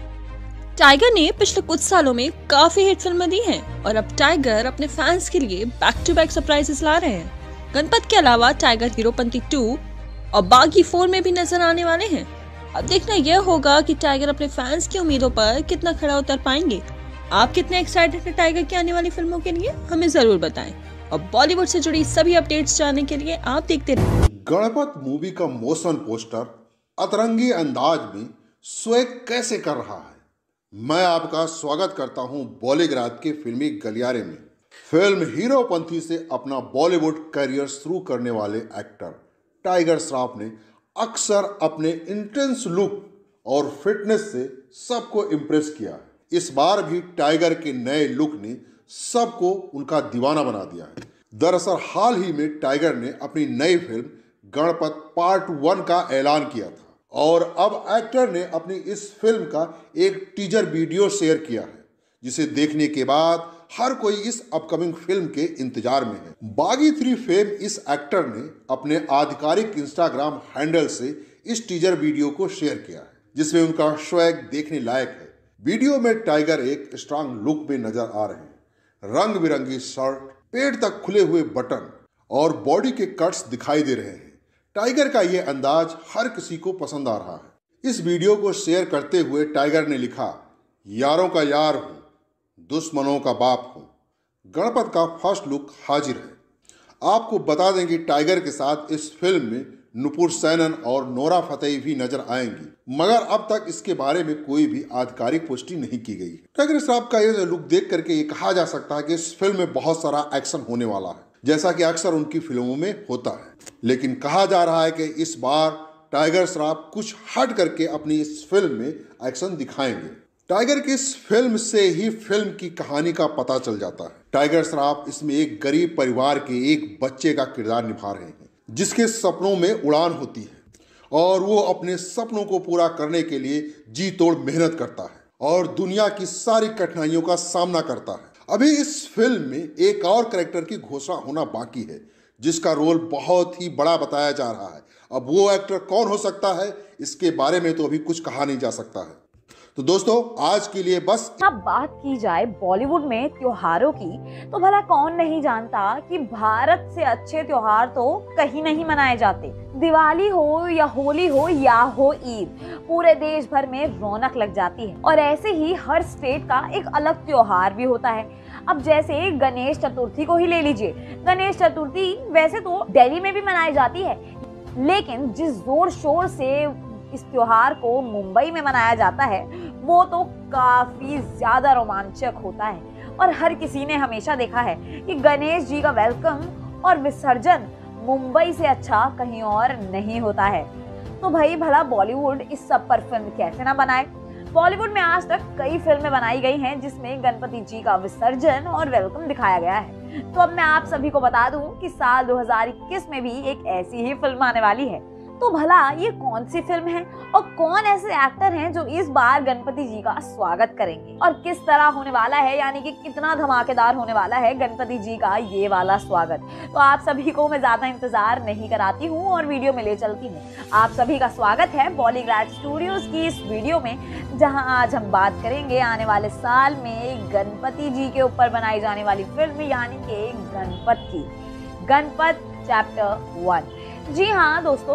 टाइगर ने पिछले कुछ सालों में काफी हिट फिल्में दी हैं और अब टाइगर अपने फैंस के लिए बैक टू बैक सरप्राइजेस ला रहे हैं। गणपत के अलावा टाइगर हीरोपंती 2 और बागी 4 में भी नजर आने वाले हैं। अब देखना यह होगा कि टाइगर अपने फैंस की उम्मीदों पर कितना खरा उतर पाएंगे। आप कितने एक्साइटेड हैं टाइगर की आने वाली फिल्मों के लिए? हमें जरूर बताएं। और बॉलीवुड से जुड़ी सभी अपडेट्स जानने के लिए आप देखते रहिए। गणपत मूवी का मोशन पोस्टर अतरंगी अंदाज में स्वैग कैसे कर रहा है, मैं आपका स्वागत करता हूं बॉलीग्राड के फिल्मी गलियारे में। फिल्म हीरोपंथी से अपना बॉलीवुड करियर शुरू करने वाले एक्टर टाइगर श्रॉफ ने अक्सर अपने इंटेंस लुक और फिटनेस से सबको इम्प्रेस किया है। इस बार भी टाइगर के नए लुक ने सबको उनका दीवाना बना दिया है। दरअसल हाल ही में टाइगर ने अपनी नई फिल्म गणपत पार्ट 1 का ऐलान किया था और अब एक्टर ने अपनी इस फिल्म का एक टीजर वीडियो शेयर किया है, जिसे देखने के बाद हर कोई इस अपकमिंग फिल्म के इंतजार में है। बागी 3 फेम इस एक्टर ने अपने आधिकारिक इंस्टाग्राम हैंडल से इस टीजर वीडियो को शेयर किया है, जिसमें उनका स्वैग देखने लायक है। वीडियो में टाइगर एक स्ट्रांग लुक में नजर आ रहे हैं। रंग बिरंगी शर्ट, पेट तक खुले हुए बटन और बॉडी के कट्स दिखाई दे रहे हैं। टाइगर का ये अंदाज हर किसी को पसंद आ रहा है। इस वीडियो को शेयर करते हुए टाइगर ने लिखा, यारों का यार हूं, दुश्मनों का बाप हूं। गणपत का फर्स्ट लुक हाजिर है। आपको बता दें कि टाइगर के साथ इस फिल्म में नुपुर सैनन और नोरा फतेही भी नजर आएंगी, मगर अब तक इसके बारे में कोई भी आधिकारिक पुष्टि नहीं की गई है। टाइगर श्रॉफ का ये लुक देख करके ये कहा जा सकता है कि इस फिल्म में बहुत सारा एक्शन होने वाला है, जैसा कि अक्सर उनकी फिल्मों में होता है। लेकिन कहा जा रहा है कि इस बार टाइगर श्रॉफ कुछ हट करके अपनी इस फिल्म में एक्शन दिखाएंगे। टाइगर की इस फिल्म से ही फिल्म की कहानी का पता चल जाता है। टाइगर श्रॉफ इसमें एक गरीब परिवार के एक बच्चे का किरदार निभा रहे हैं, जिसके सपनों में उड़ान होती है और वो अपने सपनों को पूरा करने के लिए जी तोड़ मेहनत करता है और दुनिया की सारी कठिनाइयों का सामना करता है। अभी इस फिल्म में एक और कैरेक्टर की घोषणा होना बाकी है, जिसका रोल बहुत ही बड़ा बताया जा रहा है। अब वो एक्टर कौन हो सकता है, इसके बारे में तो अभी कुछ कहा नहीं जा सकता है। तो दोस्तों, आज के लिए बस। अब बात की जाए बॉलीवुड में त्योहारों की, तो भला कौन नहीं जानता कि भारत से अच्छे त्योहार तो कहीं नहीं मनाए जाते। दिवाली हो या होली हो या हो ईद, पूरे देश भर में रौनक लग जाती है। और ऐसे ही हर स्टेट का एक अलग त्योहार भी होता है। अब जैसे गणेश चतुर्थी को ही ले लीजिए। गणेश चतुर्थी वैसे तो दिल्ली में भी मनाई जाती है, लेकिन जिस जोर शोर से इस त्योहार को मुंबई में मनाया जाता है, वो तो काफी ज्यादा रोमांचक होता है। और हर किसी ने हमेशा देखा है कि गणेश जी का वेलकम और विसर्जन मुंबई से अच्छा कहीं और नहीं होता है। तो भाई भला बॉलीवुड इस सब पर फिल्म कैसे ना बनाए। बॉलीवुड में आज तक कई फिल्में बनाई गई हैं जिसमें गणपति जी का विसर्जन और वेलकम दिखाया गया है। तो अब मैं आप सभी को बता दूं कि साल 2021 में भी एक ऐसी ही फिल्म आने वाली है। तो भला ये कौन सी फिल्म है और कौन ऐसे एक्टर हैं जो इस बार गणपति जी का स्वागत करेंगे और किस तरह होने वाला है, यानी कि कितना धमाकेदार होने वाला है गणपति जी का ये वाला स्वागत। तो आप सभी को मैं ज्यादा इंतजार नहीं कराती हूँ और वीडियो में ले चलती हूँ। आप सभी का स्वागत है बॉलीग्राड स्टूडियोज की इस वीडियो में, जहाँ आज हम बात करेंगे आने वाले साल में गणपति जी के ऊपर बनाई जाने वाली फिल्म, यानी कि गणपत की। गणपत चैप्टर 1। जी हाँ दोस्तों,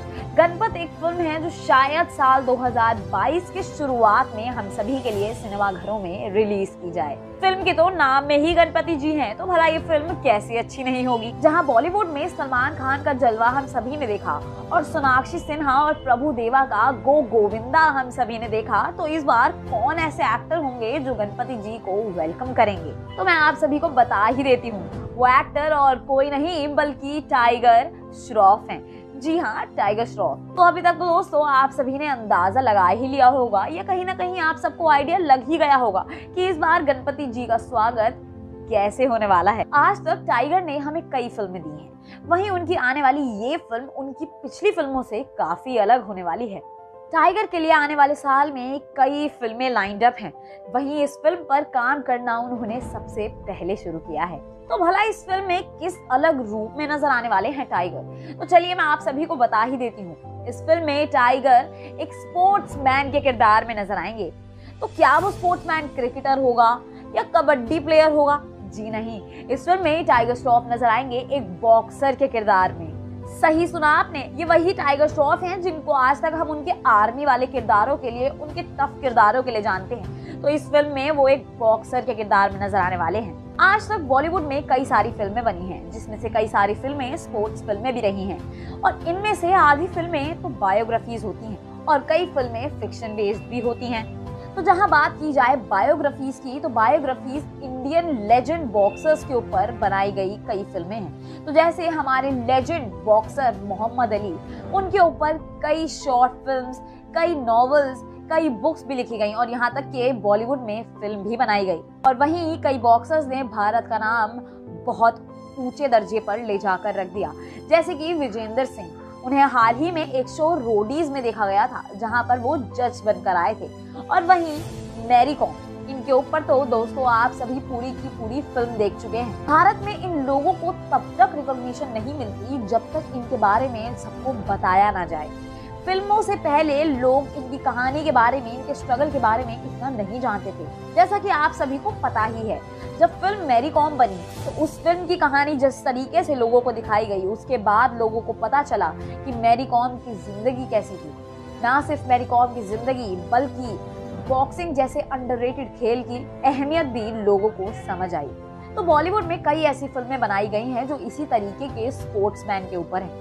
गणपत एक फिल्म है जो शायद साल 2022 की शुरुआत में हम सभी के लिए सिनेमा घरों में रिलीज की जाए। फिल्म के तो नाम में ही गणपति जी हैं, तो भला ये फिल्म कैसी अच्छी नहीं होगी। जहां बॉलीवुड में सलमान खान का जलवा हम सभी ने देखा और सोनाक्षी सिन्हा और प्रभु देवा का गो गोविंदा हम सभी ने देखा, तो इस बार कौन ऐसे एक्टर होंगे जो गणपति जी को वेलकम करेंगे। तो मैं आप सभी को बता ही देती हूँ, वो एक्टर और कोई नहीं बल्कि टाइगर श्रॉफ हैं। जी हाँ, टाइगर श्रॉफ। तो अभी तक तो दोस्तों आप सभी ने अंदाजा लगा ही लिया होगा, या कहीं ना कहीं आप सबको आइडिया लग ही गया होगा कि इस बार गणपति जी का स्वागत कैसे होने वाला है। आज तक टाइगर ने हमें कई फिल्में दी हैं, वहीं उनकी आने वाली ये फिल्म उनकी पिछली फिल्मों से काफी अलग होने वाली है। टाइगर के लिए आने वाले साल में कई फिल्में लाइंड अप हैं, वहीं इस फिल्म पर काम करना उन्होंने सबसे पहले शुरू किया है। तो भला इस फिल्म में किस अलग रूप में नजर आने वाले हैं टाइगर, तो चलिए मैं आप सभी को बता ही देती हूँ। इस फिल्म में टाइगर एक स्पोर्ट्समैन के किरदार में नजर आएंगे। तो क्या वो स्पोर्ट्समैन क्रिकेटर होगा या कबड्डी प्लेयर होगा? जी नहीं, इस फिल्म में टाइगर श्रॉफ नजर आएंगे एक बॉक्सर के किरदार में। सही सुना आपने, ये वही टाइगर श्रॉफ हैं जिनको आज तक हम उनके आर्मी वाले किरदारों के लिए, उनके टफ किरदारों के लिए जानते हैं। तो इस फिल्म में वो एक बॉक्सर के किरदार में नजर आने वाले हैं। आज तक बॉलीवुड में कई सारी फिल्में बनी हैं, जिसमें से कई सारी फिल्में स्पोर्ट्स फिल्में भी रही हैं, और इनमें से आधी फिल्में तो बायोग्राफीज होती हैं और कई फिल्में फिक्शन बेस्ड भी होती हैं। तो जहां बात की जाए बायोग्राफीज की, तो बायोग्राफीज इंडियन लेजेंड बॉक्सर्स के ऊपर बनाई गई कई फिल्में हैं। तो जैसे हमारे लेजेंड बॉक्सर मोहम्मद अली, उनके ऊपर कई शॉर्ट फिल्म्स, कई नॉवेल्स, कई बुक्स भी लिखी गई और यहाँ तक कि बॉलीवुड में फिल्म भी बनाई गई। और वहीं कई बॉक्सर्स ने भारत का नाम बहुत ऊंचे दर्जे पर ले जाकर रख दिया, जैसे कि विजेंद्र सिंह। उन्हें हाल ही में एक शो रोडीज में देखा गया था, जहां पर वो जज बनकर आए थे। और वहीं मैरी कॉम, इनके ऊपर तो दोस्तों आप सभी पूरी की पूरी फिल्म देख चुके हैं। भारत में इन लोगों को तब तक रिकॉग्निशन नहीं मिलती जब तक इनके बारे में सबको बताया ना जाए। फिल्मों से पहले लोग इनकी कहानी के बारे में, इनके स्ट्रगल के बारे में इतना नहीं जानते थे। जैसा कि आप सभी को पता ही है, जब फिल्म मैरी कॉम बनी तो उस फिल्म की कहानी जिस तरीके से लोगों को दिखाई गई, उसके बाद लोगों को पता चला कि मैरी कॉम की जिंदगी कैसी थी। ना सिर्फ मैरी कॉम की जिंदगी, बल्कि बॉक्सिंग जैसे अंडररेटेड खेल की अहमियत भी लोगों को समझ आई। तो बॉलीवुड में कई ऐसी फिल्में बनाई गई हैं जो इसी तरीके के स्पोर्ट्समैन के ऊपर हैं।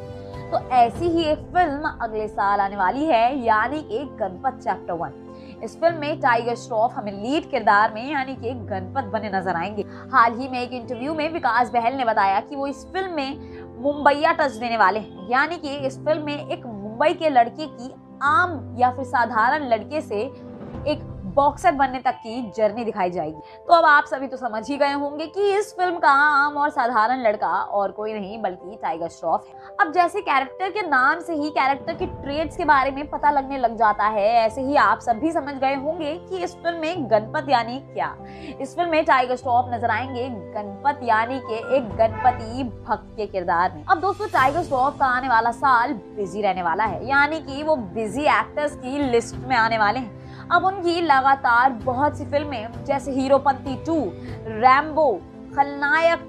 तो ऐसी ही एक फिल्म अगले साल आने वाली है, यानी कि गणपत चैप्टर 1। इस फिल्म में टाइगर श्रॉफ हमें लीड किरदार में यानी कि गणपत बने नजर आएंगे। हाल ही में एक इंटरव्यू में विकास बहल ने बताया कि वो इस फिल्म में मुंबईया टच देने वाले हैं, यानी कि इस फिल्म में एक मुंबई के लड़के की आम या फिर साधारण लड़के से एक बॉक्सर बनने तक की जर्नी दिखाई जाएगी। तो अब आप सभी तो समझ ही गए होंगे कि इस फिल्म का आम और साधारण लड़का और कोई नहीं बल्कि टाइगर श्रॉफ है। अब जैसे कैरेक्टर के नाम से ही कैरेक्टर के ट्रेड्स के बारे में पता लगने लग जाता है, ऐसे ही आप सभी समझ गए होंगे कि इस फिल्म में गणपत यानी क्या। इस फिल्म में टाइगर श्रॉफ नजर आएंगे गणपत यानी कि एक गणपति भक्त के किरदार में। अब दोस्तों टाइगर श्रॉफ का आने वाला साल बिजी रहने वाला है, यानी कि वो बिजी एक्टर्स की लिस्ट में आने वाले हैं। अब उनकी लगातार बहुत सी फिल्में जैसे हीरोपंती 2, रैम्बो, खलनायक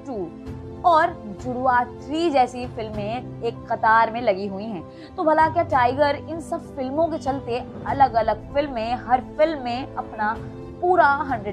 2 और जुड़वा 3 जैसी फिल्में एक कतार में लगी हुई हैं। तो भला क्या टाइगर इन सब फिल्मों के चलते अलग अलग फिल्में हर फिल्म में अपना पूरा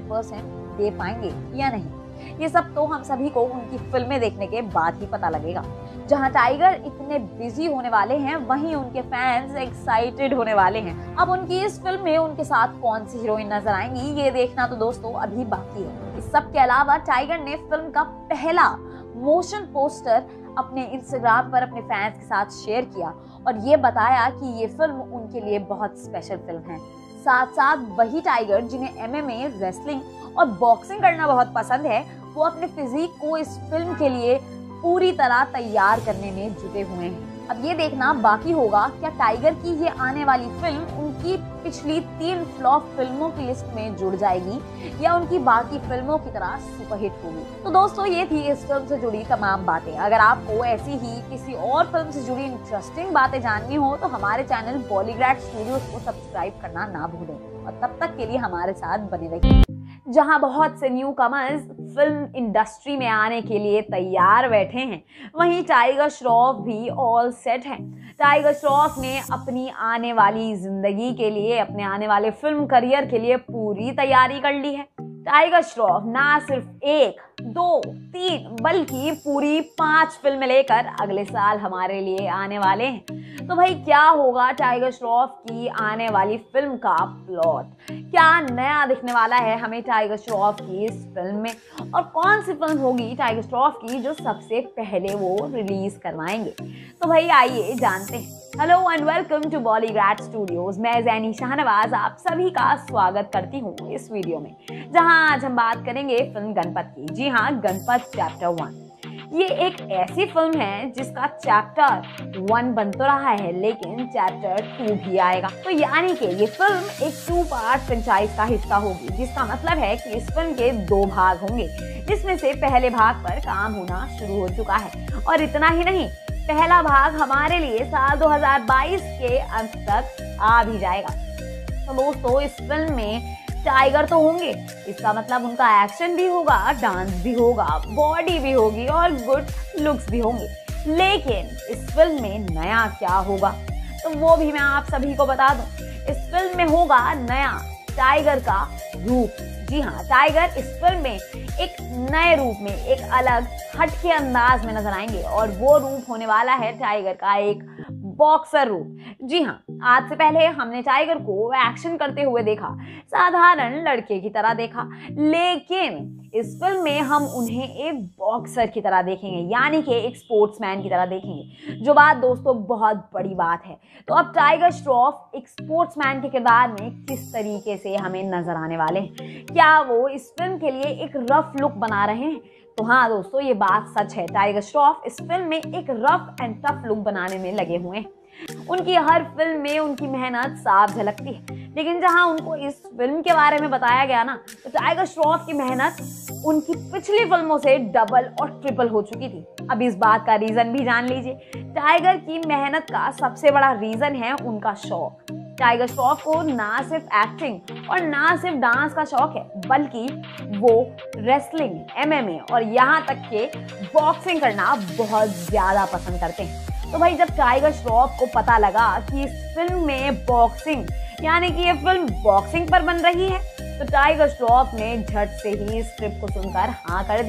100% दे पाएंगे या नहीं? ये सब तो हम सभी को उनकी फिल्में देखने के बाद ही पता लगेगा। जहां टाइगर इतने बिजी होने वाले हैं, वहीं उनके फैंस एक्साइटेड होने वाले हैं। अब उनकी इस फिल्म में उनके साथ कौन सी हीरोइन नजर आएंगी, ये देखना तो दोस्तों अभी बाकी है। इस सब के अलावा टाइगर ने फिल्म का पहला मोशन पोस्टर अपने इंस्टाग्राम पर अपने फैंस के साथ शेयर किया और ये बताया कि ये फिल्म उनके लिए बहुत स्पेशल फिल्म है। साथ साथ वही टाइगर जिन्हें MMA, रेसलिंग और बॉक्सिंग करना बहुत पसंद है, वो अपने फिजिक को इस फिल्म के लिए पूरी तरह तैयार करने में जुटे हुए हैं। अब ये देखना बाकी होगा क्या टाइगर की ये आने वाली फिल्म उनकी पिछली 3 फ्लॉप फिल्मों की लिस्ट में जुड़ जाएगी या उनकी बाकी फिल्मों की तरह सुपरहिट होगी। तो दोस्तों ये थी इस फिल्म से जुड़ी तमाम बातें। अगर आपको ऐसी ही किसी और फिल्म से जुड़ी इंटरेस्टिंग बातें जाननी हो तो हमारे चैनल बॉलीग्राड स्टूडियोज को सब्सक्राइब करना ना भूलें और तब तक के लिए हमारे साथ बने रहिए। जहां बहुत से न्यू कमर्स फिल्म इंडस्ट्री में आने के लिए तैयार बैठे हैं, वहीं टाइगर श्रॉफ भी ऑल सेट है। टाइगर श्रॉफ ने अपनी आने वाली जिंदगी के लिए, अपने आने वाले फिल्म करियर के लिए पूरी तैयारी कर ली है। टाइगर श्रॉफ ना सिर्फ 1, 2, 3 बल्कि पूरी 5 फिल्में लेकर अगले साल हमारे लिए आने वाले हैं। तो भाई क्या होगा टाइगर श्रॉफ की आने वाली फिल्म का प्लॉट? क्या नया दिखने वाला है हमें टाइगर श्रॉफ की इस फिल्म में? और कौन सी फिल्म होगी टाइगर श्रॉफ की जो सबसे पहले वो रिलीज करवाएंगे? तो भाई आइए जानते हैं। Hello and welcome to Bollygrad studios. मैं जैनी शाहनवाज आप सभी का स्वागत करती हूँ इस वीडियो में, जहां आज हम बात करेंगे फिल्म गणपत की। जी हाँ, गणपत चैप्टर 1। ये एक ऐसी फिल्म है जिसका चैप्टर 1 बन तो रहा है लेकिन चैप्टर 2 भी आएगा। तो यानी कि ये फिल्म एक 2 पार्ट फ्रेंचाइज का हिस्सा होगी, जिसका मतलब है कि इस फिल्म के 2 भाग होंगे, जिसमें से पहले भाग पर काम होना शुरू हो चुका है। और इतना ही नहीं, पहला भाग हमारे लिए साल 2022 के अंत तक आ भी जाएगा। तो दोस्तों इस फिल्म में टाइगर तो होंगे, इसका मतलब उनका एक्शन भी होगा, डांस भी होगा, बॉडी भी होगी और गुड लुक्स भी होंगे। लेकिन इस फिल्म में नया क्या होगा तो वो भी मैं आप सभी को बता दूं। इस फिल्म में होगा नया टाइगर का रूप। जी हाँ, टाइगर इस फिल्म में एक नए रूप में, एक अलग हटके अंदाज में नजर आएंगे और वो रूप होने वाला है टाइगर का एक बॉक्सर रूप। जी हाँ, आज से पहले हमने टाइगर को एक्शन करते हुए देखा, साधारण लड़के की तरह देखा, लेकिन इस फिल्म में हम उन्हें एक बॉक्सर की तरह देखेंगे, यानी कि एक स्पोर्ट्समैन की तरह देखेंगे, जो बात दोस्तों बहुत बड़ी बात है। तो अब टाइगर श्रॉफ एक स्पोर्ट्समैन के किरदार में किस तरीके से हमें नजर आने वाले हैं? क्या वो इस फिल्म के लिए एक रफ लुक बना रहे हैं? तो हाँ दोस्तों, ये बात सच है। टाइगर श्रॉफ इस फिल्म में एक रफ एंड टफ लुक बनाने में लगे हुए हैं। उनकी हर फिल्म में उनकी मेहनत साफ झलकती है, लेकिन जहां उनको इस फिल्म के बारे में बताया गया ना, तो टाइगर श्रॉफ की मेहनत उनकी पिछली फिल्मों से डबल और ट्रिपल हो चुकी थी। अब इस बात का रीजन भी जान लीजिए। टाइगर की मेहनत का सबसे बड़ा रीजन है उनका शौक। टाइगर श्रॉफ को ना सिर्फ एक्टिंग और ना सिर्फ डांस का शौक है, बल्कि वो रेसलिंग, MMA और यहाँ तक के बॉक्सिंग करना बहुत ज्यादा पसंद करते हैं। तो भाई जब टाइगर श्रॉफ को पता लगा कि इस फिल्म में बॉक्सिंग, यानी कि ये फिल्म बॉक्सिंग पर बन रही है, तो टाइगर श्रॉफ ने झट से ही स्क्रिप्ट को सुनकर हाँ कर दिया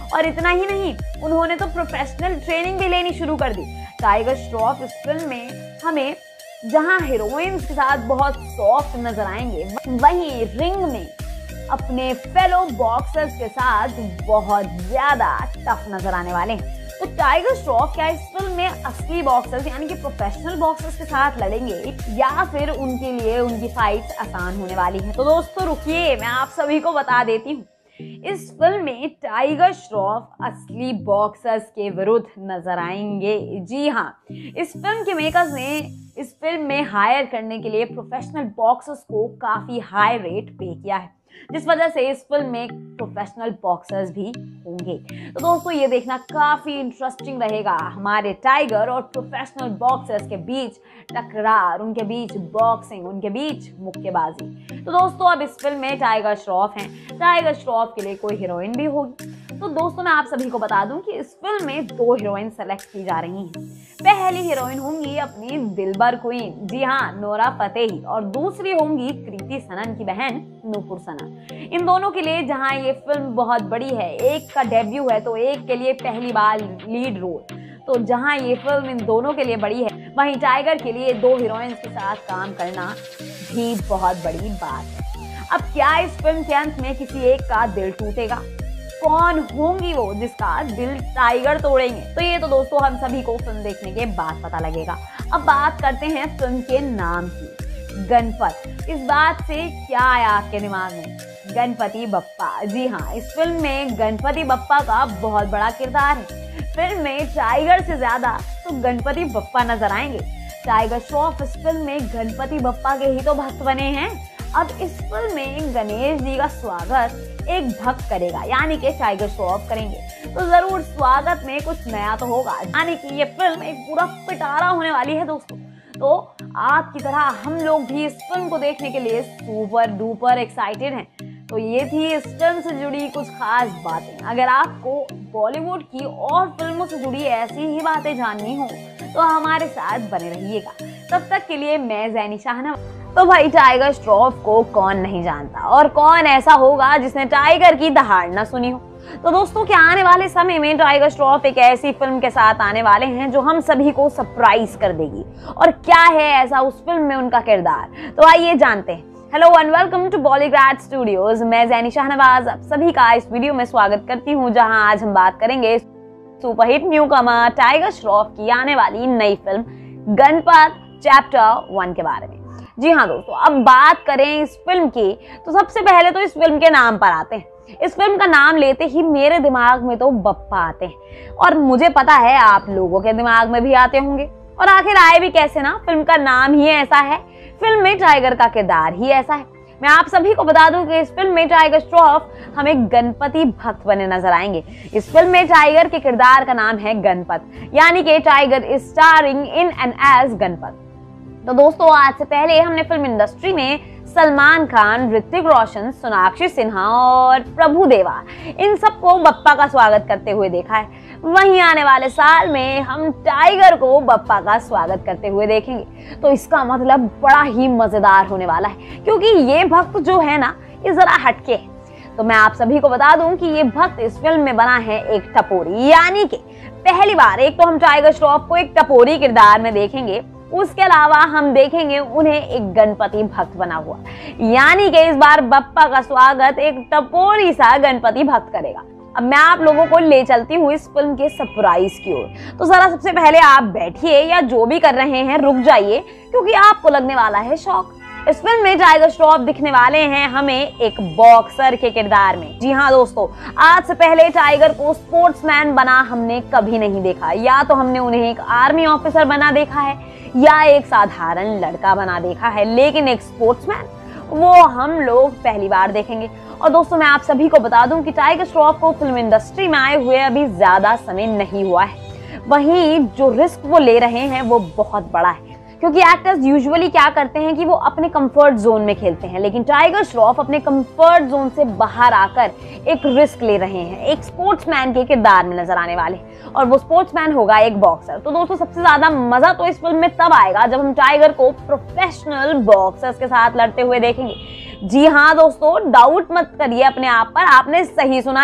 और इतना ही नहीं, उन्होंने तो प्रोफेशनल ट्रेनिंग भी लेनी शुरू कर दी। टाइगर श्रॉफ इस फिल्म में हमें जहां हीरोइंस के साथ बहुत सॉफ्ट नजर आएंगे, वहीं रिंग में अपने फेलो बॉक्सर्स के साथ बहुत ज्यादा टफ नजर आने वाले हैं। तो टाइगर श्रॉफ क्या इस फिल्म में असली बॉक्सर्स यानी कि प्रोफेशनल बॉक्सर्स के साथ लड़ेंगे या फिर उनके लिए उनकी फाइट्स आसान होने वाली हैं? तो दोस्तों रुकिए, मैं आप सभी को बता देती हूँ, इस फिल्म में टाइगर श्रॉफ असली बॉक्सर्स के विरुद्ध नजर आएंगे। जी हाँ, इस फिल्म के मेकर्स ने इस फिल्म में हायर करने के लिए प्रोफेशनल बॉक्सर्स को काफी हाई रेट पे किया है, जिस वजह से इस फिल्म में प्रोफेशनल बॉक्सर्स भी होंगे। तो दोस्तों ये देखना काफी इंटरेस्टिंग रहेगा, हमारे टाइगर और प्रोफेशनल बॉक्सर्स के बीच टकरार, उनके बीच बॉक्सिंग, उनके बीच मुक्केबाजी। तो दोस्तों अब इस फिल्म में टाइगर श्रॉफ हैं, टाइगर श्रॉफ के लिए कोई हीरोइन भी होगी। तो दोस्तों मैं आप सभी को बता दूं कि इस फिल्म में 2 हीरोइन सेलेक्ट की जा रही हैं। पहली हीरोइन होंगी अपनी दिलबर क्वीन, जी हाँ, नोरा फतेही, और दूसरी होंगी कृति सनन की बहन नूपुर सनन। इन दोनों के लिए जहां ये फिल्म बहुत बड़ी है, एक का डेब्यू है तो एक के लिए पहली बार लीड रोल, तो जहां ये फिल्म इन दोनों के लिए बड़ी है, वहीं टाइगर के लिए 2 हीरोइंस के साथ काम करना भी बहुत बड़ी बात है। अब क्या इस फिल्म के अंत में किसी एक का दिल टूटेगा? कौन होंगी वो जिसका दिल टाइगर तोड़ेंगे? तो ये तो दोस्तों हम सभी को फिल्म देखने के बाद पता लगेगा। अब बात करते हैं फिल्म के नाम की, गणपत। इस बात से क्या आया आपके दिमाग में? गणपति बप्पा। जी हाँ, इस फिल्म में गणपति बप्पा का बहुत बड़ा किरदार है। फिल्म में टाइगर से ज्यादा तो गणपति बप्पा नजर आएंगे। टाइगर श्रॉफ इस फिल्म में गणपति बप्पा के ही तो भक्त बने हैं। अब इस फिल्म में गणेश जी का स्वागत एक भक्त करेगा, यानी कि टाइगर श्रॉफ करेंगे, तो जरूर स्वागत में कुछ नया तो होगा, यानी कि ये फिल्म एक पूरा पिटारा होने वाली है दोस्तों। तो आपकी तरह हम लोग भी इस फिल्म को देखने के लिए सुपर डुपर एक्साइटेड हैं। तो ये थी इस फिल्म से जुड़ी कुछ खास बातें। अगर आपको बॉलीवुड की और फिल्मों से जुड़ी ऐसी ही बातें जाननी हो तो हमारे साथ बने रहिएगा। तब तक के लिए मैं ज़ैनी शाहनवाज। तो भाई टाइगर श्रॉफ को कौन नहीं जानता, और कौन ऐसा होगा जिसने टाइगर की दहाड़ न सुनी हो? तो दोस्तों क्या आने वाले समय में टाइगर श्रॉफ एक ऐसी फिल्म के साथ आने वाले हैं जो हम सभी को सरप्राइज कर देगी, और क्या है ऐसा उस फिल्म में उनका किरदार, तो आइए जानते हैं। Hello and welcome to Bollygrad studios. मैं ज़ैनी शाहनवाज आप सभी का इस वीडियो में स्वागत करती हूँ, जहां आज हम बात करेंगे सुपरहिट न्यूकमर टाइगर श्रॉफ की आने वाली नई फिल्म गणपत चैप्टर 1 के बारे में। जी हाँ दोस्तों, अब बात करें इस फिल्म की तो सबसे पहले तो इस फिल्म के नाम पर आते हैं। इस फिल्म का नाम लेते ही मेरे दिमाग में तो बप्पा आते हैं, और मुझे पता है आप लोगों के दिमाग में भी आते होंगे। और आखिर आए भी कैसे ना, फिल्म का नाम ही ऐसा है, फिल्म में टाइगर का किरदार ही ऐसा है। मैं आप सभी को बता दूं कि इस फिल्म में टाइगर श्रॉफ हमें गणपति भक्त बने नजर आएंगे। इस फिल्म में टाइगर के किरदार का नाम है गणपत, यानी कि tiger is starring in and as Ganapath. तो दोस्तों आज से पहले हमने फिल्म इंडस्ट्री में सलमान खान, ऋतिक रोशन, सोनाक्षी सिन्हा और प्रभु देवा इन सबको बप्पा का स्वागत करते हुए देखा है। वहीं आने वाले साल में हम टाइगर को बप्पा का स्वागत करते हुए देखेंगे। तो इसका मतलब बड़ा ही मजेदार होने वाला है, क्योंकि ये भक्त जो है ना, ये जरा हटके है। तो मैं आप सभी को बता दूं कि ये भक्त इस फिल्म में बना है एक टपोरी, यानी कि पहली बार एक तो हम टाइगर श्रॉफ को एक टपोरी किरदार में देखेंगे, उसके अलावा हम देखेंगे उन्हें एक गणपति भक्त बना हुआ, यानी कि इस बार बप्पा का स्वागत एक टपोरी सा गणपति भक्त करेगा। अब मैं आप लोगों को ले चलती हूँ इस फिल्म के सरप्राइज की ओर। तो जरा सबसे पहले आप बैठिए या जो भी कर रहे हैं रुक जाइए, क्योंकि आपको लगने वाला है शौक। इस फिल्म में टाइगर श्रॉफ दिखने वाले हैं हमें एक बॉक्सर के किरदार में। जी हाँ दोस्तों, आज से पहले टाइगर को स्पोर्ट्समैन बना हमने कभी नहीं देखा। या तो हमने उन्हें एक आर्मी ऑफिसर बना देखा है या एक साधारण लड़का बना देखा है, लेकिन एक स्पोर्ट्समैन वो हम लोग पहली बार देखेंगे। और दोस्तों मैं आप सभी को बता दूं कि टाइगर श्रॉफ को फिल्म इंडस्ट्री में आए हुए अभी ज्यादा समय नहीं हुआ है। वहीं जो रिस्क वो ले रहे हैं वो बहुत बड़ा है, क्योंकि एक्टर्स यूजुअली क्या करते हैं कि वो अपने कंफर्ट जोन में खेलते हैं, लेकिन टाइगर श्रॉफ अपने कंफर्ट जोन से बाहर आकर एक रिस्क ले रहे हैं, एक स्पोर्ट्समैन के किरदार में नजर आने वाले, और वो स्पोर्ट्समैन होगा एक बॉक्सर। तो दोस्तों सबसे ज्यादा मजा तो इस फिल्म में तब आएगा जब हम टाइगर को प्रोफेशनल बॉक्सर्स के साथ लड़ते हुए देखेंगे। जी हाँ दोस्तों, डाउट मत करिए अपने आप पर, आपने सही सुना है,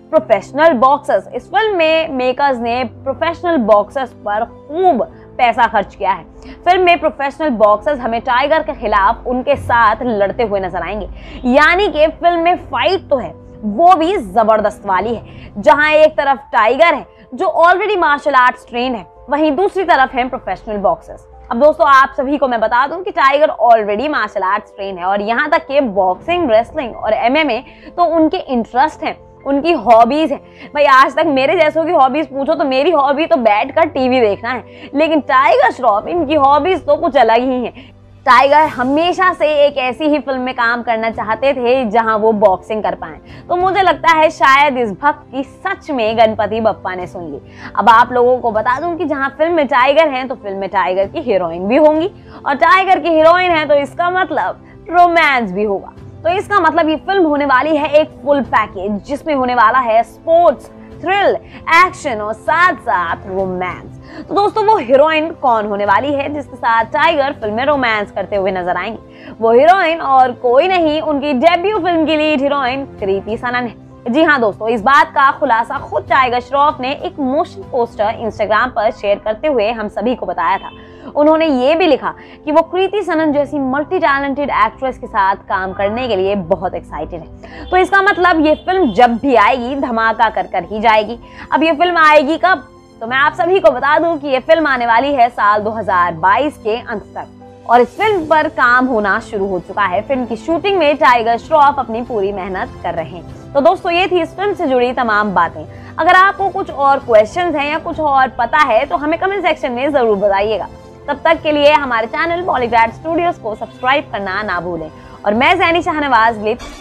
प्रोफेशनल बॉक्सर्स। इस फिल्म में मेकर्स ने प्रोफेशनल बॉक्सर्स पर खूब पैसा खर्च किया है। फिल्म में प्रोफेशनल बॉक्सर्स हमें टाइगर के खिलाफ उनके साथ लड़ते हुए नजर आएंगे, यानी कि फिल्म में फाइट तो है, वो भी जबरदस्त वाली है, जहां एक तरफ टाइगर है जो ऑलरेडी मार्शल आर्ट्स ट्रेन है, वहीं दूसरी तरफ है प्रोफेशनल बॉक्सर्स। अब दोस्तों आप सभी को मैं बता दूं कि tiger already martial arts train है और यहाँ तक के बॉक्सिंग, रेसलिंग और MMA तो उनके इंटरेस्ट हैं, उनकी हॉबीज है। भाई आज तक मेरे जैसों की हॉबीज पूछो तो मेरी हॉबी तो बैठकर टीवी देखना है, लेकिन टाइगर श्रॉफ इनकी हॉबीज तो कुछ अलग ही है। टाइगर हमेशा से एक ऐसी ही फिल्म में काम करना चाहते थे जहां वो बॉक्सिंग कर पाएं, तो मुझे लगता है शायद इस भक्त की सच में गणपति बप्पा ने सुन ली। अब आप लोगों को बता दूं कि जहां फिल्म में टाइगर हैं तो फिल्म में टाइगर की हीरोइन भी होंगी, और टाइगर की हीरोइन है तो इसका मतलब रोमांस भी होगा। तो इसका मतलब ये फिल्म होने वाली है एक फुल पैकेज, जिसमें होने वाला है स्पोर्ट्स, थ्रिल, एक्शन और साथ साथ रोमांस। तो दोस्तों वो हीरोइन कौन होने वाली है जिसके साथ टाइगर फिल्म में रोमांस करते हुए नजर आएंगे? वो हीरोइन और कोई नहीं, उनकी डेब्यू फिल्म की लीड हीरोइन कृति सनन है। जी हाँ दोस्तों, इस बात का खुलासा खुद टाइगर श्रॉफ ने एक मोशन पोस्टर इंस्टाग्राम पर शेयर करते हुए हम सभी को बताया था। उन्होंने ये भी लिखा कि वो कृति सनन जैसी मल्टी टैलेंटेड एक्ट्रेस के साथ काम करने के लिए बहुत एक्साइटेड है। तो इसका मतलब ये फिल्म जब भी आएगी धमाका कर कर ही जाएगी। अब ये फिल्म आएगी कब? तो मैं आप सभी को बता दूं कि ये फिल्म आने वाली है साल 2022 के अंत तक, और इस फिल्म पर काम होना शुरू हो चुका है। फिल्म की शूटिंग में टाइगर श्रॉफ अपनी पूरी मेहनत कर रहे हैं। तो दोस्तों ये थी इस फिल्म से जुड़ी तमाम बातें। अगर आपको कुछ और क्वेश्चंस हैं या कुछ और पता है तो हमें कमेंट सेक्शन में जरूर बताइएगा। तब तक के लिए हमारे चैनल बॉलीग्राड स्टूडियोज को सब्सक्राइब करना ना भूलें। और मैं Zainy Shahnawaz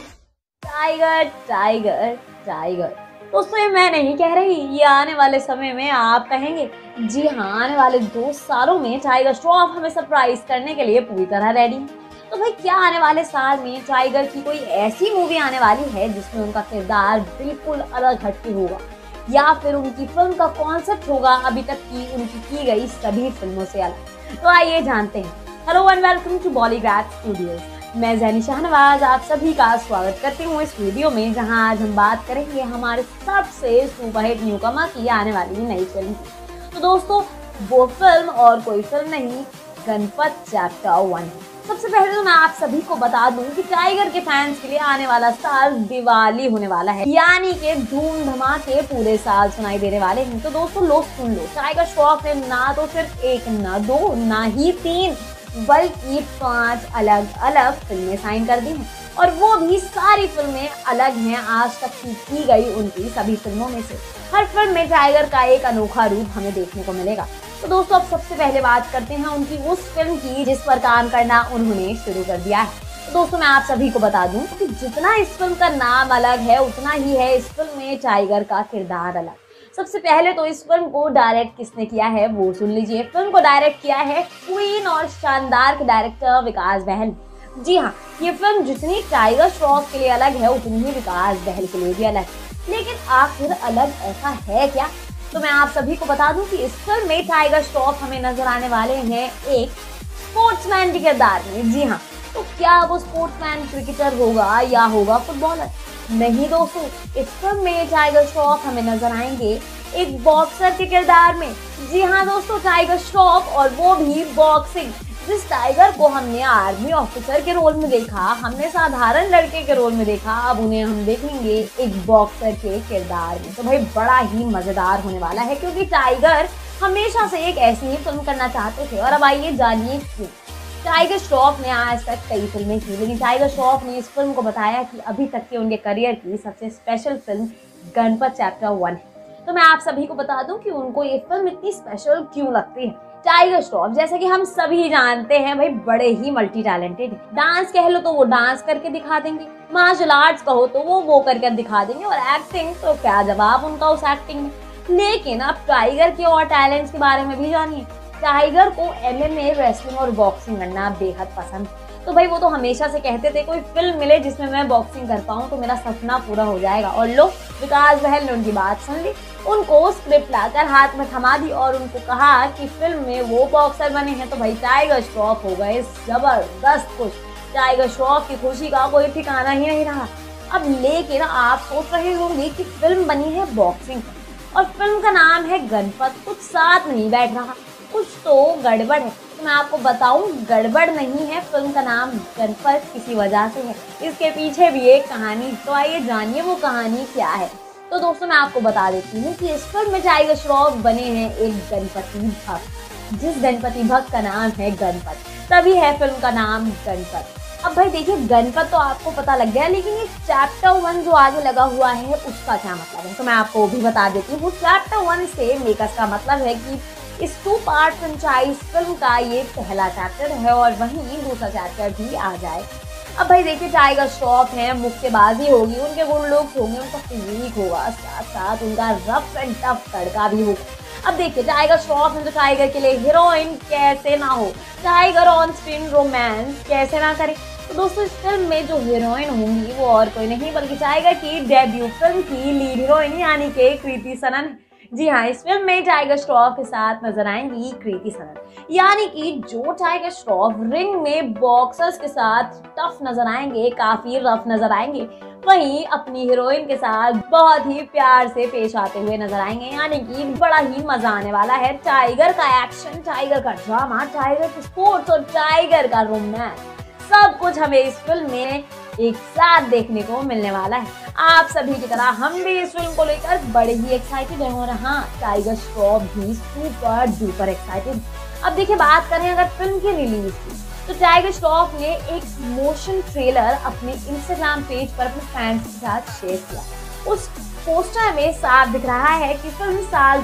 Tiger Tiger Tiger. दोस्तों ये मैं नहीं कह रही, ये आने वाले समय में आप कहेंगे। जी हाँ, आने वाले 2 सालों में टाइगर श्रॉफ हमें सरप्राइज करने के लिए पूरी तरह रेडी है। तो भाई क्या आने वाले साल में टाइगर की कोई ऐसी मूवी आने वाली है जिसमें उनका किरदार बिल्कुल अलग हटके होगा, या फिर उनकी फिल्म का कॉन्सेप्ट होगा अभी तक की उनकी की गई सभी फिल्मों से अलग? तो आइए जानते हैं। Hello and welcome to Bollygrad studios. मैं ज़ैनी शाहनवाज आप सभी का स्वागत करती हूँ इस वीडियो में, जहां आज हम बात करेंगे हमारे सबसे सुपरहिट न्यूकमर की आने वाली नई फिल्म की। तो दोस्तों वो फिल्म और कोई फिल्म नहीं, गणपत चैप्टर 1 है। सबसे पहले तो मैं आप सभी को बता दूं कि टाइगर के फैंस के लिए आने वाला साल दिवाली होने वाला है, यानी कि धूम धमाके पूरे साल सुनाई देने वाले हैं। तो दोस्तों लो सुन लो, टाइगर श्रॉफ ने ना तो सिर्फ 1 ना 2 ना ही 3 बल्कि 5 अलग अलग फिल्में साइन कर दी हैं, और वो भी सारी फिल्में अलग हैं आज तक की गई उनकी सभी फिल्मों में से। हर फिल्म में टाइगर का एक अनोखा रूप हमें देखने को मिलेगा। तो दोस्तों अब सबसे पहले बात करते हैं उनकी उस फिल्म की जिस पर काम करना उन्होंने शुरू कर दिया है। तो दोस्तों मैं आप सभी को बता दूं कि जितना इस फिल्म का नाम अलग है उतना ही है इस फिल्म में टाइगर का किरदार अलग। सबसे पहले तो इस फिल्म को डायरेक्ट किसने किया है वो सुन लीजिए। फिल्म को डायरेक्ट किया है क्वीन और शानदार के डायरेक्टर विकास बहल। जी हाँ, ये फिल्म जितनी टाइगर श्रॉफ के लिए अलग है उतनी ही विकास बहल के लिए भी अलग है। लेकिन आखिर अलग ऐसा है क्या? तो मैं आप सभी को बता दूं कि इस फिल्म में टाइगर श्रॉफ हमें नजर आने वाले हैं एक स्पोर्ट्समैन के किरदार में। जी हाँ, तो क्या वो स्पोर्ट्समैन क्रिकेटर होगा या होगा फुटबॉलर? नहीं दोस्तों, इस फिल्म में टाइगर श्रॉफ हमें नजर आएंगे एक बॉक्सर के किरदार में। जी हाँ दोस्तों, टाइगर श्रॉफ, और वो भी बॉक्सिंग। जिस टाइगर को हमने आर्मी ऑफिसर के रोल में देखा, हमने साधारण लड़के के रोल में देखा, अब उन्हें हम देखेंगे एक बॉक्सर के किरदार में। तो भाई बड़ा ही मजेदार होने वाला है, क्योंकि टाइगर हमेशा से एक ऐसी ही फिल्म करना चाहते थे। और अब आइए जानिए क्यों। टाइगर श्रॉफ ने आज तक कई फिल्में की, लेकिन टाइगर श्रॉफ ने इस फिल्म को बताया कि अभी तक के उनके करियर की सबसे स्पेशल फिल्म गणपत चैप्टर 1 है। तो मैं आप सभी को बता दूं कि उनको ये फिल्म इतनी स्पेशल क्यों लगती है। टाइगर श्रॉफ जैसे कि हम सभी जानते हैं भाई बड़े ही मल्टी टैलेंटेड है। डांस कह लो तो वो डांस करके दिखा देंगे, मार्शल आर्ट्स कहो तो वो करके दिखा देंगे, और एक्टिंग तो क्या जवाब उनका उस एक्टिंग में। लेकिन अब टाइगर के और टैलेंट्स के बारे में भी जानिए। टाइगर को MMA, रेसलिंग और बॉक्सिंग करना बेहद पसंद। तो भाई वो तो हमेशा से कहते थे कोई फिल्म मिले जिसमें मैं बॉक्सिंग कर पाऊँ तो मेरा सपना पूरा हो जाएगा। और लो, विकास बहल ने उनकी बात सुन ली, उनको स्क्रिप्ट लाकर हाथ में थमा दी और उनको कहा कि फिल्म में वो बॉक्सर बने हैं। तो भाई टाइगर श्रॉफ हो गए जबरदस्त खुश। टाइगर श्रॉफ की खुशी का कोई ठिकाना ही नहीं रहा। अब लेकिन आप सोच रहे होंगे कि फिल्म बनी है बॉक्सिंग पर और फिल्म का नाम है गणपत, कुछ साथ नहीं बैठ रहा, कुछ तो गड़बड़ है। तो मैं आपको बताऊं, गड़बड़ नहीं है, फिल्म का नाम गणपत किसी वजह से है, इसके पीछे भी एक कहानी। तो आइए जानिए वो कहानी क्या है। तो दोस्तों मैं आपको बता देती हूँ कि इस फिल्म में टाइगर श्रॉफ बने हैं एक गणपति भक्त, जिस गणपति भक्त का नाम है गणपत, तभी है फिल्म का नाम गणपत। अब भाई देखिए, गणपत तो आपको पता लग गया, लेकिन ये चैप्टर 1 जो आगे लगा हुआ है उसका क्या मतलब है, तो मैं आपको वो भी बता देती हूँ। चैप्टर 1 से मेकर्स का मतलब है कि इस 2 पार्ट फ्रेंचाइज फिल्म का ये पहला चैप्टर है और वहीं दूसरा चैप्टर भी आ जाए। अब भाई देखिए, टाइगर श्रॉफ है, मुक्केबाजी होगी, उनके गुड लुक्स होंगे, उनका फिजिक होगा, साथ साथ उनका रफ एंड टफ तड़का भी होगा। अब देखिए, टाइगर श्रॉफ है तो टाइगर के लिए हीरोइन कैसे ना हो, टाइगर ऑन स्क्रीन रोमांस कैसे ना करे। तो दोस्तों इस फिल्म में जो हीरोइन होंगी वो और कोई नहीं बल्कि टाइगर की डेब्यू फिल्म की लीड हीरोइन यानी कि कृति सनन। जी हाँ, इस फिल्म में टाइगर श्रॉफ के साथ नजर आएंगी कृति सनन, यानी कि जो टाइगर श्रॉफ रिंग में बॉक्सर्स के साथ टफ नजर आएंगे, काफी रफ नजर आएंगे, वहीं अपनी हीरोइन के साथ बहुत ही प्यार से पेश आते हुए नजर आएंगे, यानी कि बड़ा ही मजा आने वाला है। टाइगर का एक्शन, टाइगर का ड्रामा, टाइगर की स्पोर्ट्स और टाइगर का रोमांस, सब कुछ हमें इस फिल्म में एक साथ देखने को मिलने वाला है। आप सभी की तरह हम भी इस फिल्म को लेकर बड़े ही एक्साइटेड हैं और हाँ, टाइगर श्रॉफ भी सुपर डुपर एक्साइटेड। अब देखिए, बात करें अगर फिल्म की रिलीज की, तो टाइगर श्रॉफ ने एक मोशन ट्रेलर अपने इंस्टाग्राम पेज पर अपने फैंस के साथ शेयर किया। उस पोस्टर में साफ दिख रहा है कि फिल्म साल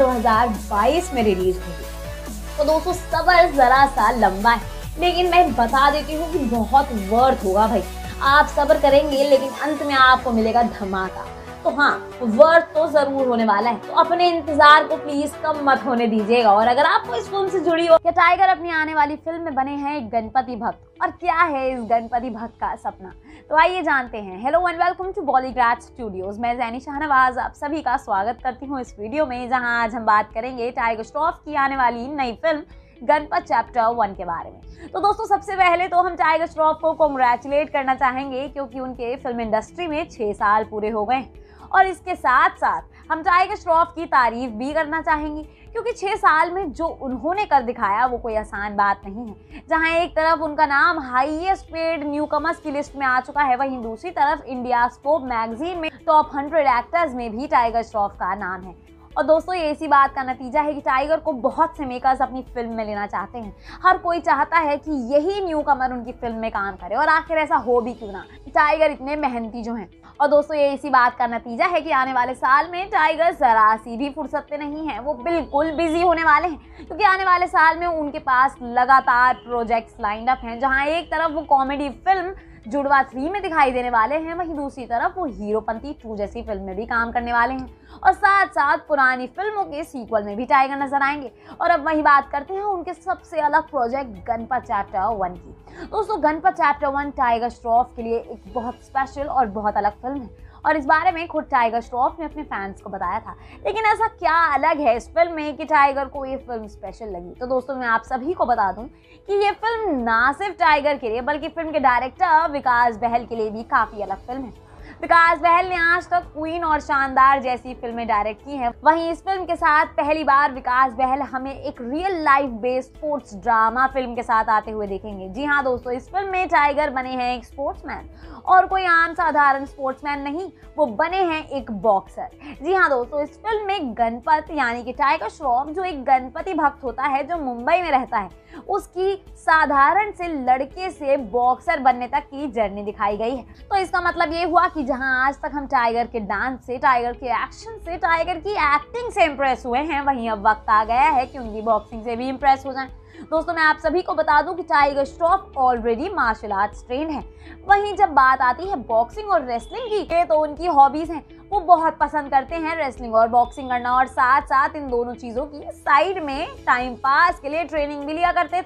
2022 में रिलीज होगी। तो दोस्तों सबर जरा सा लंबा है, लेकिन मैं बता देती हूँ कि बहुत वर्थ होगा भाई। आप सब्र करेंगे लेकिन अंत में आपको मिलेगा धमाका। तो हाँ, वर्थ तो जरूर होने वाला है, तो अपने इंतजार को प्लीज कम मत होने दीजिएगा। और अगर आपको इस फिल्म से जुड़ी हो कि टाइगर अपनी आने वाली फिल्म में बने हैं एक गणपति भक्त, और क्या है इस गणपति भक्त का सपना, तो आइए जानते हैं। Hello and welcome to Bollygrad studios. मैं जैनी शाहनवाज आप सभी का स्वागत करती हूँ इस वीडियो में, जहाँ आज हम बात करेंगे टाइगर श्रॉफ की आने वाली नई फिल्म गणपत चैप्टर 1 के बारे में। तो दोस्तों सबसे पहले तो हम टाइगर श्रॉफ को कांग्रेचुलेट करना चाहेंगे, क्योंकि उनके फिल्म इंडस्ट्री में 6 साल पूरे हो गए, और इसके साथ साथ हम टाइगर श्रॉफ की तारीफ भी करना चाहेंगे, क्योंकि 6 साल में जो उन्होंने कर दिखाया वो कोई आसान बात नहीं है। जहां एक तरफ उनका नाम हाईएस्ट पेड न्यूकमर्स की लिस्ट में आ चुका है, वहीं दूसरी तरफ इंडिया स्कोप मैगजीन में टॉप 100 एक्टर्स में भी टाइगर श्रॉफ का नाम है। और दोस्तों ये इसी बात का नतीजा है कि टाइगर को बहुत से मेकर्स अपनी फिल्म में लेना चाहते हैं। हर कोई चाहता है कि यही न्यू कमर उनकी फिल्म में काम करे, और आखिर ऐसा हो भी क्यों ना, टाइगर इतने मेहनती जो हैं। और दोस्तों ये इसी बात का नतीजा है कि आने वाले साल में टाइगर जरा सी भी फुर्सत पे नहीं है, वो बिल्कुल बिजी होने वाले हैं, क्योंकि आने वाले साल में उनके पास लगातार प्रोजेक्ट्स लाइंड अप हैं। जहां एक तरफ वो कॉमेडी फिल्म जुड़वा 3 में दिखाई देने वाले हैं, वहीं दूसरी तरफ वो हीरोपंती 2 जैसी फिल्म में भी काम करने वाले हैं, और साथ साथ पुरानी फिल्मों के सीक्वल में भी टाइगर नजर आएंगे। और अब वही बात करते हैं उनके सबसे अलग प्रोजेक्ट गणपत चैप्टर 1 की। दोस्तों गणपत चैप्टर 1 टाइगर श्रॉफ के लिए एक बहुत स्पेशल और बहुत अलग फिल्म है, और इस बारे में खुद टाइगर श्रॉफ ने अपने फैंस को बताया था। लेकिन ऐसा क्या अलग है इस फिल्म में कि टाइगर को ये फिल्म स्पेशल लगी? तो दोस्तों मैं आप सभी को बता दूं कि ये फिल्म ना सिर्फ टाइगर के लिए बल्कि फिल्म के डायरेक्टर विकास बहल के लिए भी काफी अलग फिल्म है। विकास बहल ने आज तक क्वीन और शानदार जैसी फिल्में डायरेक्ट की हैं, वहीं इस फिल्म के साथ पहली बार विकास बहल हमें एक real life based sports drama film के साथ आते हुए देखेंगे। जी हाँ दोस्तों, इस फिल्म में टाइगर बने हैं एक स्पोर्ट्समैन, और कोई आम साधारण स्पोर्ट्समैन नहीं, वो बने हैं एक बॉक्सर। जी हाँ दोस्तों, इस फिल्म में गणपत यानी कि टाइगर श्रॉफ जो एक गणपति भक्त होता है जो मुंबई में रहता है, उसकी साधारण से लड़के से बॉक्सर बनने तक की जर्नी दिखाई गई है। तो इसका मतलब ये हुआ कि जहां आज तक हम टाइगर के डांस से, टाइगर के एक्शन से, टाइगर की एक्टिंग से इम्प्रेस हुए हैं, वहीं अब वक्त आ गया है कि उनकी बॉक्सिंग से भी इम्प्रेस हो जाएं। दोस्तों मैं आप सभी को बता दूं कि tiger Shroff already martial arts train है, वहीं जब बात आती है बॉक्सिंग और रेसलिंग की, ये तो उनकी हॉबीज हैं। वो बहुत पसंद करते हैं रेसलिंग और बॉक्सिंग करना, और साथ साथ इन दोनों चीज़ों की साइड में टाइम पास के लिए ट्रेनिंग भी लिया करते थे।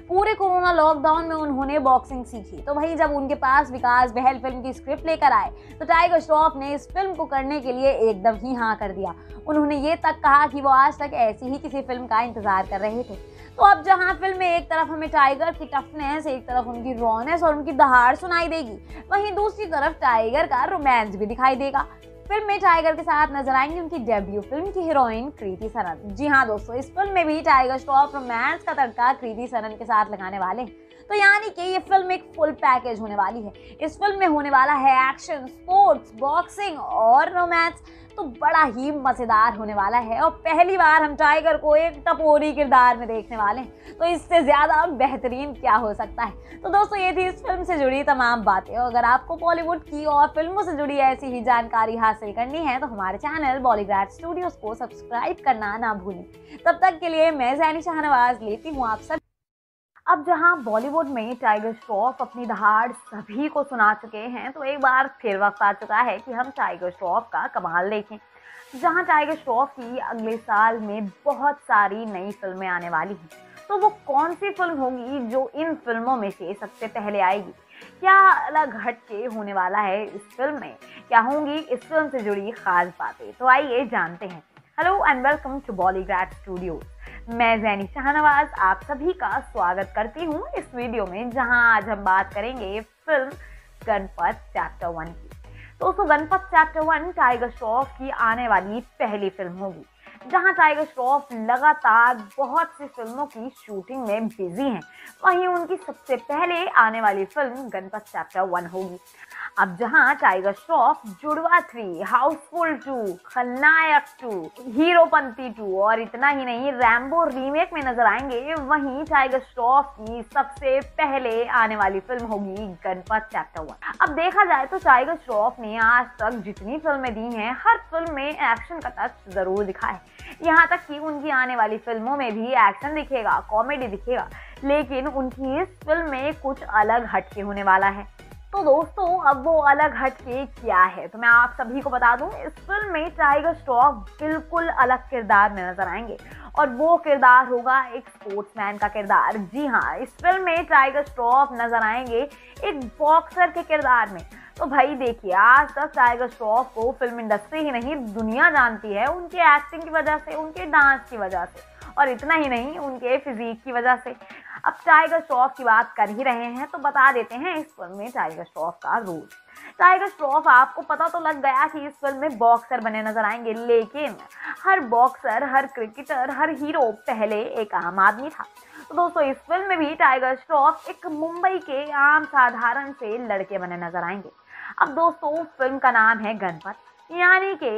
पूरे कोरोना लॉकडाउन में उन्होंने बॉक्सिंग सीखी। तो भाई जब उनके पास विकास बहल फिल्म की स्क्रिप्ट लेकर आए तो टाइगर श्रॉफ ने इस फिल्म को करने के लिए एकदम ही हाँ कर दिया। उन्होंने ये तक कहा कि वो आज तक ऐसी ही किसी फिल्म का इंतजार कर रहे थे। तो अब जहां फिल्म में एक तरफ हमें टाइगर की टफनेस, एक तरफ उनकी रॉनेस और उनकी दहाड़ सुनाई देगी, वहीं दूसरी तरफ टाइगर का रोमांस भी दिखाई देगा। फिल्म में टाइगर के साथ नजर आएंगी उनकी डेब्यू फिल्म की हीरोइन कृति सनन। जी हाँ दोस्तों, इस फिल्म में भी टाइगर श्रॉफ रोमांस का तड़का कृति सनन के साथ लगाने वाले हैं। तो यानी कि ये फिल्म एक फुल पैकेज होने वाली है। इस फिल्म में होने वाला है एक्शन, स्पोर्ट्स, बॉक्सिंग और रोमांस, तो बड़ा ही मजेदार होने वाला है। और पहली बार हम टाइगर को एक टपोरी किरदार में देखने वाले हैं, तो इससे ज्यादा बेहतरीन क्या हो सकता है। तो दोस्तों ये थी इस फिल्म से जुड़ी तमाम बातें। अगर आपको बॉलीवुड की और फिल्मों से जुड़ी ऐसी ही जानकारी हासिल करनी है तो हमारे चैनल बॉलीग्राड स्टूडियोज को सब्सक्राइब करना ना भूलें। तब तक के लिए मैं ज़ैनी शाहनवाज लेती हूँ आप सब। अब जहां बॉलीवुड में टाइगर श्रॉफ अपनी दहाड़ सभी को सुना चुके हैं, तो एक बार फिर वक्त आ चुका है कि हम टाइगर श्रॉफ का कमाल देखें। जहां टाइगर श्रॉफ की अगले साल में बहुत सारी नई फिल्में आने वाली हैं, तो वो कौन सी फिल्म होगी जो इन फिल्मों में से सबसे पहले आएगी? क्या अलग हटके होने वाला है इस फिल्म में? क्या होंगी इस फिल्म से जुड़ी खास बातें? तो आइए जानते हैं। Hello and welcome to Bollygrad studios. मैं ज़ैनी शाहनवाज आप सभी का स्वागत करती हूँ इस वीडियो में, जहां आज हम बात करेंगे फिल्म गणपत चैप्टर 1 की। दोस्तों गणपत चैप्टर 1 टाइगर श्रॉफ की आने वाली पहली फिल्म होगी, जहां टाइगर श्रॉफ लगातार बहुत सी फिल्मों की शूटिंग में बिजी हैं। वहीं उनकी सबसे पहले आने वाली फिल्म गणपत चैप्टर 1 होगी। अब जहां टाइगर श्रॉफ जुड़वा 3, हाउसफुल 2, खलनायक 2, हीरोपंती 2 और इतना ही नहीं रैम्बो रीमेक में नजर आएंगे, वहीं टाइगर श्रॉफ की सबसे पहले आने वाली फिल्म होगी गणपत चैप्टर 1। अब देखा जाए तो टाइगर श्रॉफ ने आज तक जितनी फिल्में दी हैं, हर फिल्म में एक्शन का टच जरूर दिखा है। यहाँ तक कि उनकी आने वाली फिल्मों में भी एक्शन दिखेगा, कॉमेडी दिखेगा, लेकिन उनकी इस फिल्म में कुछ अलग हटके होने वाला है। तो दोस्तों अब वो अलग हटके क्या है, तो मैं आप सभी को बता दूं, इस फिल्म में टाइगर श्रॉफ बिल्कुल अलग किरदार में नजर आएंगे और वो किरदार होगा एक स्पोर्ट्समैन का किरदार। जी हाँ, इस फिल्म में टाइगर श्रॉफ नजर आएंगे एक बॉक्सर के किरदार में। तो भाई देखिए, आज तक टाइगर श्रॉफ को फिल्म इंडस्ट्री ही नहीं दुनिया जानती है उनके एक्टिंग की वजह से, उनके डांस की वजह से और इतना ही नहीं उनके फिजिक की वजह से। अब टाइगर श्रॉफ की बात कर ही रहे हैं तो बता देते हैं इस फिल्म में टाइगर श्रॉफ का रोल। टाइगर श्रॉफ आपको पता तो लग गया कि इस फिल्म में बॉक्सर बने नजर आएंगे, लेकिन हर बॉक्सर, हर क्रिकेटर, हर हीरो पहले एक आम आदमी था। तो दोस्तों इस फिल्म में भी टाइगर श्रॉफ एक मुंबई के आम साधारण से लड़के बने नजर आएंगे। अब दोस्तों फिल्म का नाम है गणपत, यानी कि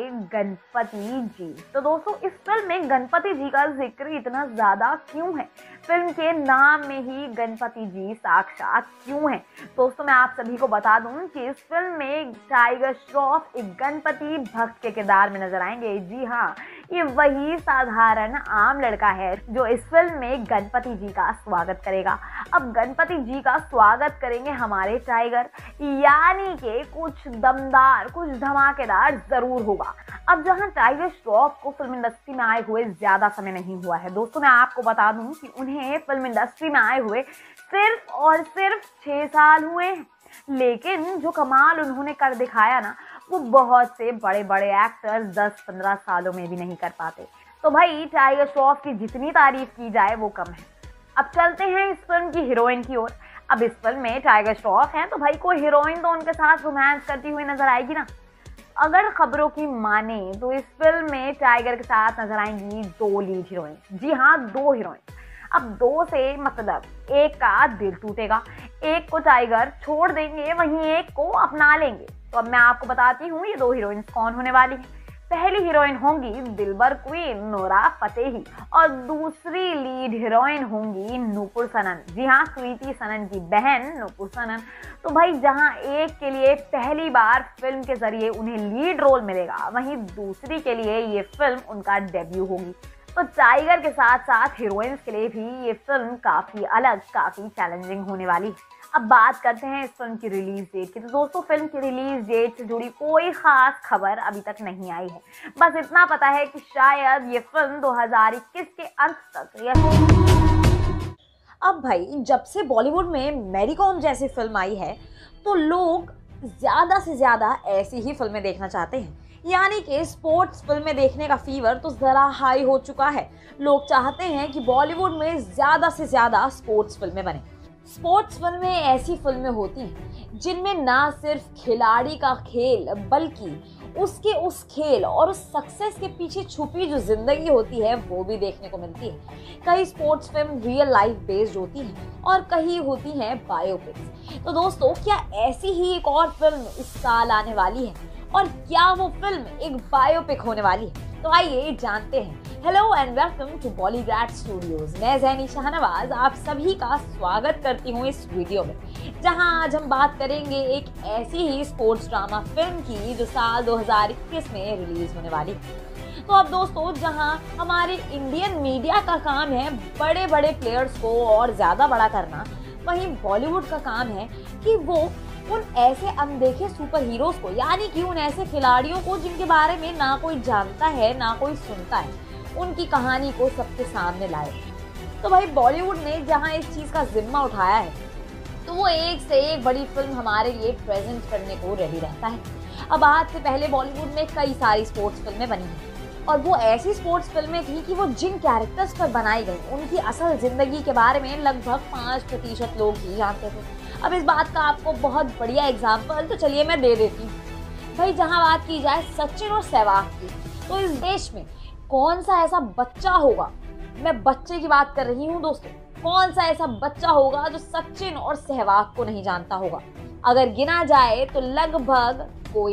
गणपति जी। तो दोस्तों इस फिल्म में गणपति जी का जिक्र इतना ज्यादा क्यों है? फिल्म के नाम में ही गणपति जी साक्षात क्यों है? दोस्तों मैं आप सभी को बता दूं कि इस फिल्म में टाइगर श्रॉफ एक गणपति भक्त के किरदार में नजर आएंगे। जी हाँ, ये वही साधारण आम लड़का है जो इस फिल्म में गणपति जी का स्वागत करेगा। अब गणपति जी का स्वागत करेंगे हमारे टाइगर, यानी कि कुछ दमदार, कुछ धमाकेदार जरूर होगा। अब जहां टाइगर श्रॉफ को फिल्म इंडस्ट्री में आए हुए ज्यादा समय नहीं हुआ है, दोस्तों मैं आपको बता दूं कि उन्हें फिल्म इंडस्ट्री में आए हुए सिर्फ और सिर्फ 6 साल हुए हैं, लेकिन जो कमाल उन्होंने कर दिखाया ना, वो बहुत से बड़े बड़े एक्टर्स 10-15 सालों में भी नहीं कर पाते। तो भाई टाइगर श्रॉफ की जितनी तारीफ की जाए वो कम है। अब चलते हैं इस फिल्म की हीरोइन की ओर। अब इस फिल्म में टाइगर श्रॉफ हैं तो भाई कोई हीरोइन तो उनके साथ रोमांस करती हुई नजर आएगी ना। अगर खबरों की माने तो इस फिल्म में टाइगर के साथ नजर आएंगी 2 लीड हीरोइन। जी हाँ, 2 हीरोइन। अब 2 से मतलब एक का दिल टूटेगा, एक को टाइगर छोड़ देंगे, वहीं एक को अपना लेंगे। तो अब मैं आपको बताती हूँ ये 2 हीरोइंस कौन होने वाली हैं। पहली हीरोइन होंगी दिलबर क्वीन नोरा फतेही और दूसरी लीड हीरोइन होंगी नूपुर सनन। जी हाँ, कृति सनन की बहन नूपुर सनन। तो भाई जहां एक के लिए पहली बार फिल्म के जरिए उन्हें लीड रोल मिलेगा, वहीं दूसरी के लिए ये फिल्म उनका डेब्यू होगी। तो टाइगर के साथ साथ हीरोइंस के लिए भी ये फिल्म काफी अलग, काफी चैलेंजिंग होने वाली है। अब बात करते हैं इस फिल्म की रिलीज डेट की। तो दोस्तों फिल्म की रिलीज डेट से जुड़ी कोई खास खबर अभी तक नहीं आई है। बस इतना पता है कि शायद ये फिल्म 2021 के अंत तक अब भाई जब से बॉलीवुड में मैरी कॉम जैसी फिल्म आई है तो लोग ज़्यादा से ज़्यादा ऐसी ही फिल्में देखना चाहते हैं। यानी कि स्पोर्ट्स फिल्में देखने का फीवर तो ज़रा हाई हो चुका है। लोग चाहते हैं कि बॉलीवुड में ज़्यादा से ज़्यादा स्पोर्ट्स फिल्में बने। स्पोर्ट्स फिल्में ऐसी फिल्में होती हैं जिनमें ना सिर्फ खिलाड़ी का खेल बल्कि उसके उस खेल और उस सक्सेस के पीछे छुपी जो जिंदगी होती है वो भी देखने को मिलती है। कई sports film real life based होती हैं और कई होती हैं बायोपिक्स। तो दोस्तों क्या ऐसी ही एक और फिल्म इस साल आने वाली है और क्या वो फिल्म एक बायोपिक होने वाली है? तो आइए जानते हैं। Hello and welcome to Bollygrad studios. मैं ज़ैनी शाहनवाज आप सभी का स्वागत करती हूँ इस वीडियो में, जहां आज हम बात करेंगे एक ऐसी ही स्पोर्ट्स ड्रामा फिल्म की जो साल 2021 में रिलीज होने वाली है। तो अब दोस्तों जहां हमारे इंडियन मीडिया का काम है बड़े बड़े प्लेयर्स को और ज़्यादा बड़ा करना, वहीं बॉलीवुड का काम है कि वो उन ऐसे अनदेखे सुपर हीरोज को, यानी कि उन ऐसे खिलाड़ियों को जिनके बारे में ना कोई जानता है ना कोई सुनता है, उनकी कहानी को सबके सामने लाए। तो भाई बॉलीवुड ने जहां इस चीज़ का जिम्मा उठाया है तो वो एक से एक बड़ी फिल्म हमारे लिए प्रेजेंट करने को रेडी रहता है। अब आज से पहले बॉलीवुड में कई सारी स्पोर्ट्स फिल्में बनी हैं और वो ऐसी स्पोर्ट्स फिल्में थी कि वो जिन कैरेक्टर्स पर बनाई गई उनकी असल जिंदगी के बारे में लगभग 5% लोग ही जानते थे। अब इस बात का आपको बहुत बढ़िया एग्जाम्पल तो चलिए मैं दे देती हूँ। भाई जहाँ बात की जाए सचिन और सहवाग की, तो इस देश में कौन सा ऐसा बच्चा होगा, मैं बच्चे की बात कर रही हूँ दोस्तों, कौन सा ऐसा बच्चा होगा जो सचिन और सहवाग को नहीं जानता होगा? अगर गिना जाए तो लगभग कोई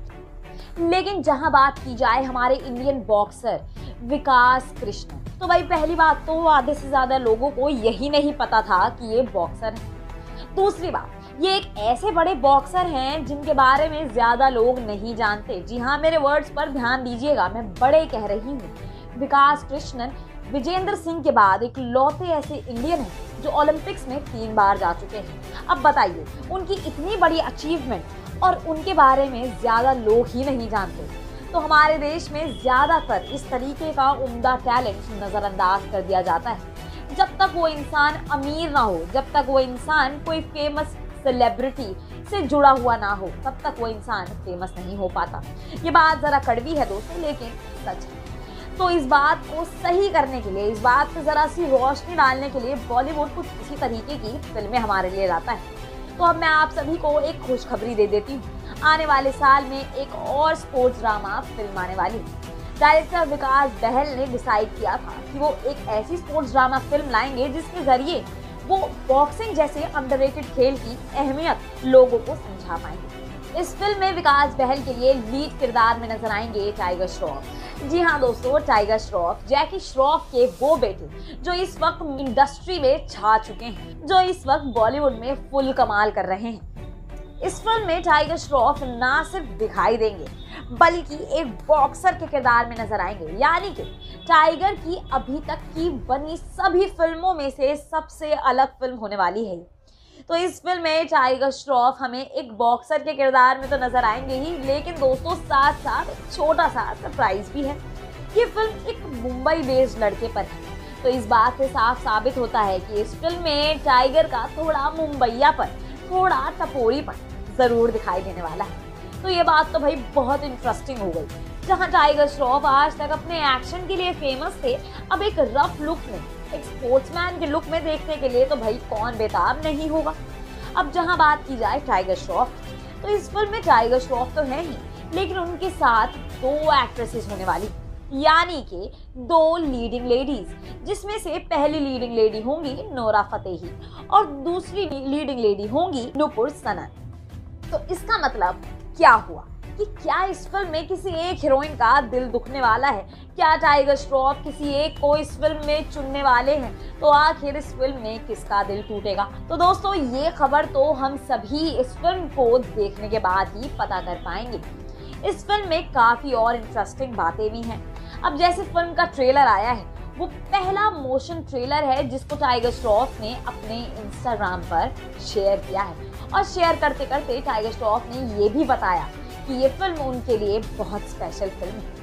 नहीं। लेकिन जहां बात की जाए हमारे इंडियन बॉक्सर विकास कृष्ण, तो भाई पहली बात तो आधे से ज्यादा लोगों को यही नहीं पता था कि ये बॉक्सर है। दूसरी बात, ये एक ऐसे बड़े बॉक्सर हैं जिनके बारे में ज्यादा लोग नहीं जानते। जी हाँ, मेरे वर्ड्स पर ध्यान दीजिएगा, मैं बड़े कह रही हूँ। विकास कृष्णन विजेंद्र सिंह के बाद एक लौते ऐसे इंडियन हैं जो ओलंपिक्स में 3 बार जा चुके हैं। अब बताइए, उनकी इतनी बड़ी अचीवमेंट और उनके बारे में ज्यादा लोग ही नहीं जानते। तो हमारे देश में ज्यादातर इस तरीके का उम्दा टैलेंट नजरअंदाज कर दिया जाता है। जब तक वो इंसान अमीर ना हो, जब तक वो इंसान कोई फेमस सेलिब्रिटी से जुड़ा हुआ ना हो, तब तक वो इंसान फेमस नहीं हो पाता। ये बात जरा कड़वी है दोस्तों, लेकिन सच है। तो इस बात को सही करने के लिए, इस बात पे जरा सी रोशनी डालने के लिए बॉलीवुड कुछ इसी तरीके की फिल्में हमारे लिए लाता है। तो अब मैं आप सभी को एक खुशखबरी दे देती हूँ। आने वाले साल में एक और स्पोर्ट्स ड्रामा फिल्म आने वाली है। डायरेक्टर विकास बहल ने डिसाइड किया था कि वो एक ऐसी स्पोर्ट्स ड्रामा फिल्म लाएंगे जिसके जरिए वो बॉक्सिंग जैसे अंडररेटेड खेल की अहमियत लोगों को समझा पाएंगे। इस फिल्म में विकास बहल के लिए लीड किरदार में नजर आएंगे टाइगर श्रॉफ। जी हाँ दोस्तों, टाइगर श्रॉफ जैकी श्रॉफ के वो बेटे जो इस वक्त इंडस्ट्री में छा चुके हैं, जो इस वक्त बॉलीवुड में फुल कमाल कर रहे हैं। इस फिल्म में टाइगर श्रॉफ ना सिर्फ दिखाई देंगे बल्कि एक बॉक्सर के किरदार में नजर आएंगे। यानी कि टाइगर की अभी तक की बनी सभी फिल्मों में से सबसे अलग फिल्म होने वाली है। तो इस फिल्म में टाइगर श्रॉफ हमें एक बॉक्सर के किरदार में तो नजर आएंगे ही, लेकिन दोस्तों साथ साथ एक छोटा सा सरप्राइज भी है। ये फिल्म एक मुंबई बेस्ड लड़के पर है। तो इस बात से साफ साबित होता है कि इस फिल्म में टाइगर का थोड़ा मुंबईया पर, थोड़ा टपोरी पर जरूर दिखाई देने वाला है। तो ये बात तो भाई बहुत इंटरेस्टिंग हो गई। जहां टाइगर श्रॉफ आज तक अपने एक्शन के लिए फेमस थे, अब एक रफ लुक में, एक स्पोर्ट्समैन के लुक में देखने के लिए तो भाई कौन बेताब नहीं होगा। अब जहां बात की जाए टाइगर श्रॉफ, तो इस फिल्म में टाइगर श्रॉफ तो है ही, लेकिन उनके साथ 2 एक्ट्रेसेस होने वाली, यानी कि 2 लीडिंग लेडीज, जिसमें से पहली लीडिंग लेडी होंगी नोरा फतेही और दूसरी लीडिंग लेडी होंगी नुपुर सनन। तो इसका मतलब क्या हुआ कि क्या इस फिल्म में किसी एक हीरोइन का दिल दुखने वाला है? क्या टाइगर श्रॉफ किसी एक को इस फिल्म में चुनने वाले हैं? तो आखिर इस फिल्म में किसका दिल टूटेगा? तो दोस्तों ये खबर तो हम सभी इस फिल्म को देखने के बाद ही पता कर पाएंगे। इस फिल्म में काफी और इंटरेस्टिंग बातें भी हैं। अब जैसे फिल्म का ट्रेलर आया है, वो पहला मोशन ट्रेलर है जिसको टाइगर श्रॉफ ने अपने इंस्टाग्राम पर शेयर किया है। और शेयर करते करते टाइगर श्रॉफ ने ये भी बताया कि ये फिल्म उनके लिए बहुत स्पेशल फिल्म है।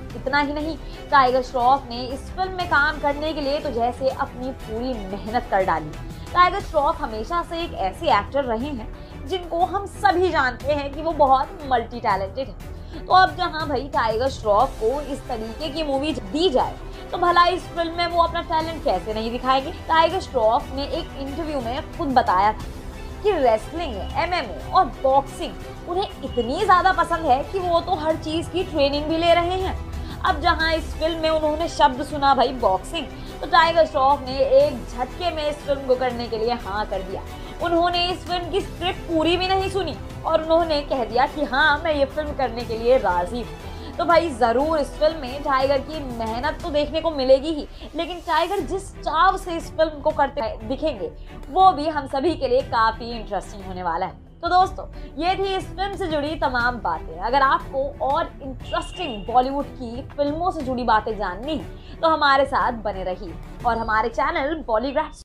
इतना ही नहीं, टाइगर श्रॉफ ने इस फिल्म में काम करने के लिए तो जैसे अपनी पूरी मेहनत कर डाली। टाइगर श्रॉफ हमेशा से एक ऐसे एक्टर रहे हैं जिनको हम सभी जानते हैं कि वो बहुत मल्टी टैलेंटेड है। तो अब जहां भाई टाइगर श्रॉफ को इस तरीके की मूवी दी जाए तो भला इस फिल्म में वो अपना टैलेंट कैसे नहीं दिखाएंगे। टाइगर श्रॉफ ने एक इंटरव्यू में खुद बताया था कि रेसलिंग, MMA और बॉक्सिंग उन्हें इतनी ज्यादा पसंद है कि वो तो हर चीज की ट्रेनिंग भी ले रहे हैं। अब जहां इस फिल्म में उन्होंने शब्द सुना भाई बॉक्सिंग, तो टाइगर श्रॉफ ने एक झटके में इस फिल्म को करने के लिए हाँ कर दिया। उन्होंने इस फिल्म की स्क्रिप्ट पूरी भी नहीं सुनी और उन्होंने कह दिया कि हाँ, मैं ये फिल्म करने के लिए राजी हूँ। तो भाई जरूर इस फिल्म में टाइगर की मेहनत तो देखने को मिलेगी ही, लेकिन टाइगर जिस चाव से इस फिल्म को करते दिखेंगे वो भी हम सभी के लिए काफी इंटरेस्टिंग होने वाला है। तो दोस्तों, ये थी इस फिल्म से जुड़ी तमाम बातें। अगर आपको और इंटरेस्टिंग बॉलीवुड की फिल्मों से जुड़ी बातें जाननी है तो हमारे साथ बने रहिए और हमारे चैनल बॉलीग्राफ्स।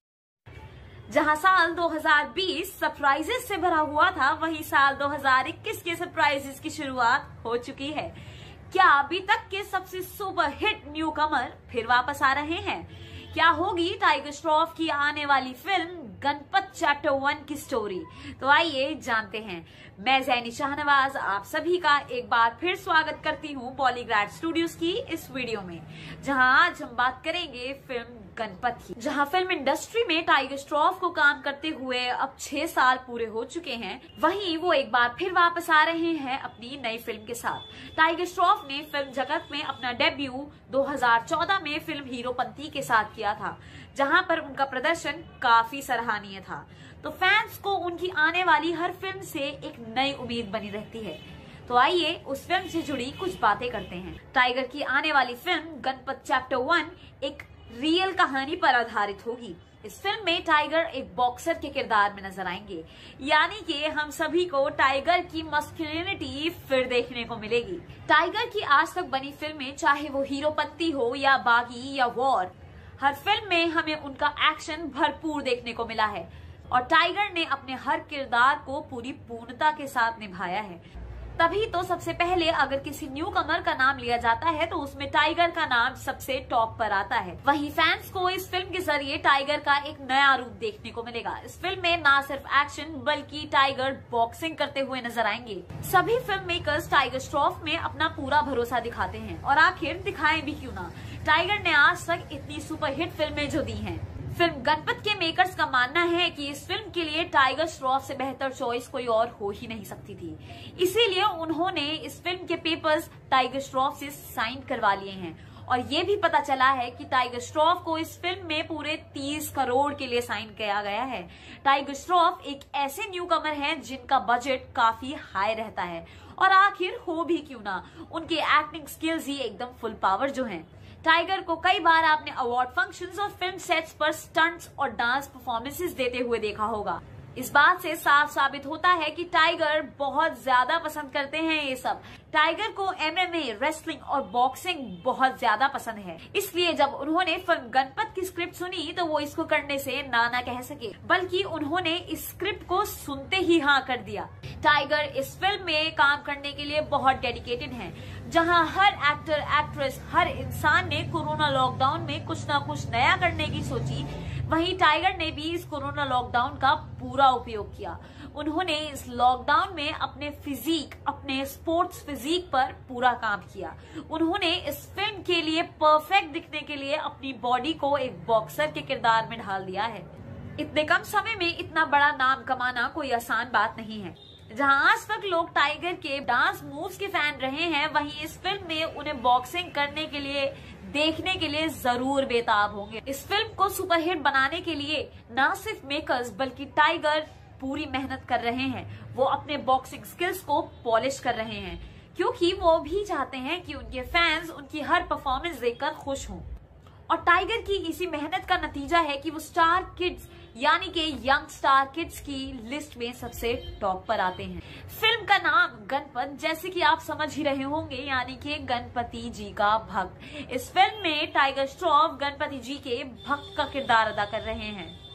जहां साल 2020 सरप्राइजेस से भरा हुआ था, वहीं साल 2021 के सरप्राइजेस की शुरुआत हो चुकी है। क्या अभी तक के सबसे सुपर हिट न्यू कमर फिर वापस आ रहे हैं? क्या होगी टाइगर श्रॉफ की आने वाली फिल्म गणपत चैप्टर 1 की स्टोरी? तो आइए जानते हैं। मैं ज़ैनी शाहनवाज आप सभी का एक बार फिर स्वागत करती हूँ बॉलीग्राड स्टूडियोज की इस वीडियो में, जहां आज हम बात करेंगे फिल्म गणपत की। जहां फिल्म इंडस्ट्री में टाइगर श्रॉफ को काम करते हुए अब 6 साल पूरे हो चुके हैं, वहीं वो एक बार फिर वापस आ रहे हैं अपनी नई फिल्म के साथ। टाइगर श्रॉफ ने फिल्म जगत में अपना डेब्यू 2014 में फिल्म हीरोपंती के साथ किया था, जहां पर उनका प्रदर्शन काफी सराहनीय था। तो फैंस को उनकी आने वाली हर फिल्म से एक नई उम्मीद बनी रहती है। तो आइए उस फिल्म से जुड़ी कुछ बातें करते हैं। टाइगर की आने वाली फिल्म गणपत चैप्टर 1 एक रियल कहानी पर आधारित होगी। इस फिल्म में टाइगर एक बॉक्सर के किरदार में नजर आएंगे, यानी कि हम सभी को टाइगर की मस्कुलिनिटी फिर देखने को मिलेगी। टाइगर की आज तक बनी फिल्में, चाहे वो हीरोपंती हो या बागी या वॉर, हर फिल्म में हमें उनका एक्शन भरपूर देखने को मिला है और टाइगर ने अपने हर किरदार को पूरी पूर्णता के साथ निभाया है। तभी तो सबसे पहले अगर किसी न्यू कमर का नाम लिया जाता है तो उसमें टाइगर का नाम सबसे टॉप पर आता है। वहीं फैंस को इस फिल्म के जरिए टाइगर का एक नया रूप देखने को मिलेगा। इस फिल्म में ना सिर्फ एक्शन बल्कि टाइगर बॉक्सिंग करते हुए नजर आएंगे। सभी फिल्म मेकर्स टाइगर श्रॉफ में अपना पूरा भरोसा दिखाते हैं और आखिर दिखाएं भी क्यों ना। टाइगर ने आज तक इतनी सुपरहिट फिल्में जो दी हैं। फिल्म गणपत के मेकर्स का मानना है कि इस फिल्म के लिए टाइगर श्रॉफ से बेहतर चॉइस कोई और हो ही नहीं सकती थी। इसीलिए उन्होंने इस फिल्म के पेपर्स टाइगर श्रॉफ से साइन करवा लिए हैं और ये भी पता चला है कि टाइगर श्रॉफ को इस फिल्म में पूरे 30 करोड़ के लिए साइन किया गया है। टाइगर श्रॉफ एक ऐसे न्यू कमर हैं जिनका बजट काफी हाई रहता है और आखिर हो भी क्यों ना, उनके एक्टिंग स्किल्स ही एकदम फुल पावर जो हैं। टाइगर को कई बार आपने अवार्ड फंक्शंस और फिल्म सेट्स पर स्टंट्स और डांस परफॉर्मेंसेस देते हुए देखा होगा। इस बात से साफ साबित होता है कि टाइगर बहुत ज्यादा पसंद करते हैं ये सब। टाइगर को MMA, रेसलिंग और बॉक्सिंग बहुत ज्यादा पसंद है। इसलिए जब उन्होंने फिल्म गणपत की स्क्रिप्ट सुनी तो वो इसको करने से ना कह सके, बल्कि उन्होंने इस स्क्रिप्ट को सुनते ही हाँ कर दिया। टाइगर इस फिल्म में काम करने के लिए बहुत डेडिकेटेड हैं। जहां हर एक्टर, एक्ट्रेस, हर इंसान ने कोरोना लॉकडाउन में कुछ ना कुछ नया करने की सोची, वहीं टाइगर ने भी इस कोरोना लॉकडाउन का पूरा उपयोग किया। उन्होंने इस लॉकडाउन में अपने फिजिक, अपने स्पोर्ट्स फिजिक पर पूरा काम किया। उन्होंने इस फिल्म के लिए परफेक्ट दिखने के लिए अपनी बॉडी को एक बॉक्सर के किरदार में ढाल दिया है। इतने कम समय में इतना बड़ा नाम कमाना कोई आसान बात नहीं है। जहां आज तक लोग टाइगर के डांस मूव्स के फैन रहे हैं, वहीं इस फिल्म में उन्हें बॉक्सिंग करने के लिए, देखने के लिए जरूर बेताब होंगे। इस फिल्म को सुपरहिट बनाने के लिए न सिर्फ मेकर्स बल्कि टाइगर पूरी मेहनत कर रहे हैं। वो अपने बॉक्सिंग स्किल्स को पॉलिश कर रहे हैं क्योंकि वो भी चाहते हैं कि उनके फैंस उनकी हर परफॉर्मेंस देखकर खुश हों। और टाइगर की इसी मेहनत का नतीजा है कि वो स्टार किड्स यानी कि यंग स्टार किड्स की लिस्ट में सबसे टॉप पर आते हैं। फिल्म का नाम गणपत, जैसे कि आप समझ ही रहे होंगे, यानी कि गणपति जी का भक्त। इस फिल्म में टाइगर श्रॉफ गणपति जी के भक्त का किरदार अदा कर रहे हैं।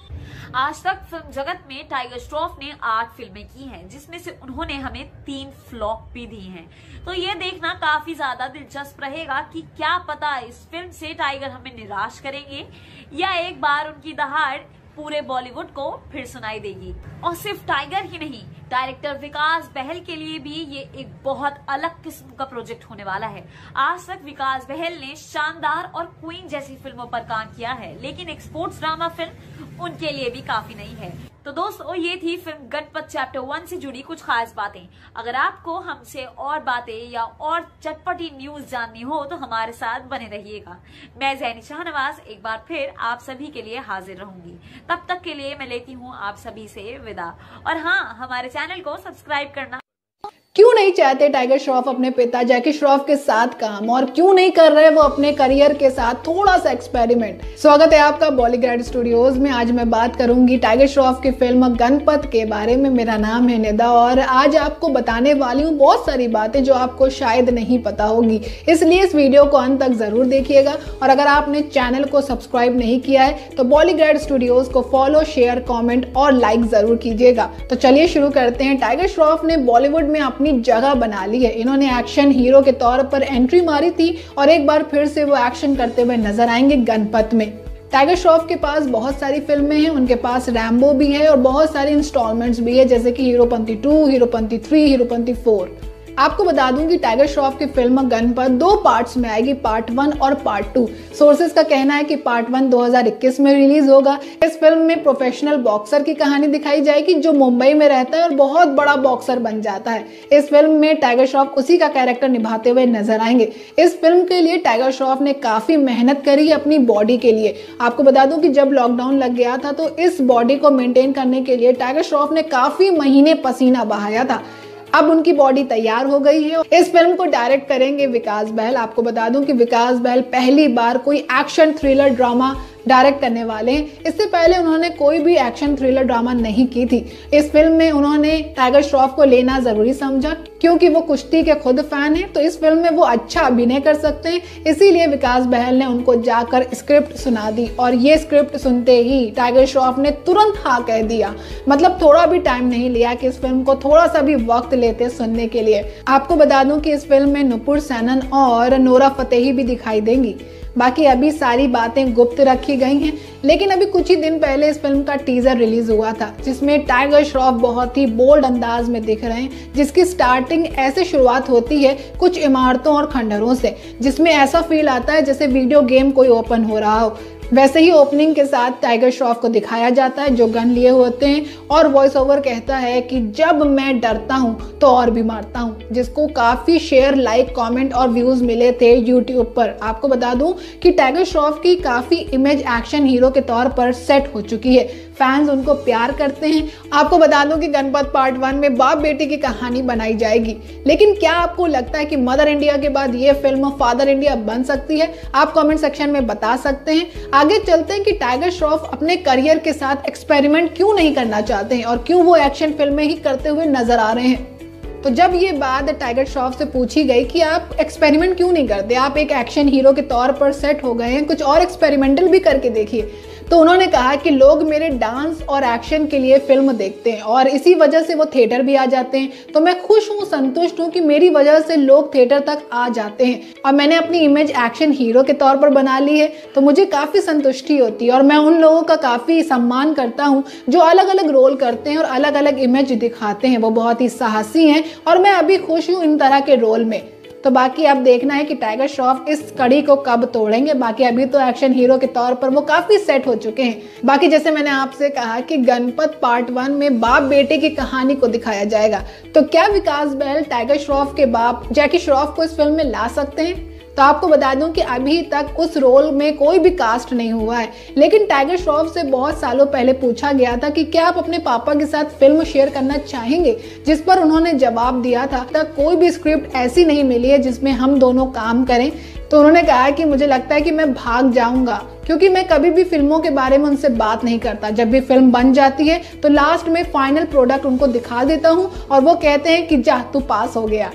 आज तक फिल्म जगत में टाइगर श्रॉफ ने 8 फिल्में की हैं, जिसमें से उन्होंने हमें 3 फ्लॉप भी दी हैं। तो ये देखना काफी ज्यादा दिलचस्प रहेगा कि क्या पता इस फिल्म से टाइगर हमें निराश करेंगे या एक बार उनकी दहाड़ पूरे बॉलीवुड को फिर सुनाई देगी। और सिर्फ टाइगर ही नहीं, डायरेक्टर विकास बहल के लिए भी ये एक बहुत अलग किस्म का प्रोजेक्ट होने वाला है। आज तक विकास बहल ने शानदार और क्वीन जैसी फिल्मों पर काम किया है, लेकिन एक स्पोर्ट्स ड्रामा फिल्म उनके लिए भी काफी नहीं है। तो दोस्तों, ये थी फिल्म गणपत चैप्टर 1 से जुड़ी कुछ खास बातें। अगर आपको हमसे और बातें या और चटपटी न्यूज जाननी हो तो हमारे साथ बने रहिएगा। मैं ज़ैनी शाहनवाज एक बार फिर आप सभी के लिए हाजिर रहूंगी। तब तक के लिए मैं लेती हूँ आप सभी से विदा। और हाँ, हमारे चैनल को सब्सक्राइब करना। क्यों नहीं चाहते टाइगर श्रॉफ अपने पिता जैकी श्रॉफ के साथ काम, और क्यों नहीं कर रहे वो अपने करियर के साथ थोड़ा सा एक्सपेरिमेंट? स्वागत है आपका बॉलीग्राड स्टूडियोज में। आज मैं बात करूंगी टाइगर श्रॉफ की फिल्म गणपत के बारे में। मेरा नाम है निदा और आज आपको बताने वाली हूँ बहुत सारी बातें जो आपको शायद नहीं पता होगी, इसलिए इस वीडियो को अंत तक जरूर देखिएगा। और अगर आपने चैनल को सब्सक्राइब नहीं किया है तो बॉलीग्राड स्टूडियोज को फॉलो, शेयर, कॉमेंट और लाइक जरूर कीजिएगा। तो चलिए शुरू करते हैं। टाइगर श्रॉफ ने बॉलीवुड में अपनी जगह बना ली है। इन्होंने एक्शन हीरो के तौर पर एंट्री मारी थी और एक बार फिर से वो एक्शन करते हुए नजर आएंगे गणपत में। टाइगर श्रॉफ के पास बहुत सारी फिल्में हैं, उनके पास रैम्बो भी है और बहुत सारी इंस्टॉलमेंट्स भी है, जैसे कि हीरोपंती 2, हीरोपंती 3, हीरोपंती 4। आपको बता दूं कि टाइगर श्रॉफ की फिल्म गणपत 2 पार्ट्स में आएगी, पार्ट 1 और पार्ट 2। सोर्सेज का कहना है कि पार्ट 1 2021 में रिलीज होगा। इस फिल्म में प्रोफेशनल बॉक्सर की कहानी दिखाई जाएगी जो मुंबई में रहता है और बहुत बड़ा बॉक्सर बन जाता है। इस फिल्म में टाइगर श्रॉफ उसी का कैरेक्टर निभाते हुए नजर आएंगे। इस फिल्म के लिए टाइगर श्रॉफ ने काफी मेहनत करी अपनी बॉडी के लिए। आपको बता दूं कि जब लॉकडाउन लग गया था तो इस बॉडी को मेंटेन करने के लिए टाइगर श्रॉफ ने काफी महीने पसीना बहाया था। अब उनकी बॉडी तैयार हो गई है। इस फिल्म को डायरेक्ट करेंगे विकास बहल। आपको बता दूं कि विकास बहल पहली बार कोई एक्शन थ्रिलर ड्रामा डायरेक्ट करने वाले हैं। इससे पहले उन्होंने कोई भी एक्शन थ्रिलर ड्रामा नहीं की थी। इस फिल्म में उन्होंने टाइगर श्रॉफ को लेना जरूरी समझा क्योंकि वो कुश्ती के खुद फैन हैं, तो इस फिल्म में वो अच्छा अभिनय कर सकते हैं। इसीलिए विकास बहल ने उनको जाकर स्क्रिप्ट सुना दी और ये स्क्रिप्ट सुनते ही टाइगर श्रॉफ ने तुरंत हाँ कह दिया। मतलब थोड़ा भी टाइम नहीं लिया कि इस फिल्म को थोड़ा सा भी वक्त लेते सुनने के लिए। आपको बता दूं कि इस फिल्म में नुपुर सेनन और नोरा फतेही भी दिखाई देंगी। बाकी अभी सारी बातें गुप्त रखी गई हैं, लेकिन अभी कुछ ही दिन पहले इस फिल्म का टीजर रिलीज हुआ था जिसमें टाइगर श्रॉफ बहुत ही बोल्ड अंदाज में दिख रहे हैं, जिसकी स्टार्टिंग ऐसे शुरुआत होती है कुछ इमारतों और खंडरों से, जिसमें ऐसा फील आता है जैसे वीडियो गेम कोई ओपन हो रहा हो। वैसे ही ओपनिंग के साथ टाइगर श्रॉफ को दिखाया जाता है जो गन लिए होते हैं और वॉइस ओवर कहता है कि जब मैं डरता हूँ तो और भी मारता हूँ, जिसको काफी शेयर, लाइक, कमेंट और व्यूज मिले थे यूट्यूब पर। आपको बता दूं कि टाइगर श्रॉफ की काफी इमेज एक्शन हीरो के तौर पर सेट हो चुकी है। फैंस उनको प्यार करते हैं। आपको बता दूं कि गणपत पार्ट 1 में बाप बेटी की कहानी बनाई जाएगी, लेकिन क्या आपको लगता है कि मदर इंडिया के बाद ये फिल्म फादर इंडिया बन सकती है? आप कमेंट सेक्शन में बता सकते हैं। आगे चलते हैं कि टाइगर श्रॉफ अपने करियर के साथ एक्सपेरिमेंट क्यों नहीं करना चाहते हैं और क्यों वो एक्शन फिल्में ही करते हुए नजर आ रहे हैं। तो जब ये बात टाइगर श्रॉफ से पूछी गई कि आप एक्सपेरिमेंट क्यों नहीं करते, आप एक एक्शन हीरो के तौर पर सेट हो गए हैं, कुछ और एक्सपेरिमेंटल भी करके देखिए, तो उन्होंने कहा कि लोग मेरे डांस और एक्शन के लिए फिल्म देखते हैं और इसी वजह से वो थिएटर भी आ जाते हैं। तो मैं खुश हूँ, संतुष्ट हूँ कि मेरी वजह से लोग थिएटर तक आ जाते हैं और मैंने अपनी इमेज एक्शन हीरो के तौर पर बना ली है, तो मुझे काफ़ी संतुष्टि होती है और मैं उन लोगों का काफ़ी सम्मान करता हूँ जो अलग अलग रोल करते हैं और अलग अलग इमेज दिखाते हैं। वो बहुत ही साहसी हैं और मैं अभी खुश हूँ इन तरह के रोल में। तो बाकी अब देखना है कि टाइगर श्रॉफ इस कड़ी को कब तोड़ेंगे। बाकी अभी तो एक्शन हीरो के तौर पर वो काफी सेट हो चुके हैं। बाकी जैसे मैंने आपसे कहा कि गणपत पार्ट 1 में बाप बेटे की कहानी को दिखाया जाएगा, तो क्या विकास बहल टाइगर श्रॉफ के बाप जैकी श्रॉफ को इस फिल्म में ला सकते हैं? तो आपको बता दूं कि अभी तक उस रोल में कोई भी कास्ट नहीं हुआ है, लेकिन टाइगर श्रॉफ से बहुत सालों पहले पूछा गया था कि क्या आप अपने पापा के साथ फिल्म शेयर करना चाहेंगे, जिस पर उन्होंने जवाब दिया था तक कोई भी स्क्रिप्ट ऐसी नहीं मिली है जिसमें हम दोनों काम करें। तो उन्होंने कहा कि मुझे लगता है कि मैं भाग जाऊंगा क्योंकि मैं कभी भी फिल्मों के बारे में उनसे बात नहीं करता। जब भी फिल्म बन जाती है तो लास्ट में फाइनल प्रोडक्ट उनको दिखा देता हूँ और वो कहते हैं कि जा तू पास हो गया।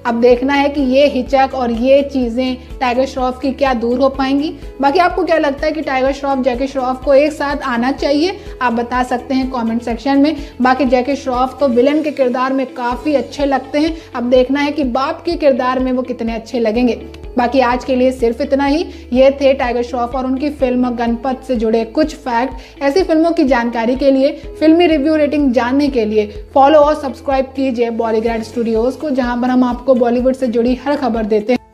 अब देखना है कि ये हिचक और ये चीज़ें टाइगर श्रॉफ की क्या दूर हो पाएंगी। बाकी आपको क्या लगता है कि टाइगर श्रॉफ जैकी श्रॉफ को एक साथ आना चाहिए, आप बता सकते हैं कमेंट सेक्शन में। बाकी जैकी श्रॉफ तो विलन के किरदार में काफ़ी अच्छे लगते हैं, अब देखना है कि बाप के किरदार में वो कितने अच्छे लगेंगे। बाकी आज के लिए सिर्फ इतना ही। ये थे टाइगर श्रॉफ और उनकी फिल्म गणपत से जुड़े कुछ फैक्ट। ऐसी फिल्मों की जानकारी के लिए, फिल्मी रिव्यू रेटिंग जानने के लिए फॉलो और सब्सक्राइब कीजिए बॉलीग्राड स्टूडियोज को, जहां पर हम आपको बॉलीवुड से जुड़ी हर खबर देते हैं।